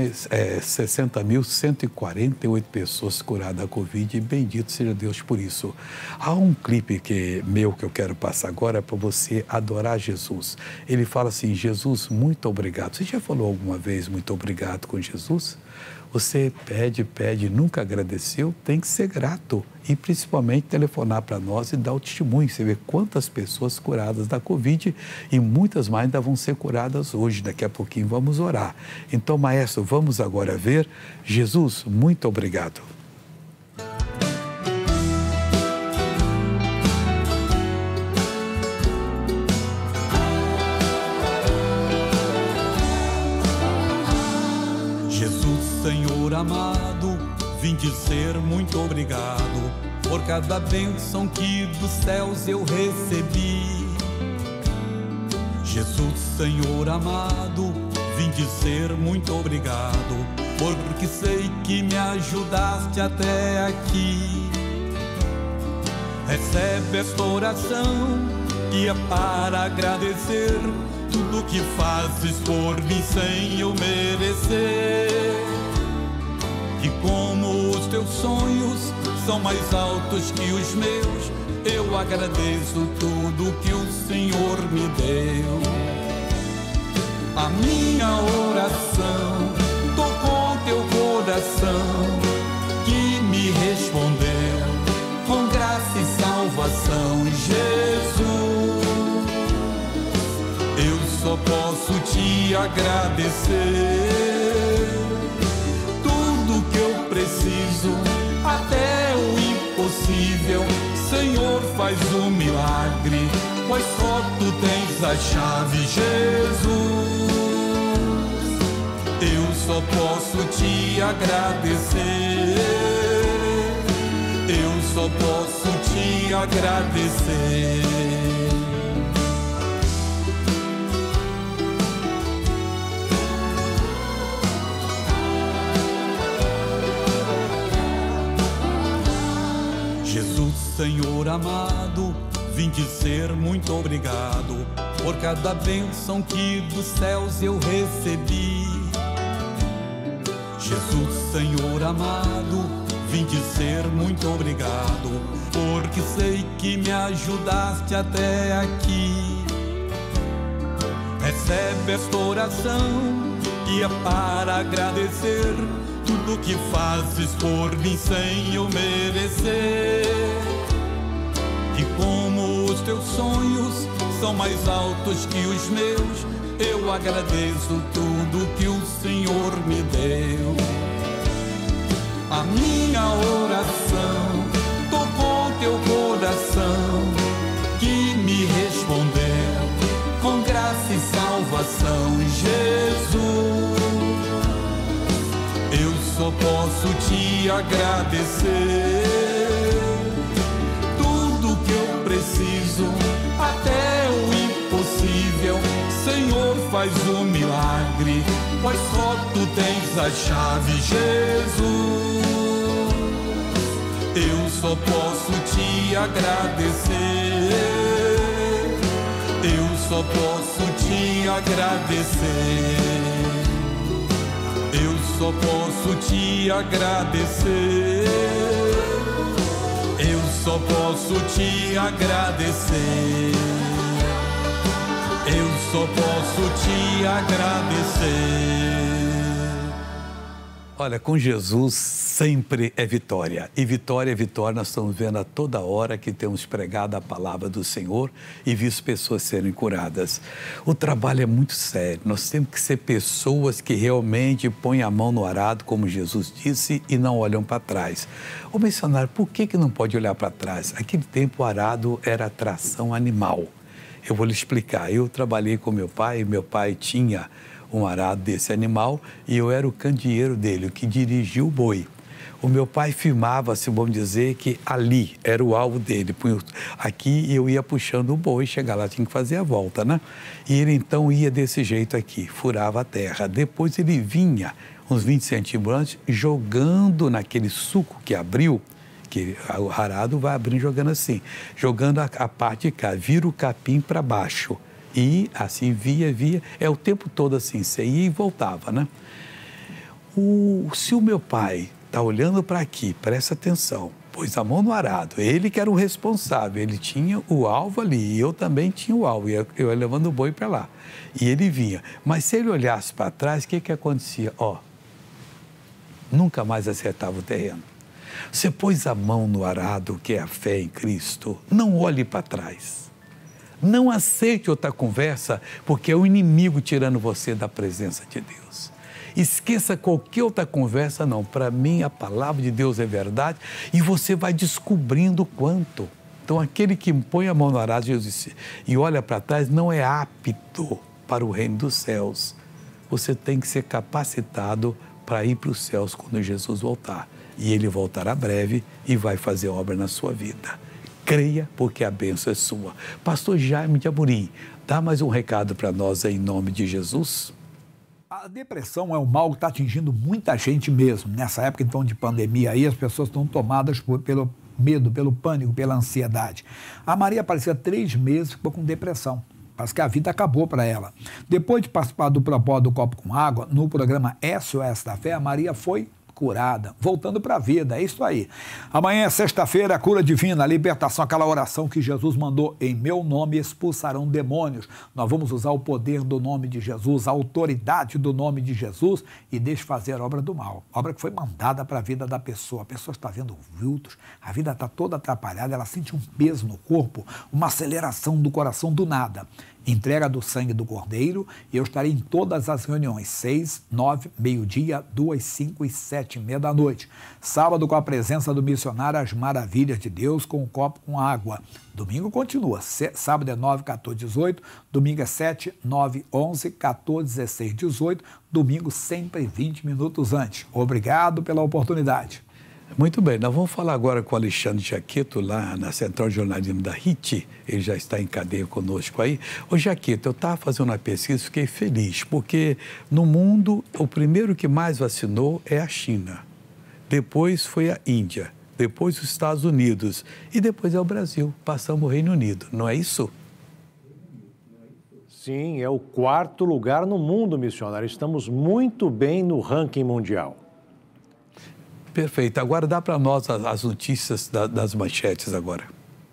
Speaker 1: 60.148 pessoas curadas da Covid, e bendito seja Deus por isso. Há um clipe que eu quero passar agora para você adorar Jesus. Ele fala assim: Jesus, muito obrigado. Você já falou alguma vez muito obrigado com Jesus? Você pede, nunca agradeceu, tem que ser grato. E principalmente telefonar para nós e dar o testemunho. Você vê quantas pessoas curadas da Covid e muitas mais ainda vão ser curadas hoje. Daqui a pouquinho vamos orar. Então, maestro, vamos agora ver. Jesus, muito obrigado.
Speaker 5: Senhor amado, vim dizer muito obrigado por cada bênção que dos céus eu recebi. Jesus, Senhor amado, vim dizer muito obrigado, porque sei que me ajudaste até aqui. Recebe esta oração que é para agradecer tudo que fazes por mim sem eu merecer. E como os teus sonhos são mais altos que os meus, eu agradeço tudo que o Senhor me deu. A minha oração tocou teu coração, que me respondeu com graça e salvação. Jesus, eu só posso te agradecer. Tudo que eu preciso, até o impossível, Senhor, faz um milagre, pois só tu tens a chave. Jesus, eu só posso te agradecer. Eu só posso te agradecer. Jesus, Senhor amado, vim dizer muito obrigado por cada bênção que dos céus eu recebi. Jesus, Senhor amado, vim dizer muito obrigado, porque sei que me ajudaste até aqui. Recebe esta oração que é para agradecer tudo que fazes por mim sem eu merecer. E como os teus sonhos são mais altos que os meus. Eu agradeço tudo que o Senhor me deu. A minha oração tocou teu coração, que me respondeu com graça e salvação, Jesus. Eu só posso te agradecer tudo que eu preciso, até o impossível. Senhor, faz um milagre, pois só tu tens a chave, Jesus. Eu só posso te agradecer. Eu só posso te agradecer. Eu só posso te agradecer. Eu só posso te agradecer. Eu só posso te agradecer.
Speaker 1: Olha, com Jesus sempre é vitória. E vitória é vitória. Nós estamos vendo a toda hora que temos pregado a palavra do Senhor e visto pessoas serem curadas. O trabalho é muito sério. Nós temos que ser pessoas que realmente põem a mão no arado, como Jesus disse, e não olham para trás. Ô missionário, por que não pode olhar para trás? Naquele tempo o arado era tração animal. Eu vou lhe explicar. Eu trabalhei com meu pai tinha um arado desse animal e eu era o candeeiro dele, o que dirigia o boi. O meu pai filmava-se, vamos dizer, que ali era o alvo dele. Aqui eu ia puxando o boi, chegar lá tinha que fazer a volta, né? E ele então ia desse jeito aqui, furava a terra. Depois ele vinha uns 20 centímetros antes, jogando naquele suco que abriu, que o arado vai abrindo jogando assim, jogando a parte de cá, vira o capim para baixo. E assim, via, é o tempo todo assim, você ia e voltava, né? Se o meu pai está olhando para aqui, presta atenção, pôs a mão no arado, ele que era o responsável, ele tinha o alvo ali, e eu também tinha o alvo, eu ia levando o boi para lá, e ele vinha. Mas se ele olhasse para trás, o que acontecia? Nunca mais acertava o terreno. Você pôs a mão no arado, que é a fé em Cristo, não olhe para trás. Não aceite outra conversa, porque é o inimigo tirando você da presença de Deus. Esqueça qualquer outra conversa, não. Para mim, a palavra de Deus é verdade e você vai descobrindo quanto. Então, aquele que põe a mão no arado, Jesus disse, e olha para trás, não é apto para o reino dos céus. Você tem que ser capacitado para ir para os céus quando Jesus voltar. E ele voltará breve e vai fazer obra na sua vida. Creia, porque a bênção é sua. Pastor Jaime de Amorim, dá mais um recado para nós aí, em nome de Jesus.
Speaker 6: A depressão é um mal que está atingindo muita gente mesmo. Nessa época, então, de pandemia aí, as pessoas estão tomadas pelo medo, pelo pânico, pela ansiedade. A Maria aparecia 3 meses e ficou com depressão. Parece que a vida acabou para ela. Depois de participar do propósito do Copo com Água, no programa SOS da Fé, a Maria foi curada, voltando para a vida, é isso aí. Amanhã é sexta-feira, a cura divina, a libertação, aquela oração que Jesus mandou, em meu nome expulsarão demônios. Nós vamos usar o poder do nome de Jesus, a autoridade do nome de Jesus e desfazer a obra do mal. A obra que foi mandada para a vida da pessoa. A pessoa está vendo vultos, a vida está toda atrapalhada, ela sente um peso no corpo, uma aceleração do coração do nada. Entrega do sangue do Cordeiro, e eu estarei em todas as reuniões, 6, 9, meio-dia, 2, 5 e 7 e meia da noite. Sábado, com a presença do missionário As Maravilhas de Deus, com um copo com água. Domingo continua, sábado é 9, 14, 18, domingo é 7, 9, 11, 14, 16, 18, domingo sempre 20 minutos antes. Obrigado pela oportunidade.
Speaker 1: Muito bem, nós vamos falar agora com o Alexandre Jaqueto, lá na Central de Jornalismo da RIT, ele já está em cadeia conosco aí. Ô Jaqueto, eu estava fazendo uma pesquisa e fiquei feliz, porque no mundo o primeiro que mais vacinou é a China, depois foi a Índia, depois os Estados Unidos e depois é o Brasil, passamos o Reino Unido, não é isso?
Speaker 7: Sim, é o 4º lugar no mundo, missionário, estamos muito bem no ranking mundial.
Speaker 1: Perfeito. Agora dá para nós as notícias das manchetes agora.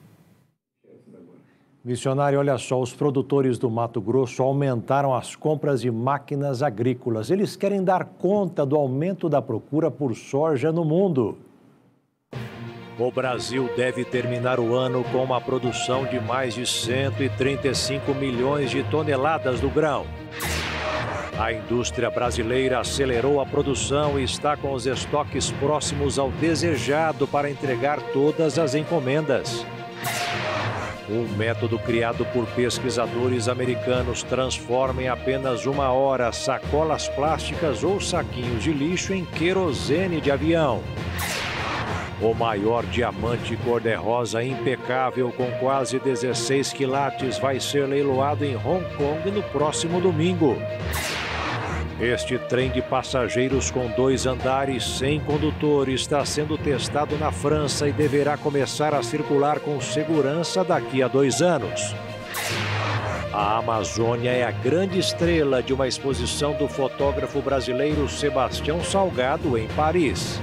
Speaker 7: Missionário, olha só, os produtores do Mato Grosso aumentaram as compras de máquinas agrícolas. Eles querem dar conta do aumento da procura por soja no mundo. O Brasil deve terminar o ano com uma produção de mais de 135 milhões de toneladas do grão. A indústria brasileira acelerou a produção e está com os estoques próximos ao desejado para entregar todas as encomendas. Um método criado por pesquisadores americanos transforma em apenas 1 hora sacolas plásticas ou saquinhos de lixo em querosene de avião. O maior diamante cor-de-rosa impecável com quase 16 quilates vai ser leiloado em Hong Kong no próximo domingo. Este trem de passageiros com 2 andares sem condutor está sendo testado na França e deverá começar a circular com segurança daqui a 2 anos. A Amazônia é a grande estrela de uma exposição do fotógrafo brasileiro Sebastião Salgado em Paris.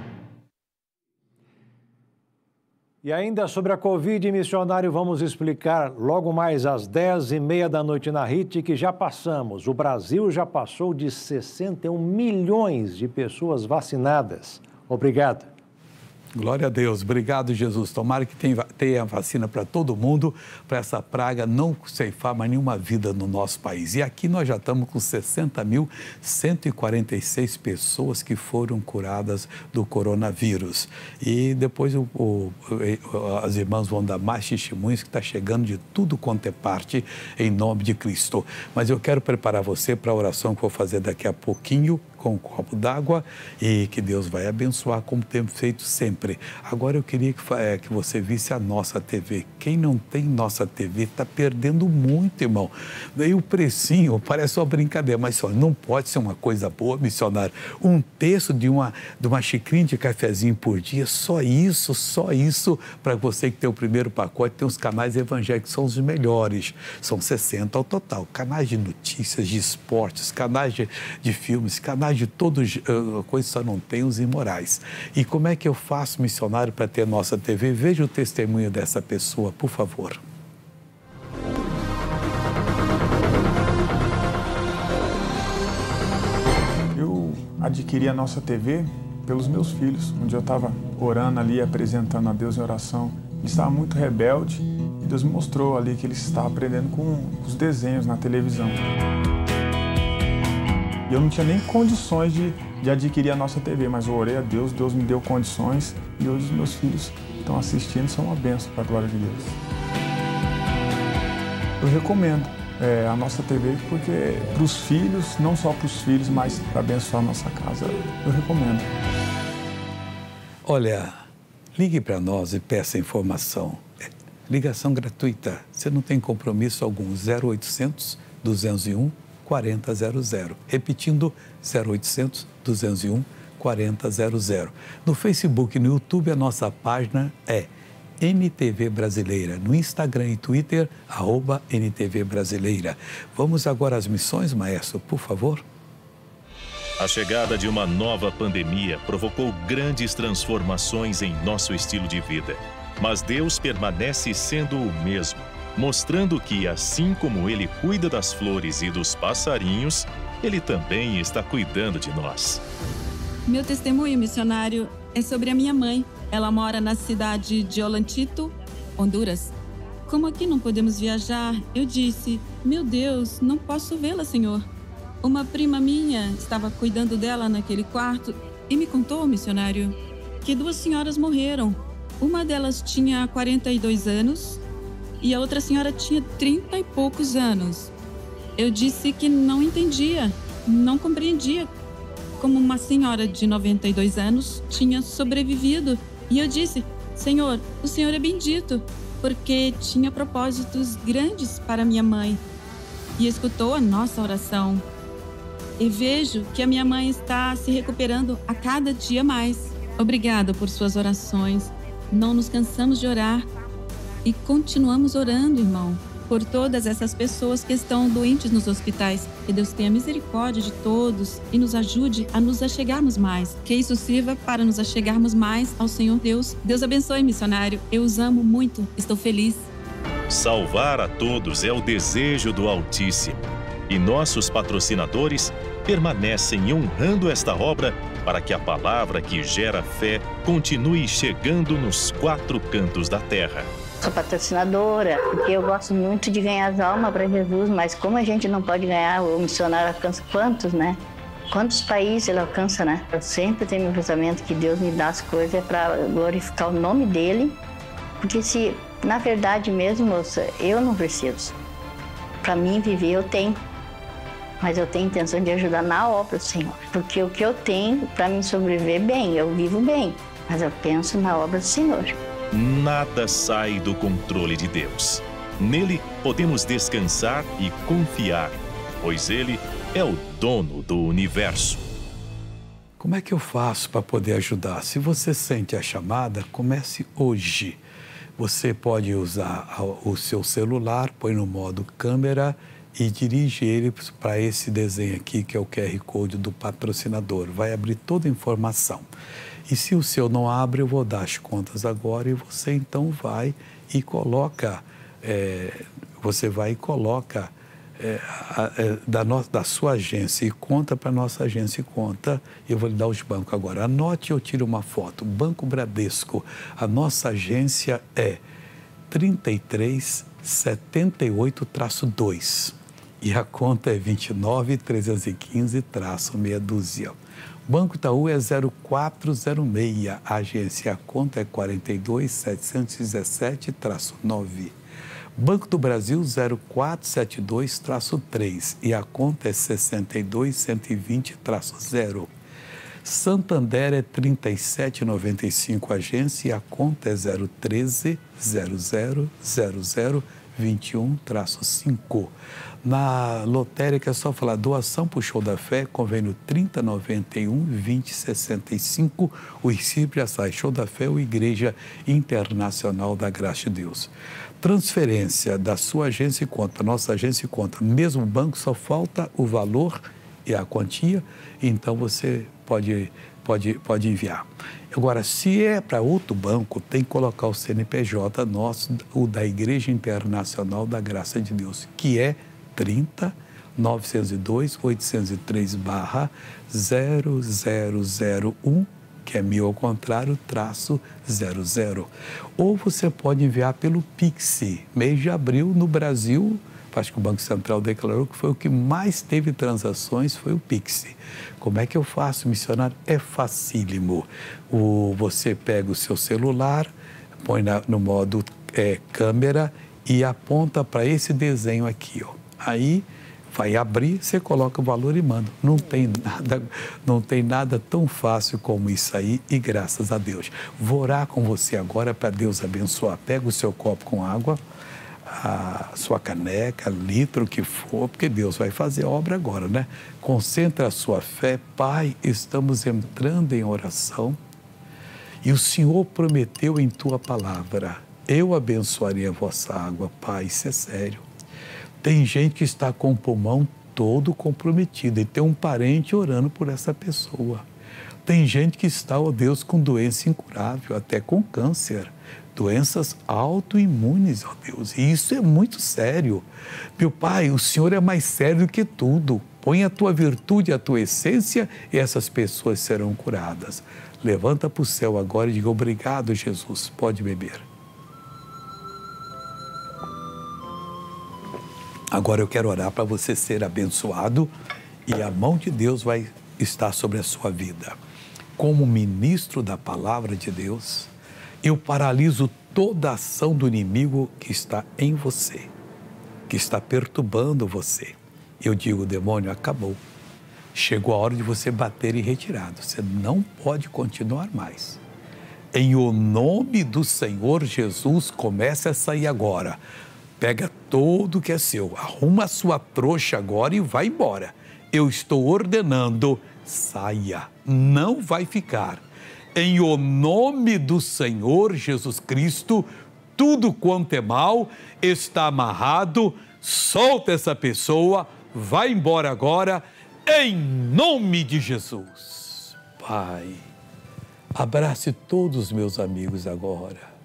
Speaker 7: E ainda sobre a Covid, missionário, vamos explicar logo mais às 10h30 da noite na RIT que já passamos. O Brasil já passou de 61 milhões de pessoas vacinadas. Obrigado.
Speaker 1: Glória a Deus. Obrigado, Jesus. Tomara que tenha vacina para todo mundo, para essa praga não ceifar mais nenhuma vida no nosso país. E aqui nós já estamos com 60.146 pessoas que foram curadas do coronavírus. E depois as irmãs vão dar mais testemunhos que está chegando de tudo quanto é parte, em nome de Cristo. Mas eu quero preparar você para a oração que eu vou fazer daqui a pouquinho, com um copo d'água, e que Deus vai abençoar como temos feito sempre. Agora eu queria que você visse a nossa TV. Quem não tem nossa TV está perdendo muito, irmão. E o precinho parece uma brincadeira, mas só não pode ser uma coisa boa, missionário. 1/3 de uma xicrinha de cafezinho por dia, só isso, para você que tem o primeiro pacote, tem os canais evangélicos, são os melhores. São 60 ao total. Canais de notícias, de esportes, canais de filmes, canais de todos, coisa só não tem os imorais. E como é que eu faço, missionário, para ter nossa TV? Veja o testemunho dessa pessoa, por favor.
Speaker 20: Eu adquiri a nossa TV pelos meus filhos, onde eu estava orando ali, apresentando a Deus em oração. Ele estava muito rebelde e Deus me mostrou ali que ele estava aprendendo com os desenhos na televisão. E eu não tinha nem condições de adquirir a nossa TV, mas eu orei a Deus, Deus me deu condições e hoje os meus filhos estão assistindo, são uma bênção para a glória de Deus. Eu recomendo a nossa TV porque para os filhos, não só para os filhos, mas para abençoar a nossa casa, eu recomendo.
Speaker 1: Olha, ligue para nós e peça informação. Ligação gratuita, você não tem compromisso algum, 0800 201 4000. Repetindo, 0800 201 4000. No Facebook e no YouTube, a nossa página é NTV Brasileira. No Instagram e Twitter, @NTV Brasileira. Vamos agora às missões, maestro, por favor.
Speaker 9: A chegada de uma nova pandemia provocou grandes transformações em nosso estilo de vida. Mas Deus permanece sendo o mesmo, mostrando que, assim como Ele cuida das flores e dos passarinhos, Ele também está cuidando de nós.
Speaker 21: Meu testemunho missionário é sobre a minha mãe. Ela mora na cidade de Ollantayto, Honduras. Como aqui não podemos viajar, eu disse, meu Deus, não posso vê-la, Senhor. Uma prima minha estava cuidando dela naquele quarto e me contou, missionário, que 2 senhoras morreram. Uma delas tinha 42 anos e a outra senhora tinha 30 e poucos anos. Eu disse que não entendia, não compreendia como uma senhora de 92 anos tinha sobrevivido. E eu disse, Senhor, o Senhor é bendito, porque tinha propósitos grandes para minha mãe. E escutou a nossa oração. E vejo que a minha mãe está se recuperando a cada dia mais. Obrigada por suas orações. Não nos cansamos de orar. E continuamos orando, irmão, por todas essas pessoas que estão doentes nos hospitais. Que Deus tenha misericórdia de todos e nos ajude a nos achegarmos mais. Que isso sirva para nos achegarmos mais ao Senhor Deus. Deus abençoe, missionário. Eu os amo muito. Estou feliz.
Speaker 9: Salvar a todos é o desejo do Altíssimo. E nossos patrocinadores permanecem honrando esta obra para que a palavra que gera fé continue chegando nos 4 cantos da terra.
Speaker 8: Sou patrocinadora, porque eu gosto muito de ganhar as almas para Jesus, mas como a gente não pode ganhar, o missionário alcança quantos, né? Quantos países ele alcança, né? Eu sempre tenho meu pensamento que Deus me dá as coisas para glorificar o nome dele, porque se, na verdade mesmo, moça, eu não preciso. Para mim viver eu tenho, mas eu tenho intenção de ajudar na obra do Senhor, porque o que eu tenho para me sobreviver bem, eu vivo bem, mas eu penso na obra do Senhor.
Speaker 9: Nada sai do controle de Deus. Nele podemos descansar e confiar, pois Ele é o dono do universo.
Speaker 1: Como é que eu faço para poder ajudar? Se você sente a chamada, comece hoje. Você pode usar o seu celular, põe no modo câmera e dirige ele para esse desenho aqui, que é o QR Code do patrocinador. Vai abrir toda a informação. E se o seu não abre, eu vou dar as contas agora e você então vai e coloca, da sua agência e conta para a nossa agência e conta. Eu vou lhe dar os bancos agora. Anote, eu tiro uma foto. Banco Bradesco. A nossa agência é 3378-2 e a conta é 29.315-meia dúzia. Banco Itaú é 0406, a agência, a conta é 42.717-9. Banco do Brasil 0472-3 e a conta é 62.120-0. Santander é 3795, agência, e a conta é 013-000021-5. Na lotérica é só falar doação para o Show da Fé, convênio 3091-2065, o ICIP já sai, Show da Fé ou Igreja Internacional da Graça de Deus. Transferência da sua agência e conta, nossa agência e conta, mesmo banco, só falta o valor e a quantia, então você pode enviar. Agora, se é para outro banco, tem que colocar o CNPJ nosso, o da Igreja Internacional da Graça de Deus, que é 30.902-803/0001, que é 1000 ao contrário, -00. Ou você pode enviar pelo Pix. Mês de abril, no Brasil, acho que o Banco Central declarou que foi o que mais teve transações, foi o Pix. Como é que eu faço, missionário? É facílimo. Você pega o seu celular, põe no modo câmera e aponta para esse desenho aqui, ó. Aí vai abrir, você coloca o valor e manda. Não tem nada tão fácil como isso aí, e graças a Deus. Vou orar com você agora para Deus abençoar. Pega o seu copo com água, a sua caneca, litro que for, porque Deus vai fazer a obra agora, né? Concentra a sua fé. Pai, estamos entrando em oração e o Senhor prometeu em tua palavra: eu abençoarei a vossa água. Pai, isso é sério. Tem gente que está com o pulmão todo comprometido e tem um parente orando por essa pessoa. Tem gente que está, ó Deus, com doença incurável, até com câncer, doenças autoimunes, ó Deus. E isso é muito sério. Meu Pai, o Senhor é mais sério do que tudo. Põe a tua virtude, a tua essência e essas pessoas serão curadas. Levanta para o céu agora e diga: obrigado, Jesus. Pode beber. Agora eu quero orar para você ser abençoado e a mão de Deus vai estar sobre a sua vida. Como ministro da palavra de Deus, eu paraliso toda a ação do inimigo que está em você, que está perturbando você. Eu digo: demônio, acabou. Chegou a hora de você bater em retirada. Você não pode continuar mais. Em o nome do Senhor Jesus, comece a sair agora. Pega tudo que é seu, arruma a sua trouxa agora e vai embora. Eu estou ordenando, saia, não vai ficar. Em o nome do Senhor Jesus Cristo, tudo quanto é mal está amarrado, solta essa pessoa, vai embora agora, em nome de Jesus. Pai, abrace todos os meus amigos agora.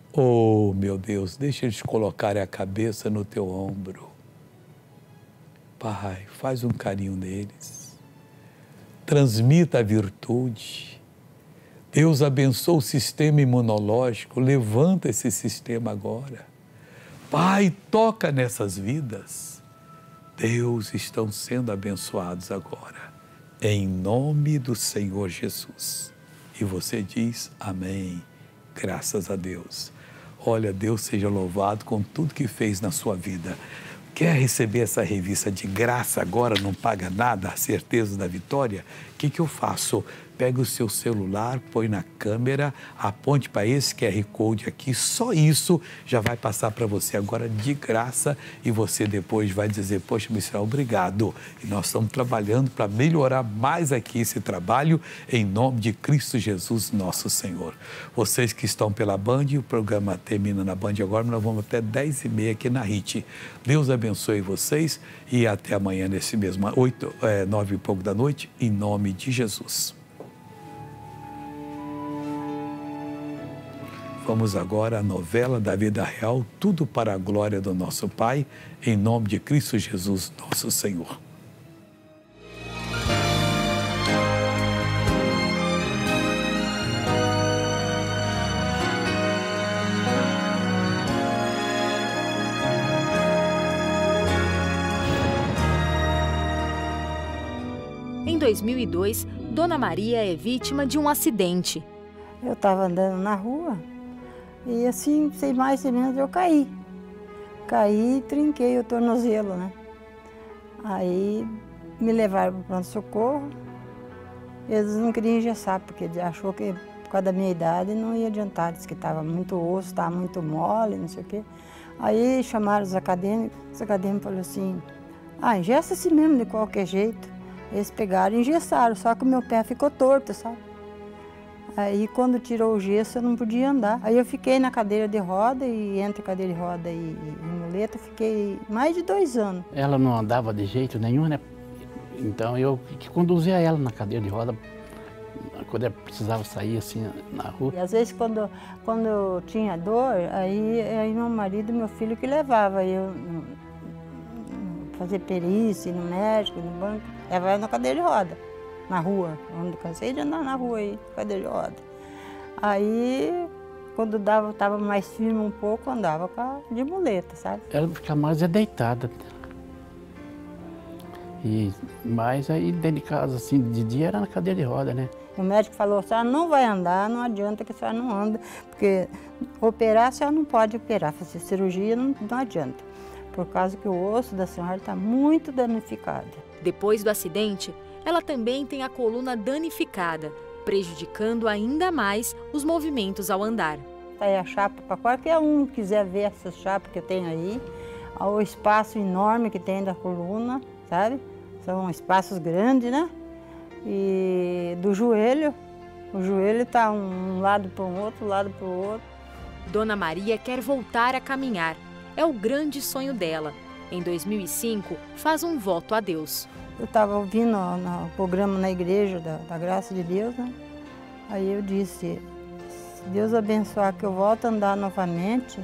Speaker 1: Oh, meu Deus, deixa eles colocarem a cabeça no teu ombro. Pai, faz um carinho neles. Transmita a virtude. Deus abençoa o sistema imunológico. Levanta esse sistema agora. Pai, toca nessas vidas. Deus, estão sendo abençoados agora. Em nome do Senhor Jesus. E você diz amém. Graças a Deus. Olha, Deus seja louvado com tudo que fez na sua vida. Quer receber essa revista de graça agora, não paga nada, a certeza da vitória? O que eu faço? Pega o seu celular, põe na câmera, aponte para esse QR Code aqui, só isso já vai passar para você agora de graça e você depois vai dizer, poxa, missionário, obrigado. E nós estamos trabalhando para melhorar mais aqui esse trabalho em nome de Cristo Jesus, nosso Senhor. Vocês que estão pela Band, o programa termina na Band agora, mas nós vamos até 10h30 aqui na RIT. Deus abençoe vocês e até amanhã nesse mesmo 9 e pouco da noite, em nome de Jesus. Vamos agora à novela da vida real, tudo para a glória do nosso Pai, em nome de Cristo Jesus, nosso Senhor.
Speaker 15: Em 2002, Dona Maria é vítima de um acidente.
Speaker 10: Eu estava andando na rua e assim, sem mais sem menos, eu caí. Caí e trinquei o tornozelo, né? Aí me levaram para o pronto-socorro. Eles não queriam engessar, porque achou que por causa da minha idade não ia adiantar. Disse que estava muito osso, estava muito mole, não sei o quê. Aí chamaram os acadêmicos falaram assim, engessa-se mesmo de qualquer jeito. Eles pegaram e engessaram, só que o meu pé ficou torto, sabe? Aí, quando tirou o gesso, eu não podia andar. Aí eu fiquei na cadeira de roda e entre cadeira de roda e muleta, fiquei mais de 2 anos.
Speaker 22: Ela não andava de jeito nenhum, né? Então eu que conduzia ela na cadeira de roda, quando ela precisava sair assim na rua.
Speaker 10: E às vezes, quando eu tinha dor, aí meu marido e meu filho que levava eu fazer perícia, ir no médico, no banco, levava eu na cadeira de roda. Na rua, onde cansei de andar na rua aí, cadeira de roda. Aí, quando estava mais firme um pouco, andava de muleta, sabe?
Speaker 22: Ela ficava mais deitada. Mas aí dentro de casa, assim, de dia era na cadeira de roda, né?
Speaker 10: O médico falou, a senhora não vai andar, não adianta que a senhora não anda, porque operar a senhora não pode operar, fazer cirurgia não adianta, por causa que o osso da senhora está muito danificado.
Speaker 15: Depois do acidente, ela também tem a coluna danificada, prejudicando ainda mais os movimentos ao andar.
Speaker 10: Tá aí a chapa para qualquer um que quiser ver essa chapa que eu tenho aí, o espaço enorme que tem da coluna, sabe? São espaços grandes, né? E do joelho, o joelho está um lado para um outro, lado para o outro.
Speaker 15: Dona Maria quer voltar a caminhar, é o grande sonho dela. Em 2005, faz um voto a Deus.
Speaker 10: Eu estava ouvindo o programa na igreja da Graça de Deus, né? Aí eu disse, se Deus abençoar que eu volto a andar novamente,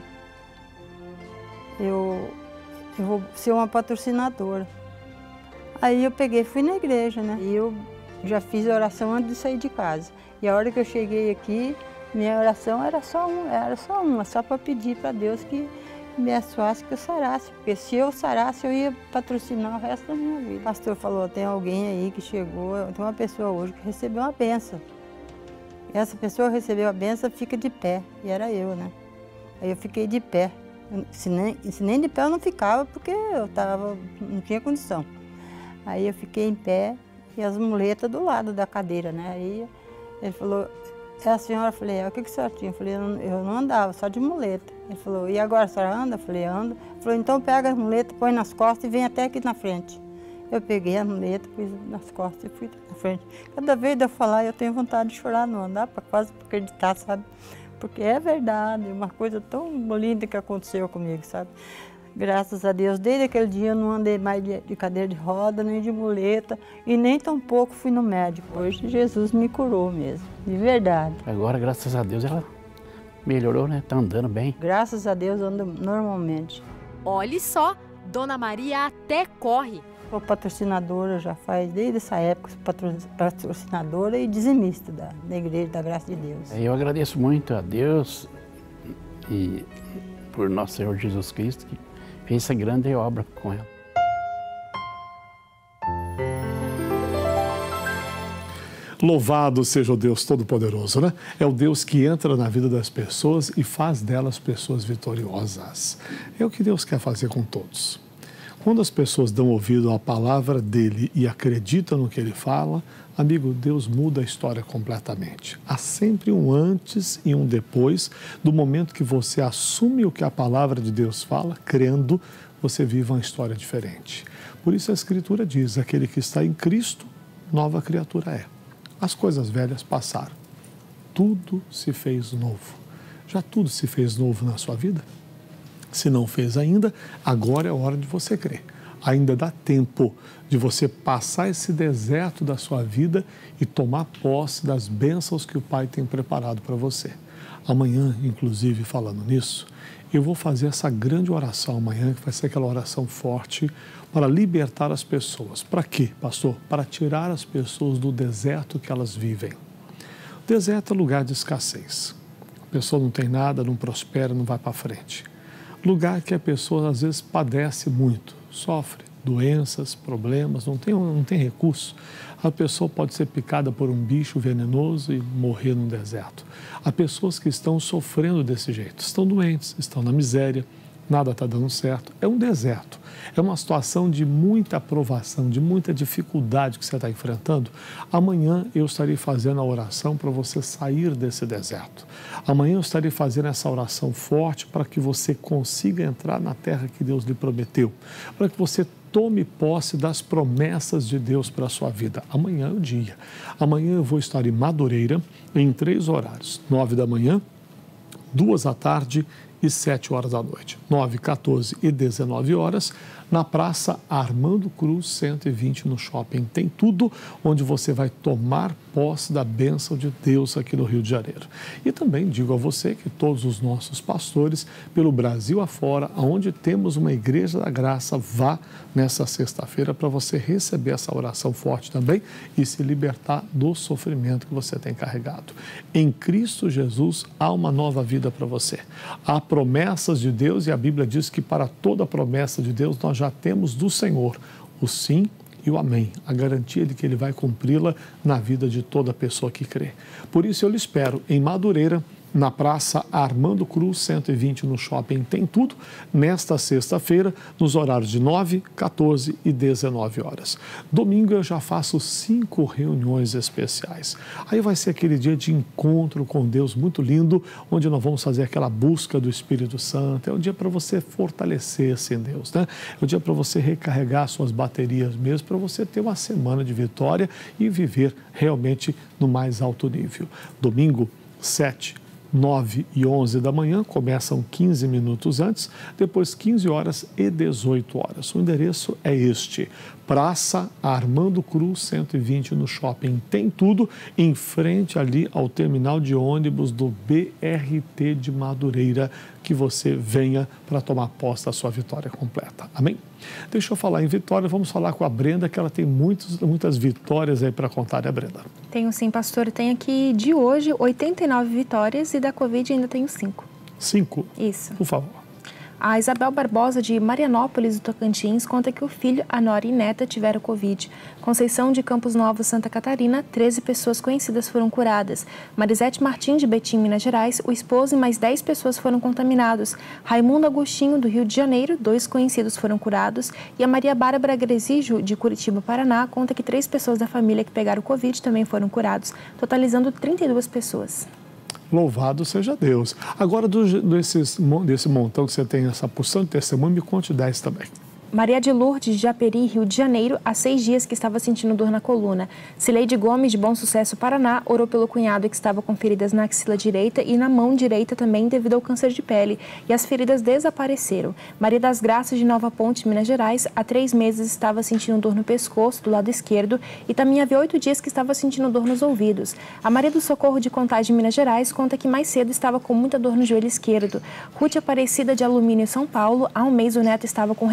Speaker 10: eu vou ser uma patrocinadora. Aí eu peguei e fui na igreja, né? E eu já fiz a oração antes de sair de casa. E a hora que eu cheguei aqui, minha oração era só uma, só para pedir para Deus que me abençoasse, que eu sarasse, porque se eu sarasse, eu ia patrocinar o resto da minha vida. O pastor falou, tem alguém aí que chegou, tem uma pessoa hoje que recebeu uma bênção. E essa pessoa recebeu a bênção, fica de pé, e era eu, né? Aí eu fiquei de pé, se nem de pé eu não ficava, porque eu não tinha condição. Aí eu fiquei em pé, e as muletas do lado da cadeira, né? Aí ele falou, é a senhora? Eu falei, o que a senhora tinha? Eu falei, eu não andava, só de muleta. Ele falou, e agora a senhora anda? Eu falei, ando. Ele falou, então pega as muletas, põe nas costas e vem até aqui na frente. Eu peguei a muleta, pus nas costas e fui na frente. Cada vez de eu falar, eu tenho vontade de chorar, não andar, quase para acreditar, sabe? Porque é verdade, uma coisa tão linda que aconteceu comigo, sabe? Graças a Deus, desde aquele dia eu não andei mais de cadeira de roda, nem de muleta, e nem tampouco fui no médico. Hoje Jesus me curou mesmo, de verdade.
Speaker 22: Agora, graças a Deus, ela melhorou, né? Tá andando bem.
Speaker 10: Graças a Deus, ando normalmente.
Speaker 15: Olhe só, Dona Maria até corre.
Speaker 10: Sou patrocinadora já faz, desde essa época, patrocinadora e dizimista da Igreja da Graça de Deus.
Speaker 22: Eu agradeço muito a Deus e por nosso Senhor Jesus Cristo, que fez essa grande obra com ela.
Speaker 2: Louvado seja o Deus Todo-Poderoso, né? É o Deus que entra na vida das pessoas e faz delas pessoas vitoriosas. É o que Deus quer fazer com todos. Quando as pessoas dão ouvido à palavra dele e acreditam no que ele fala, amigo, Deus muda a história completamente. Há sempre um antes e um depois do momento que você assume o que a palavra de Deus fala, crendo, você vive uma história diferente. Por isso a Escritura diz, aquele que está em Cristo, nova criatura é. As coisas velhas passaram. Tudo se fez novo. Já tudo se fez novo na sua vida? Se não fez ainda, agora é hora de você crer. Ainda dá tempo de você passar esse deserto da sua vida e tomar posse das bênçãos que o Pai tem preparado para você. Amanhã, inclusive, falando nisso, eu vou fazer essa grande oração amanhã, que vai ser aquela oração forte para libertar as pessoas. Para quê, pastor? Para tirar as pessoas do deserto que elas vivem. O deserto é lugar de escassez. A pessoa não tem nada, não prospera, não vai para frente. Lugar que a pessoa às vezes padece muito, sofre doenças, problemas, não tem recurso. A pessoa pode ser picada por um bicho venenoso e morrer no deserto. Há pessoas que estão sofrendo desse jeito, estão doentes, estão na miséria, nada está dando certo. É um deserto, é uma situação de muita provação, de muita dificuldade que você está enfrentando. Amanhã eu estarei fazendo a oração para você sair desse deserto. Amanhã eu estarei fazendo essa oração forte para que você consiga entrar na terra que Deus lhe prometeu, para que você tome posse das promessas de Deus para a sua vida. Amanhã é o dia. Amanhã eu vou estar em Madureira em 3 horários, 9 da manhã, 2 da tarde e 7 horas da noite. 9, 14 e 19 horas, na Praça Armando Cruz 120, no shopping. Tem tudo onde você vai tomar posse da bênção de Deus aqui no Rio de Janeiro. E também digo a você que todos os nossos pastores, pelo Brasil afora, onde temos uma Igreja da Graça, vá nessa sexta-feira para você receber essa oração forte também e se libertar do sofrimento que você tem carregado. Em Cristo Jesus há uma nova vida para você. Há promessas de Deus e a Bíblia diz que para toda promessa de Deus nós já temos do Senhor o sim e o amém, a garantia de que Ele vai cumpri-la na vida de toda pessoa que crê. Por isso eu lhe espero em Madureira, na Praça Armando Cruz 120, no shopping Tem Tudo, nesta sexta-feira, nos horários de 9, 14 e 19 horas. Domingo eu já faço 5 reuniões especiais. Aí vai ser aquele dia de encontro com Deus muito lindo, onde nós vamos fazer aquela busca do Espírito Santo. É um dia para você fortalecer-se em Deus, né? É um dia para você recarregar suas baterias mesmo, para você ter uma semana de vitória e viver realmente no mais alto nível. Domingo, 7, 9 e 11 da manhã, começam 15 minutos antes, depois 15 horas e 18 horas. O endereço é este, Praça Armando Cruz 120, no shopping Tem Tudo, em frente ali ao terminal de ônibus do BRT de Madureira, que você venha para tomar posse da sua vitória completa. Amém? Deixa eu falar em vitória, vamos falar com a Brenda, que ela tem muitas vitórias aí para contar, né, Brenda?
Speaker 3: Tenho sim, pastor. Tenho aqui de hoje 89 vitórias e da Covid ainda tenho 5.
Speaker 2: 5?
Speaker 3: Isso.
Speaker 2: Por favor.
Speaker 3: A Isabel Barbosa, de Marianópolis, do Tocantins, conta que o filho, a nora e neta tiveram Covid. Conceição, de Campos Novos, Santa Catarina, 13 pessoas conhecidas foram curadas. Marisete Martins, de Betim, Minas Gerais, o esposo e mais 10 pessoas foram contaminados. Raimundo Agostinho, do Rio de Janeiro, 2 conhecidos foram curados. E a Maria Bárbara Gresijo, de Curitiba, Paraná, conta que 3 pessoas da família que pegaram Covid também foram curados, totalizando 32 pessoas.
Speaker 2: Louvado seja Deus. Agora, desse montão que você tem, essa porção de testemunho, me conte 10 também.
Speaker 3: Maria de Lourdes, de Japeri, Rio de Janeiro, há 6 dias que estava sentindo dor na coluna. Cileide Gomes, de Bom Sucesso, Paraná, orou pelo cunhado que estava com feridas na axila direita e na mão direita também devido ao câncer de pele. E as feridas desapareceram. Maria das Graças, de Nova Ponte, Minas Gerais, há 3 meses estava sentindo dor no pescoço, do lado esquerdo, e também havia 8 dias que estava sentindo dor nos ouvidos. A Maria do Socorro, de Contagem, Minas Gerais, conta que mais cedo estava com muita dor no joelho esquerdo. Ruth Aparecida, de Alumínio, São Paulo, há 1 mês o neto estava com refluxo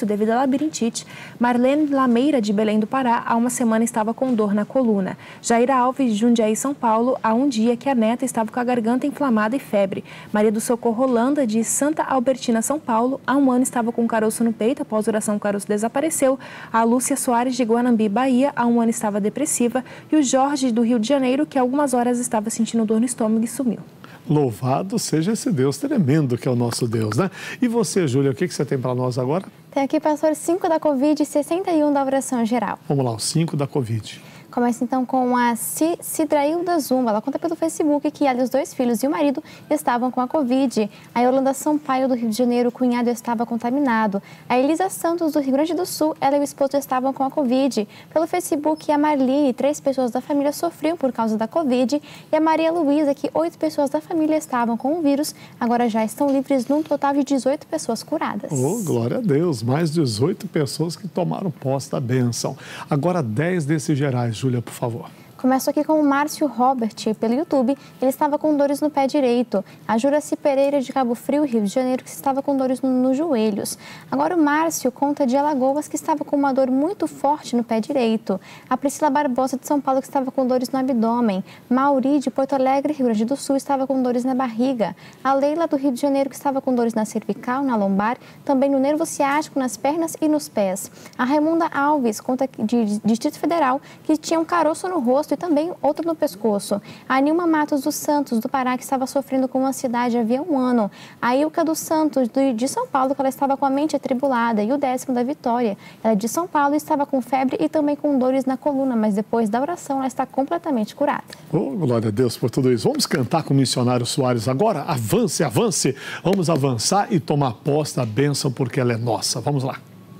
Speaker 3: devido à labirintite. Marlene Lameira, de Belém do Pará, há uma semana estava com dor na coluna. Jaira Alves, de Jundiaí, São Paulo, há um dia que a neta estava com a garganta inflamada e febre. Maria do Socorro Holanda, de Santa Albertina, São Paulo, há um ano estava com um caroço no peito, após oração o caroço desapareceu. A Lúcia Soares, de Guanambi, Bahia, há um ano estava depressiva. E o Jorge, do Rio de Janeiro, que há algumas horas estava sentindo dor no estômago e sumiu.
Speaker 2: Louvado seja esse Deus tremendo que é o nosso Deus, né? E você, Júlia, o que você tem para nós agora?
Speaker 4: Tem aqui, pastor, 5 da Covid e 61 da oração geral.
Speaker 2: Vamos lá, os 5 da Covid.
Speaker 4: Começa então com a Cidrailda Zumba. Ela conta pelo Facebook que ela e os 2 filhos e o marido estavam com a Covid. A Yolanda Sampaio, do Rio de Janeiro, o cunhado estava contaminado. A Elisa Santos, do Rio Grande do Sul, ela e o esposo estavam com a Covid. Pelo Facebook, a Marlene, 3 pessoas da família sofriam por causa da Covid. E a Maria Luísa, que 8 pessoas da família estavam com o vírus, agora já estão livres, num total de 18 pessoas curadas.
Speaker 2: Oh, glória a Deus! Mais 18 pessoas que tomaram posse da bênção. Agora 10 desses gerais, Júlia, por favor.
Speaker 4: Começo aqui com o Márcio Robert, pelo YouTube. Ele estava com dores no pé direito. A Juraci Pereira, de Cabo Frio, Rio de Janeiro, que estava com dores nos joelhos. Agora o Márcio conta de Alagoas, que estava com uma dor muito forte no pé direito. A Priscila Barbosa, de São Paulo, que estava com dores no abdômen. Mauri, de Porto Alegre, Rio Grande do Sul, estava com dores na barriga. A Leila, do Rio de Janeiro, que estava com dores na cervical, na lombar, também no nervo ciático, nas pernas e nos pés. A Raimunda Alves, conta de Distrito Federal, que tinha um caroço no rosto e também outro no pescoço. A Nilma Matos dos Santos, do Pará, que estava sofrendo com ansiedade havia um ano. A Ilka dos Santos, de São Paulo, que ela estava com a mente atribulada. E o 10º da Vitória. Ela é de São Paulo e estava com febre e também com dores na coluna, mas depois da oração ela está completamente curada.
Speaker 2: Oh, glória a Deus por tudo isso. Vamos cantar com o missionário Soares agora? Avance, avance. Vamos avançar e tomar posse da bênção, porque ela é nossa. Vamos lá.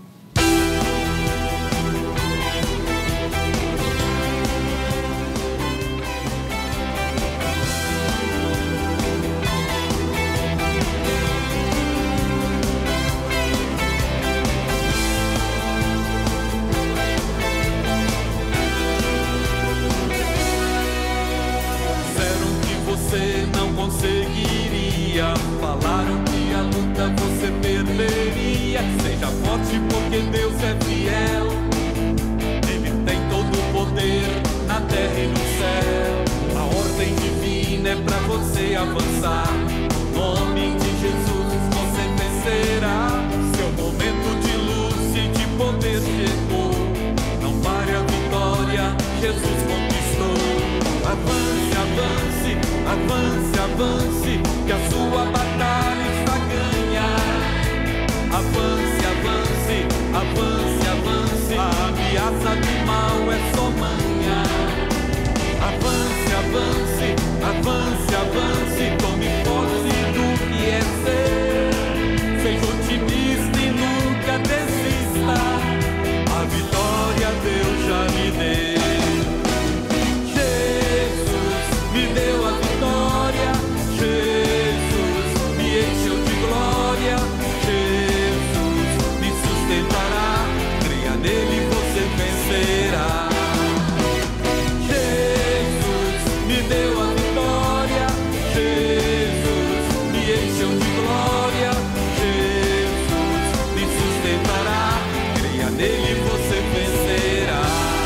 Speaker 5: Falaram que a luta você perderia. Seja forte porque Deus é fiel. Ele tem todo o poder na terra e no céu. A ordem divina é pra você avançar. No nome de Jesus você vencerá. Seu momento de luz e de poder chegou. Não pare a vitória, Jesus conquistou. Avance, avance, avance, avance, que a sua batalha está ganha. Avance, avance, avance, avance, a ameaça do mal é só manha. Avance, avance, avance, avance, tome posse do que é seu. Seja otimista e nunca desista, a vitória Deus já lhe deu. Me deu a vitória, Jesus me encheu de glória, Jesus me sustentará, creia nele você vencerá. Jesus me deu a vitória, Jesus me encheu de glória, Jesus me sustentará, creia nele você vencerá.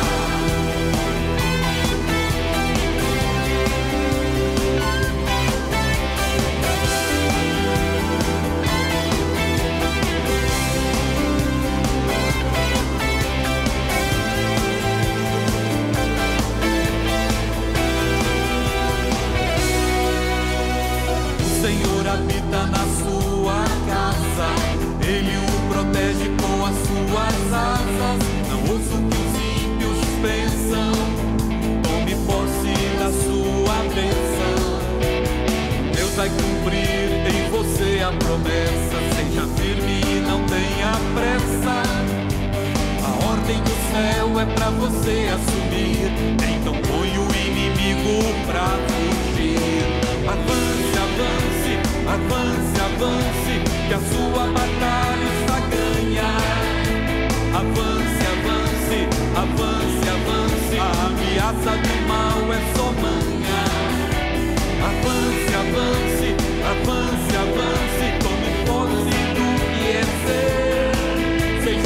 Speaker 5: Habita na sua casa, ele o protege com as suas asas. Não ouça o que os ímpios pensam, tome posse da sua bênção. Deus vai cumprir em você a promessa, seja firme e não tenha pressa. A ordem do céu é pra você assumir, então põe o inimigo pra fugir. Avance, avance, avance, avance, que a sua batalha está ganha. Avance, avance, avance, avance, a ameaça do mal é só manha. Avance, avance, avance, avance, tome posse do que é seu.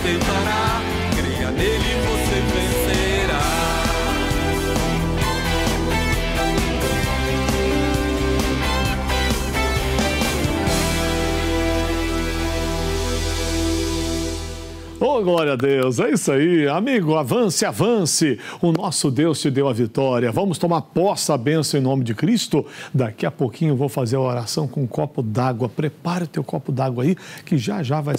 Speaker 5: sustentará. Creia nele, você vencerá.
Speaker 2: Oh, glória a Deus, é isso aí. Amigo, avance, avance. O nosso Deus te deu a vitória. Vamos tomar posse da bênção em nome de Cristo. Daqui a pouquinho eu vou fazer a oração com um copo d'água. Prepare o teu copo d'água aí, que já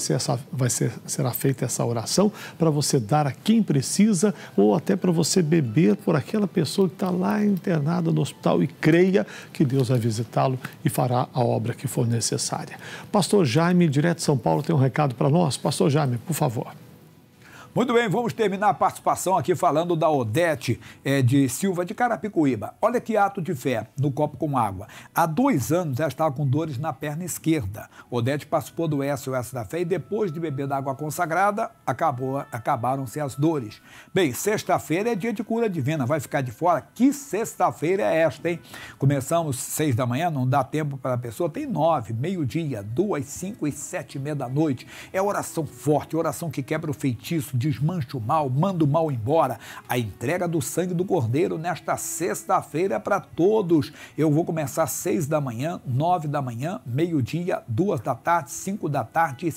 Speaker 2: será feita essa oração para você dar a quem precisa ou até para você beber por aquela pessoa que está lá internada no hospital, e creia que Deus vai visitá-lo e fará a obra que for necessária. Pastor Jaime, direto de São Paulo, tem um recado para nós. Pastor Jaime, por favor.
Speaker 6: Muito bem, vamos terminar a participação aqui falando da Odete de Silva, de Carapicuíba. Olha que ato de fé, no copo com água. Há 2 anos ela estava com dores na perna esquerda. Odete participou do SOS da Fé e depois de beber da água consagrada, acabaram-se as dores. Bem, sexta-feira é dia de cura divina, vai ficar de fora? Que sexta-feira é esta, hein? Começamos 6 da manhã, não dá tempo para a pessoa, tem 9, meio-dia, 2, 5 e 7h30 da noite. É oração forte, oração que quebra o feitiço, desmancha o mal, manda o mal embora. A entrega do sangue do Cordeiro nesta sexta-feira para todos. Eu vou começar 6 da manhã, 9 da manhã, meio-dia, 2 da tarde, 5 da tarde e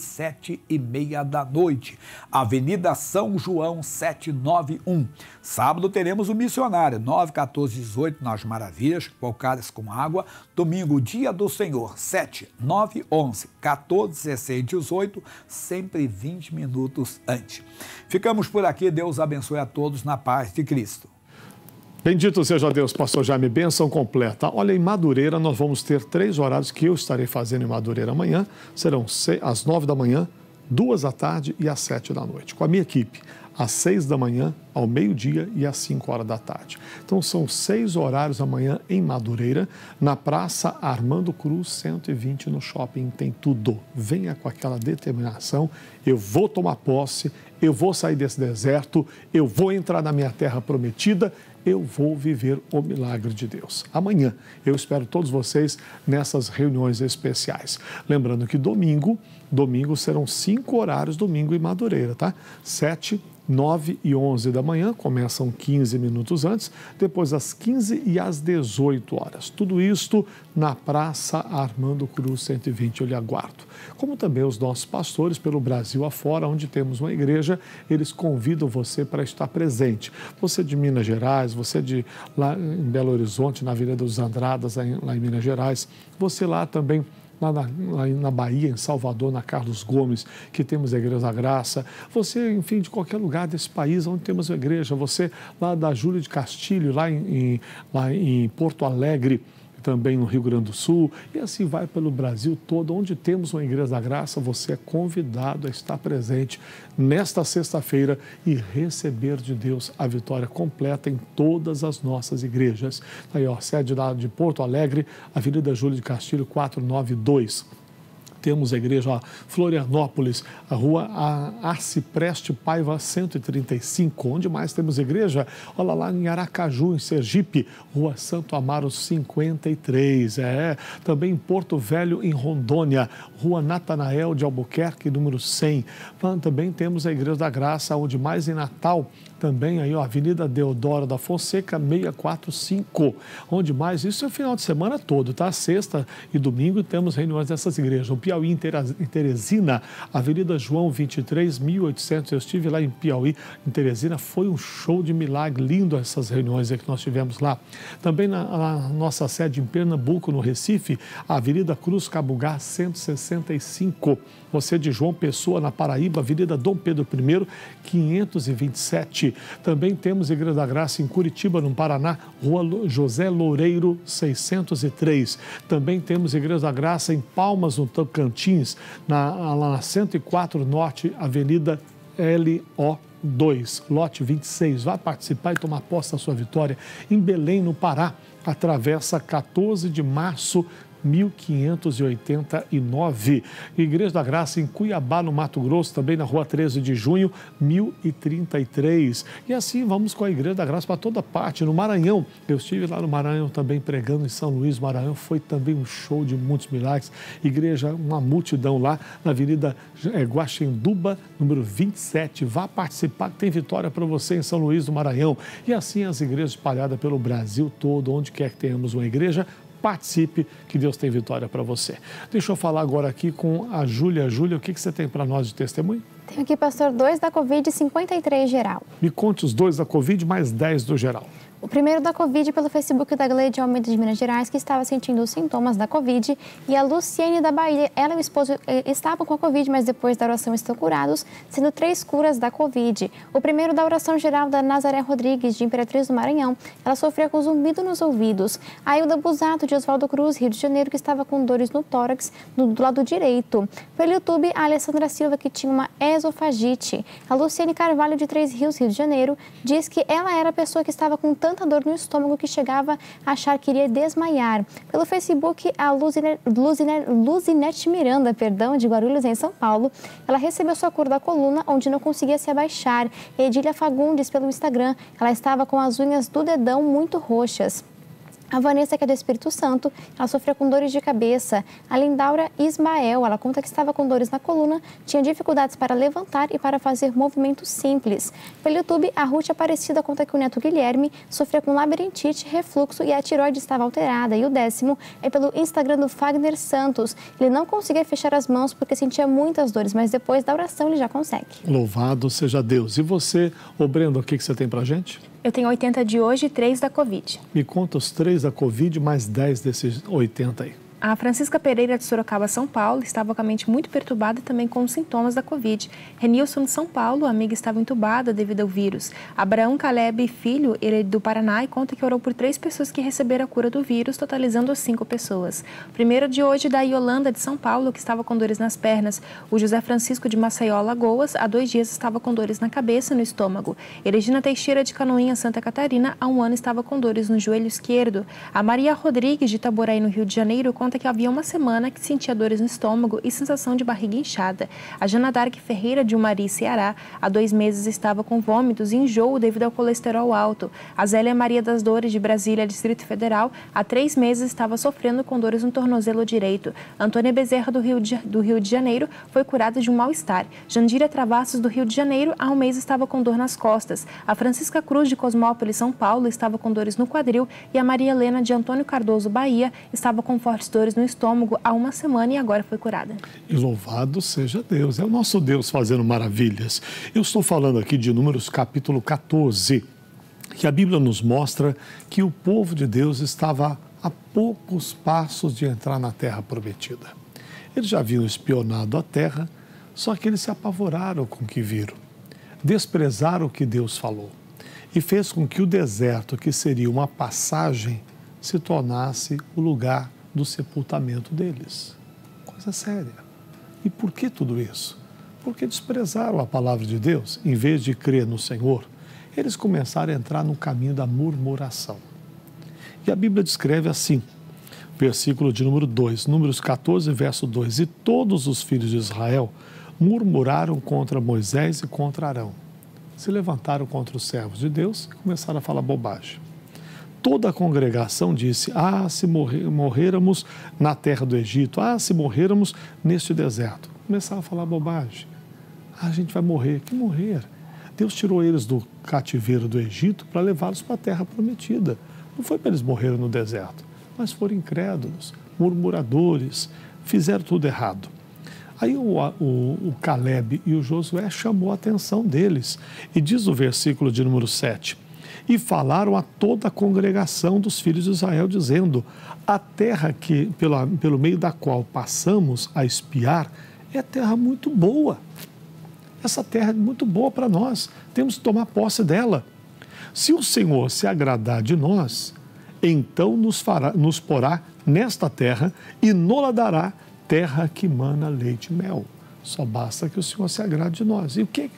Speaker 6: 7h30 da noite. Avenida São João, 791. Sábado teremos o missionário, 9, 14, 18, nas Maravilhas, Calcares com água. Domingo, Dia do Senhor, 7, 9, 11, 14, 16, 18, sempre 20 minutos antes. Ficamos por aqui, Deus abençoe a todos na paz de Cristo.
Speaker 2: Bendito seja Deus, pastor Jaime, bênção completa. Olha, em Madureira nós vamos ter 3 horários que eu estarei fazendo em Madureira amanhã. Serão às 9 da manhã, 2 da tarde e às 7 da noite, com a minha equipe. Às 6 da manhã, ao meio-dia e às 5 horas da tarde. Então, são 6 horários amanhã em Madureira, na Praça Armando Cruz, 120, no shopping. Tem tudo. Venha com aquela determinação. Eu vou tomar posse, eu vou sair desse deserto, eu vou entrar na minha terra prometida, eu vou viver o milagre de Deus. Amanhã, eu espero todos vocês nessas reuniões especiais. Lembrando que domingo serão 5 horários, domingo em Madureira, tá? 7, 9 e 11 da manhã, começam 15 minutos antes, depois às 15 e às 18 horas. Tudo isto na Praça Armando Cruz 120, eu lhe aguardo. Como também os nossos pastores pelo Brasil afora, onde temos uma igreja, eles convidam você para estar presente. Você de Minas Gerais, você de lá em Belo Horizonte, na Avenida dos Andradas, lá em Minas Gerais, você lá também lá na Bahia, em Salvador, na Carlos Gomes, que temos a Igreja da Graça. Você, enfim, de qualquer lugar desse país onde temos a igreja. Você lá da Júlia de Castilho, lá em Porto Alegre, também no Rio Grande do Sul, e assim vai pelo Brasil todo. Onde temos uma Igreja da Graça, você é convidado a estar presente nesta sexta-feira e receber de Deus a vitória completa em todas as nossas igrejas. Aí, ó, sede lá de Porto Alegre, Avenida Júlia de Castilho, 492. Temos a igreja Florianópolis, a rua Arcipreste Paiva 135. Onde mais temos igreja? Olha lá em Aracaju, em Sergipe, rua Santo Amaro 53. Também em Porto Velho, em Rondônia, rua Natanael de Albuquerque, número 100. Também temos a Igreja da Graça, onde mais em Natal, também aí, ó, Avenida Deodoro da Fonseca, 645. Onde mais? Isso é o final de semana todo, tá? Sexta e domingo temos reuniões dessas igrejas. O Piauí, em Teresina, Avenida João 23, 1800. Eu estive lá em Piauí, em Teresina. Foi um show de milagre, lindo essas reuniões que nós tivemos lá. Também na nossa sede em Pernambuco, no Recife, a Avenida Cruz Cabugá, 165. Você de João Pessoa, na Paraíba, Avenida Dom Pedro I, 527. Também temos a Igreja da Graça em Curitiba, no Paraná, Rua José Loureiro, 603. Também temos a Igreja da Graça em Palmas, no Tocantins, lá na 104 Norte, Avenida LO2, lote 26. Vá participar e tomar posse da sua vitória. Em Belém, no Pará, a travessa 14 de março, 1589. Igreja da Graça em Cuiabá, no Mato Grosso, também na rua 13 de junho, 1033. E assim vamos com a Igreja da Graça para toda parte. No Maranhão, eu estive lá no Maranhão também pregando em São Luís, Maranhão. Foi também um show de muitos milagres. Igreja, uma multidão lá na Avenida Guaxenduba, número 27. Vá participar, tem vitória para você em São Luís do Maranhão. E assim as igrejas espalhadas pelo Brasil todo, onde quer que tenhamos uma igreja, participe, que Deus tem vitória para você. Deixa eu falar agora aqui com a Júlia. Júlia, o que você tem para nós de testemunho?
Speaker 4: Tenho aqui, pastor, 2 da Covid e 53 geral.
Speaker 2: Me conte os 2 da Covid mais 10 do geral.
Speaker 4: O primeiro da Covid pelo Facebook da Gleide Almeida de Minas Gerais, que estava sentindo os sintomas da Covid, e a Luciene da Bahia. Ela e o esposo estavam com a Covid, mas depois da oração estão curados, sendo 3 curas da Covid. O primeiro da oração geral da Nazaré Rodrigues, de Imperatriz do Maranhão. Ela sofria com zumbido nos ouvidos. A Hilda Busato, de Oswaldo Cruz, Rio de Janeiro, que estava com dores no tórax, do lado direito. Pelo YouTube, a Alessandra Silva, que tinha uma esofagite. A Luciene Carvalho, de Três Rios, Rio de Janeiro, diz que ela era a pessoa que estava com tanta dor no estômago que chegava a achar que iria desmaiar. Pelo Facebook, a Luzinete Miranda, de Guarulhos, em São Paulo, ela recebeu sua cura da coluna, onde não conseguia se abaixar. Edília Fagundes, pelo Instagram, ela estava com as unhas do dedão muito roxas. A Vanessa, que é do Espírito Santo, ela sofreu com dores de cabeça. A Lindaura Ismael, ela conta que estava com dores na coluna, tinha dificuldades para levantar e para fazer movimentos simples. Pelo YouTube, a Ruth Aparecida conta que o neto Guilherme sofreu com labirintite, refluxo e a tiroide estava alterada. E o 10º é pelo Instagram do Fagner Santos. Ele não conseguia fechar as mãos porque sentia muitas dores, mas depois da oração ele já consegue.
Speaker 2: Louvado seja Deus. E você, ô Brenda, o que você tem pra gente?
Speaker 3: Eu tenho 80 de hoje e 3 da Covid.
Speaker 2: Me conta os 3 da Covid, mais 10 desses 80 aí.
Speaker 3: A Francisca Pereira, de Sorocaba, São Paulo, estava com a mente muito perturbada e também com os sintomas da Covid. Renilson, de São Paulo, a amiga estava entubada devido ao vírus. Abraão Caleb, filho, ele é do Paraná, e conta que orou por 3 pessoas que receberam a cura do vírus, totalizando 5 pessoas. O primeiro de hoje, da Yolanda, de São Paulo, que estava com dores nas pernas. O José Francisco, de Maceió, Alagoas, há 2 dias estava com dores na cabeça e no estômago. Regina Teixeira, de Canoinha, Santa Catarina, há 1 ano estava com dores no joelho esquerdo. A Maria Rodrigues, de Itaboraí, no Rio de Janeiro, conta que havia uma semana que sentia dores no estômago e sensação de barriga inchada. A Jana Dark Ferreira, de Umari, Ceará, há 2 meses estava com vômitos e enjoo devido ao colesterol alto. A Zélia Maria das Dores, de Brasília, Distrito Federal, há 3 meses estava sofrendo com dores no tornozelo direito. Antônia Bezerra, do Rio de Janeiro, foi curada de um mal-estar. Jandira Travassos, do Rio de Janeiro, há 1 mês estava com dor nas costas. A Francisca Cruz, de Cosmópolis, São Paulo, estava com dores no quadril. E a Maria Helena, de Antônio Cardoso, Bahia, estava com fortes dores no estômago há 1 semana e agora foi curada.
Speaker 2: E louvado seja Deus, é o nosso Deus fazendo maravilhas. Eu estou falando aqui de Números capítulo 14, que a Bíblia nos mostra que o povo de Deus estava a poucos passos de entrar na terra prometida. Eles já haviam espionado a terra, só que eles se apavoraram com o que viram, desprezaram o que Deus falou e fez com que o deserto, que seria uma passagem, se tornasse o lugar do sepultamento deles. Coisa séria. E por que tudo isso? Porque desprezaram a palavra de Deus. Em vez de crer no Senhor, eles começaram a entrar no caminho da murmuração. E a Bíblia descreve assim, versículo de número 2, Números 14, verso 2. E todos os filhos de Israel murmuraram contra Moisés e contra Arão. Se levantaram contra os servos de Deus e começaram a falar bobagem. Toda a congregação disse, se morrêramos na terra do Egito, se morrêramos neste deserto. Começaram a falar bobagem. A gente vai morrer. Que morrer? Deus tirou eles do cativeiro do Egito para levá-los para a terra prometida. Não foi para eles morrerem no deserto, mas foram incrédulos, murmuradores, fizeram tudo errado. Aí o Caleb e o Josué chamou a atenção deles. E diz o versículo de número 7, e falaram a toda a congregação dos filhos de Israel, dizendo, a terra que, pelo meio da qual passamos a espiar é terra muito boa. Essa terra é muito boa para nós, temos que tomar posse dela. Se o Senhor se agradar de nós, então nos porá nesta terra e nos dará terra que mana leite e mel. Só basta que o Senhor se agrade de nós. E o que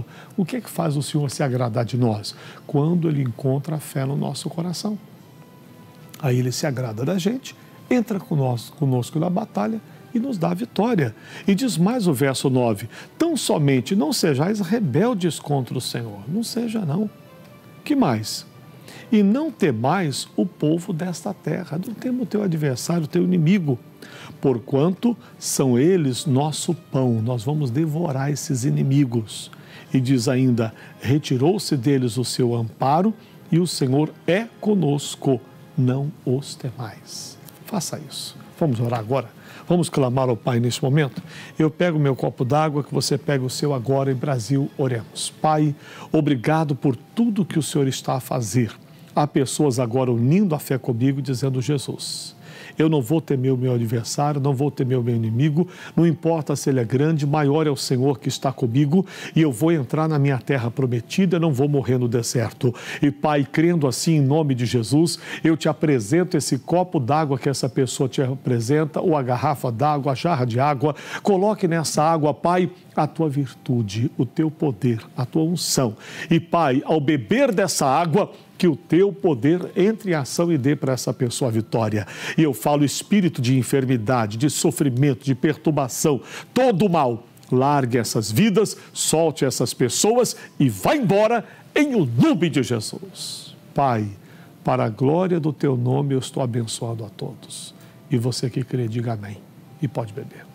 Speaker 2: faz o Senhor se agradar de nós? Quando Ele encontra a fé no nosso coração. Aí Ele se agrada da gente entra conosco na batalha e nos dá a vitória. E diz mais o verso 9, tão somente não sejais rebeldes contra o Senhor. Não seja, não. Que mais? E não temais o povo desta terra. Não tema o teu adversário, o teu inimigo, porquanto são eles nosso pão. Nós vamos devorar esses inimigos. E diz ainda, retirou-se deles o seu amparo e o Senhor é conosco. Não os temais. Faça isso. Vamos orar agora? Vamos clamar ao Pai neste momento? Eu pego meu copo d'água, que você pega o seu agora, em Brasil, oremos. Pai, obrigado por tudo que o Senhor está a fazer. Há pessoas agora unindo a fé comigo, dizendo, Jesus, eu não vou temer o meu adversário, não vou temer o meu inimigo, não importa se ele é grande, maior é o Senhor que está comigo e eu vou entrar na minha terra prometida, não vou morrer no deserto. E Pai, crendo assim em nome de Jesus, eu te apresento esse copo d'água que essa pessoa te apresenta, ou a garrafa d'água, a jarra de água, coloque nessa água, Pai, a tua virtude, o teu poder, a tua unção. E Pai, ao beber dessa água, que o teu poder entre em ação e dê para essa pessoa a vitória. E eu falo espírito de enfermidade, de sofrimento, de perturbação, todo o mal. Largue essas vidas, solte essas pessoas e vá embora em o nome de Jesus. Pai, para a glória do teu nome eu estou abençoando a todos. E você que crê, diga amém. E pode beber.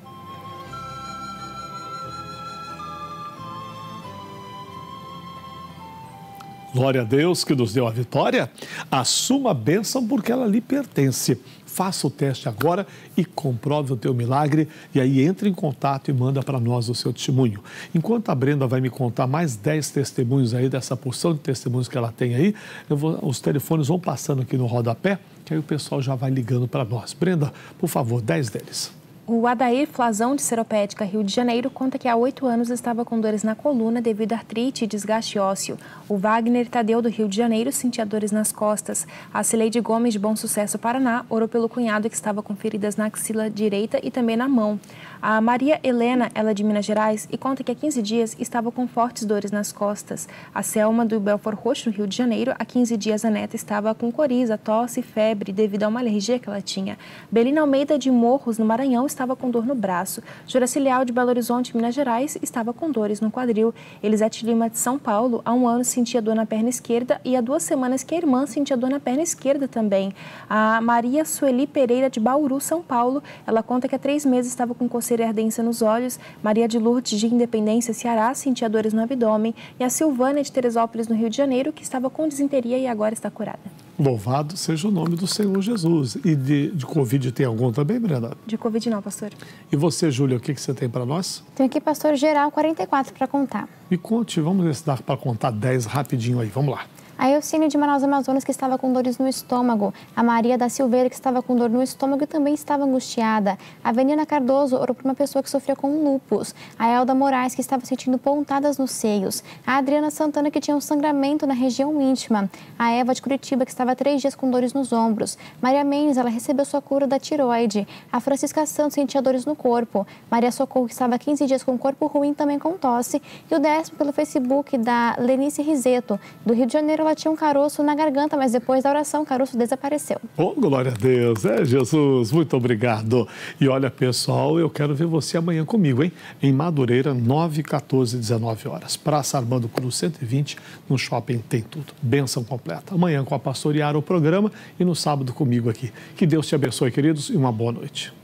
Speaker 2: Glória a Deus que nos deu a vitória. Assuma a bênção porque ela lhe pertence. Faça o teste agora e comprove o teu milagre. E aí entre em contato e manda para nós o seu testemunho. Enquanto a Brenda vai me contar mais 10 testemunhos aí dessa porção de testemunhos que ela tem aí, os telefones vão passando aqui no rodapé, que aí o pessoal já vai ligando para nós. Brenda, por favor, 10 deles.
Speaker 3: O Adair Flazão, de Seropédica, Rio de Janeiro, conta que há 8 anos estava com dores na coluna devido a artrite e desgaste ósseo. O Wagner Tadeu, do Rio de Janeiro, sentia dores nas costas. A Cileide Gomes, de Bom Sucesso, Paraná, orou pelo cunhado que estava com feridas na axila direita e também na mão. A Maria Helena, ela de Minas Gerais, e conta que há 15 dias estava com fortes dores nas costas. A Selma, do Belfort Roxo, no Rio de Janeiro, há 15 dias a neta estava com coriza, tosse e febre devido a uma alergia que ela tinha. Belina Almeida, de Morros, no Maranhão, estava com dor no braço. Juraci Leal, de Belo Horizonte, Minas Gerais, estava com dores no quadril. Elisete Lima, de São Paulo, há 1 ano sentia dor na perna esquerda e há 2 semanas que a irmã sentia dor na perna esquerda também. A Maria Sueli Pereira, de Bauru, São Paulo, ela conta que há 3 meses estava com coceira e ardência nos olhos. Maria de Lourdes, de Independência, Ceará, sentia dores no abdômen. E a Silvânia, de Teresópolis, no Rio de Janeiro, que estava com disenteria e agora está curada.
Speaker 2: Louvado seja o nome do Senhor Jesus. E de Covid tem algum também, Brenda?
Speaker 3: De Covid não, pastor.
Speaker 2: E você, Júlia, o que você tem para nós?
Speaker 4: Tenho aqui, pastor, geral 44 para contar.
Speaker 2: Me conte, vamos ver se dá para contar 10 rapidinho aí, vamos lá.
Speaker 4: A Elcine de Manaus, Amazonas, que estava com dores no estômago. A Maria da Silveira, que estava com dor no estômago e também estava angustiada. A Venina Cardoso orou por uma pessoa que sofria com lúpus. A Elda Moraes, que estava sentindo pontadas nos seios. A Adriana Santana, que tinha um sangramento na região íntima. A Eva de Curitiba, que estava há 3 dias com dores nos ombros. Maria Mendes, ela recebeu sua cura da tiroide. A Francisca Santos sentia dores no corpo. Maria Socorro, que estava há 15 dias com corpo ruim, também com tosse. E o 10º pelo Facebook da Lenice Rizeto, do Rio de Janeiro. Ela tinha um caroço na garganta, mas depois da oração o caroço desapareceu.
Speaker 2: Oh, glória a Deus, Jesus, muito obrigado. E olha, pessoal, eu quero ver você amanhã comigo, hein? Em Madureira, 9, 14, 19 horas. Praça Armando Cruz 120, no shopping tem tudo. Bênção completa. Amanhã com a pastora Yara o programa e no sábado comigo aqui. Que Deus te abençoe, queridos, e uma boa noite.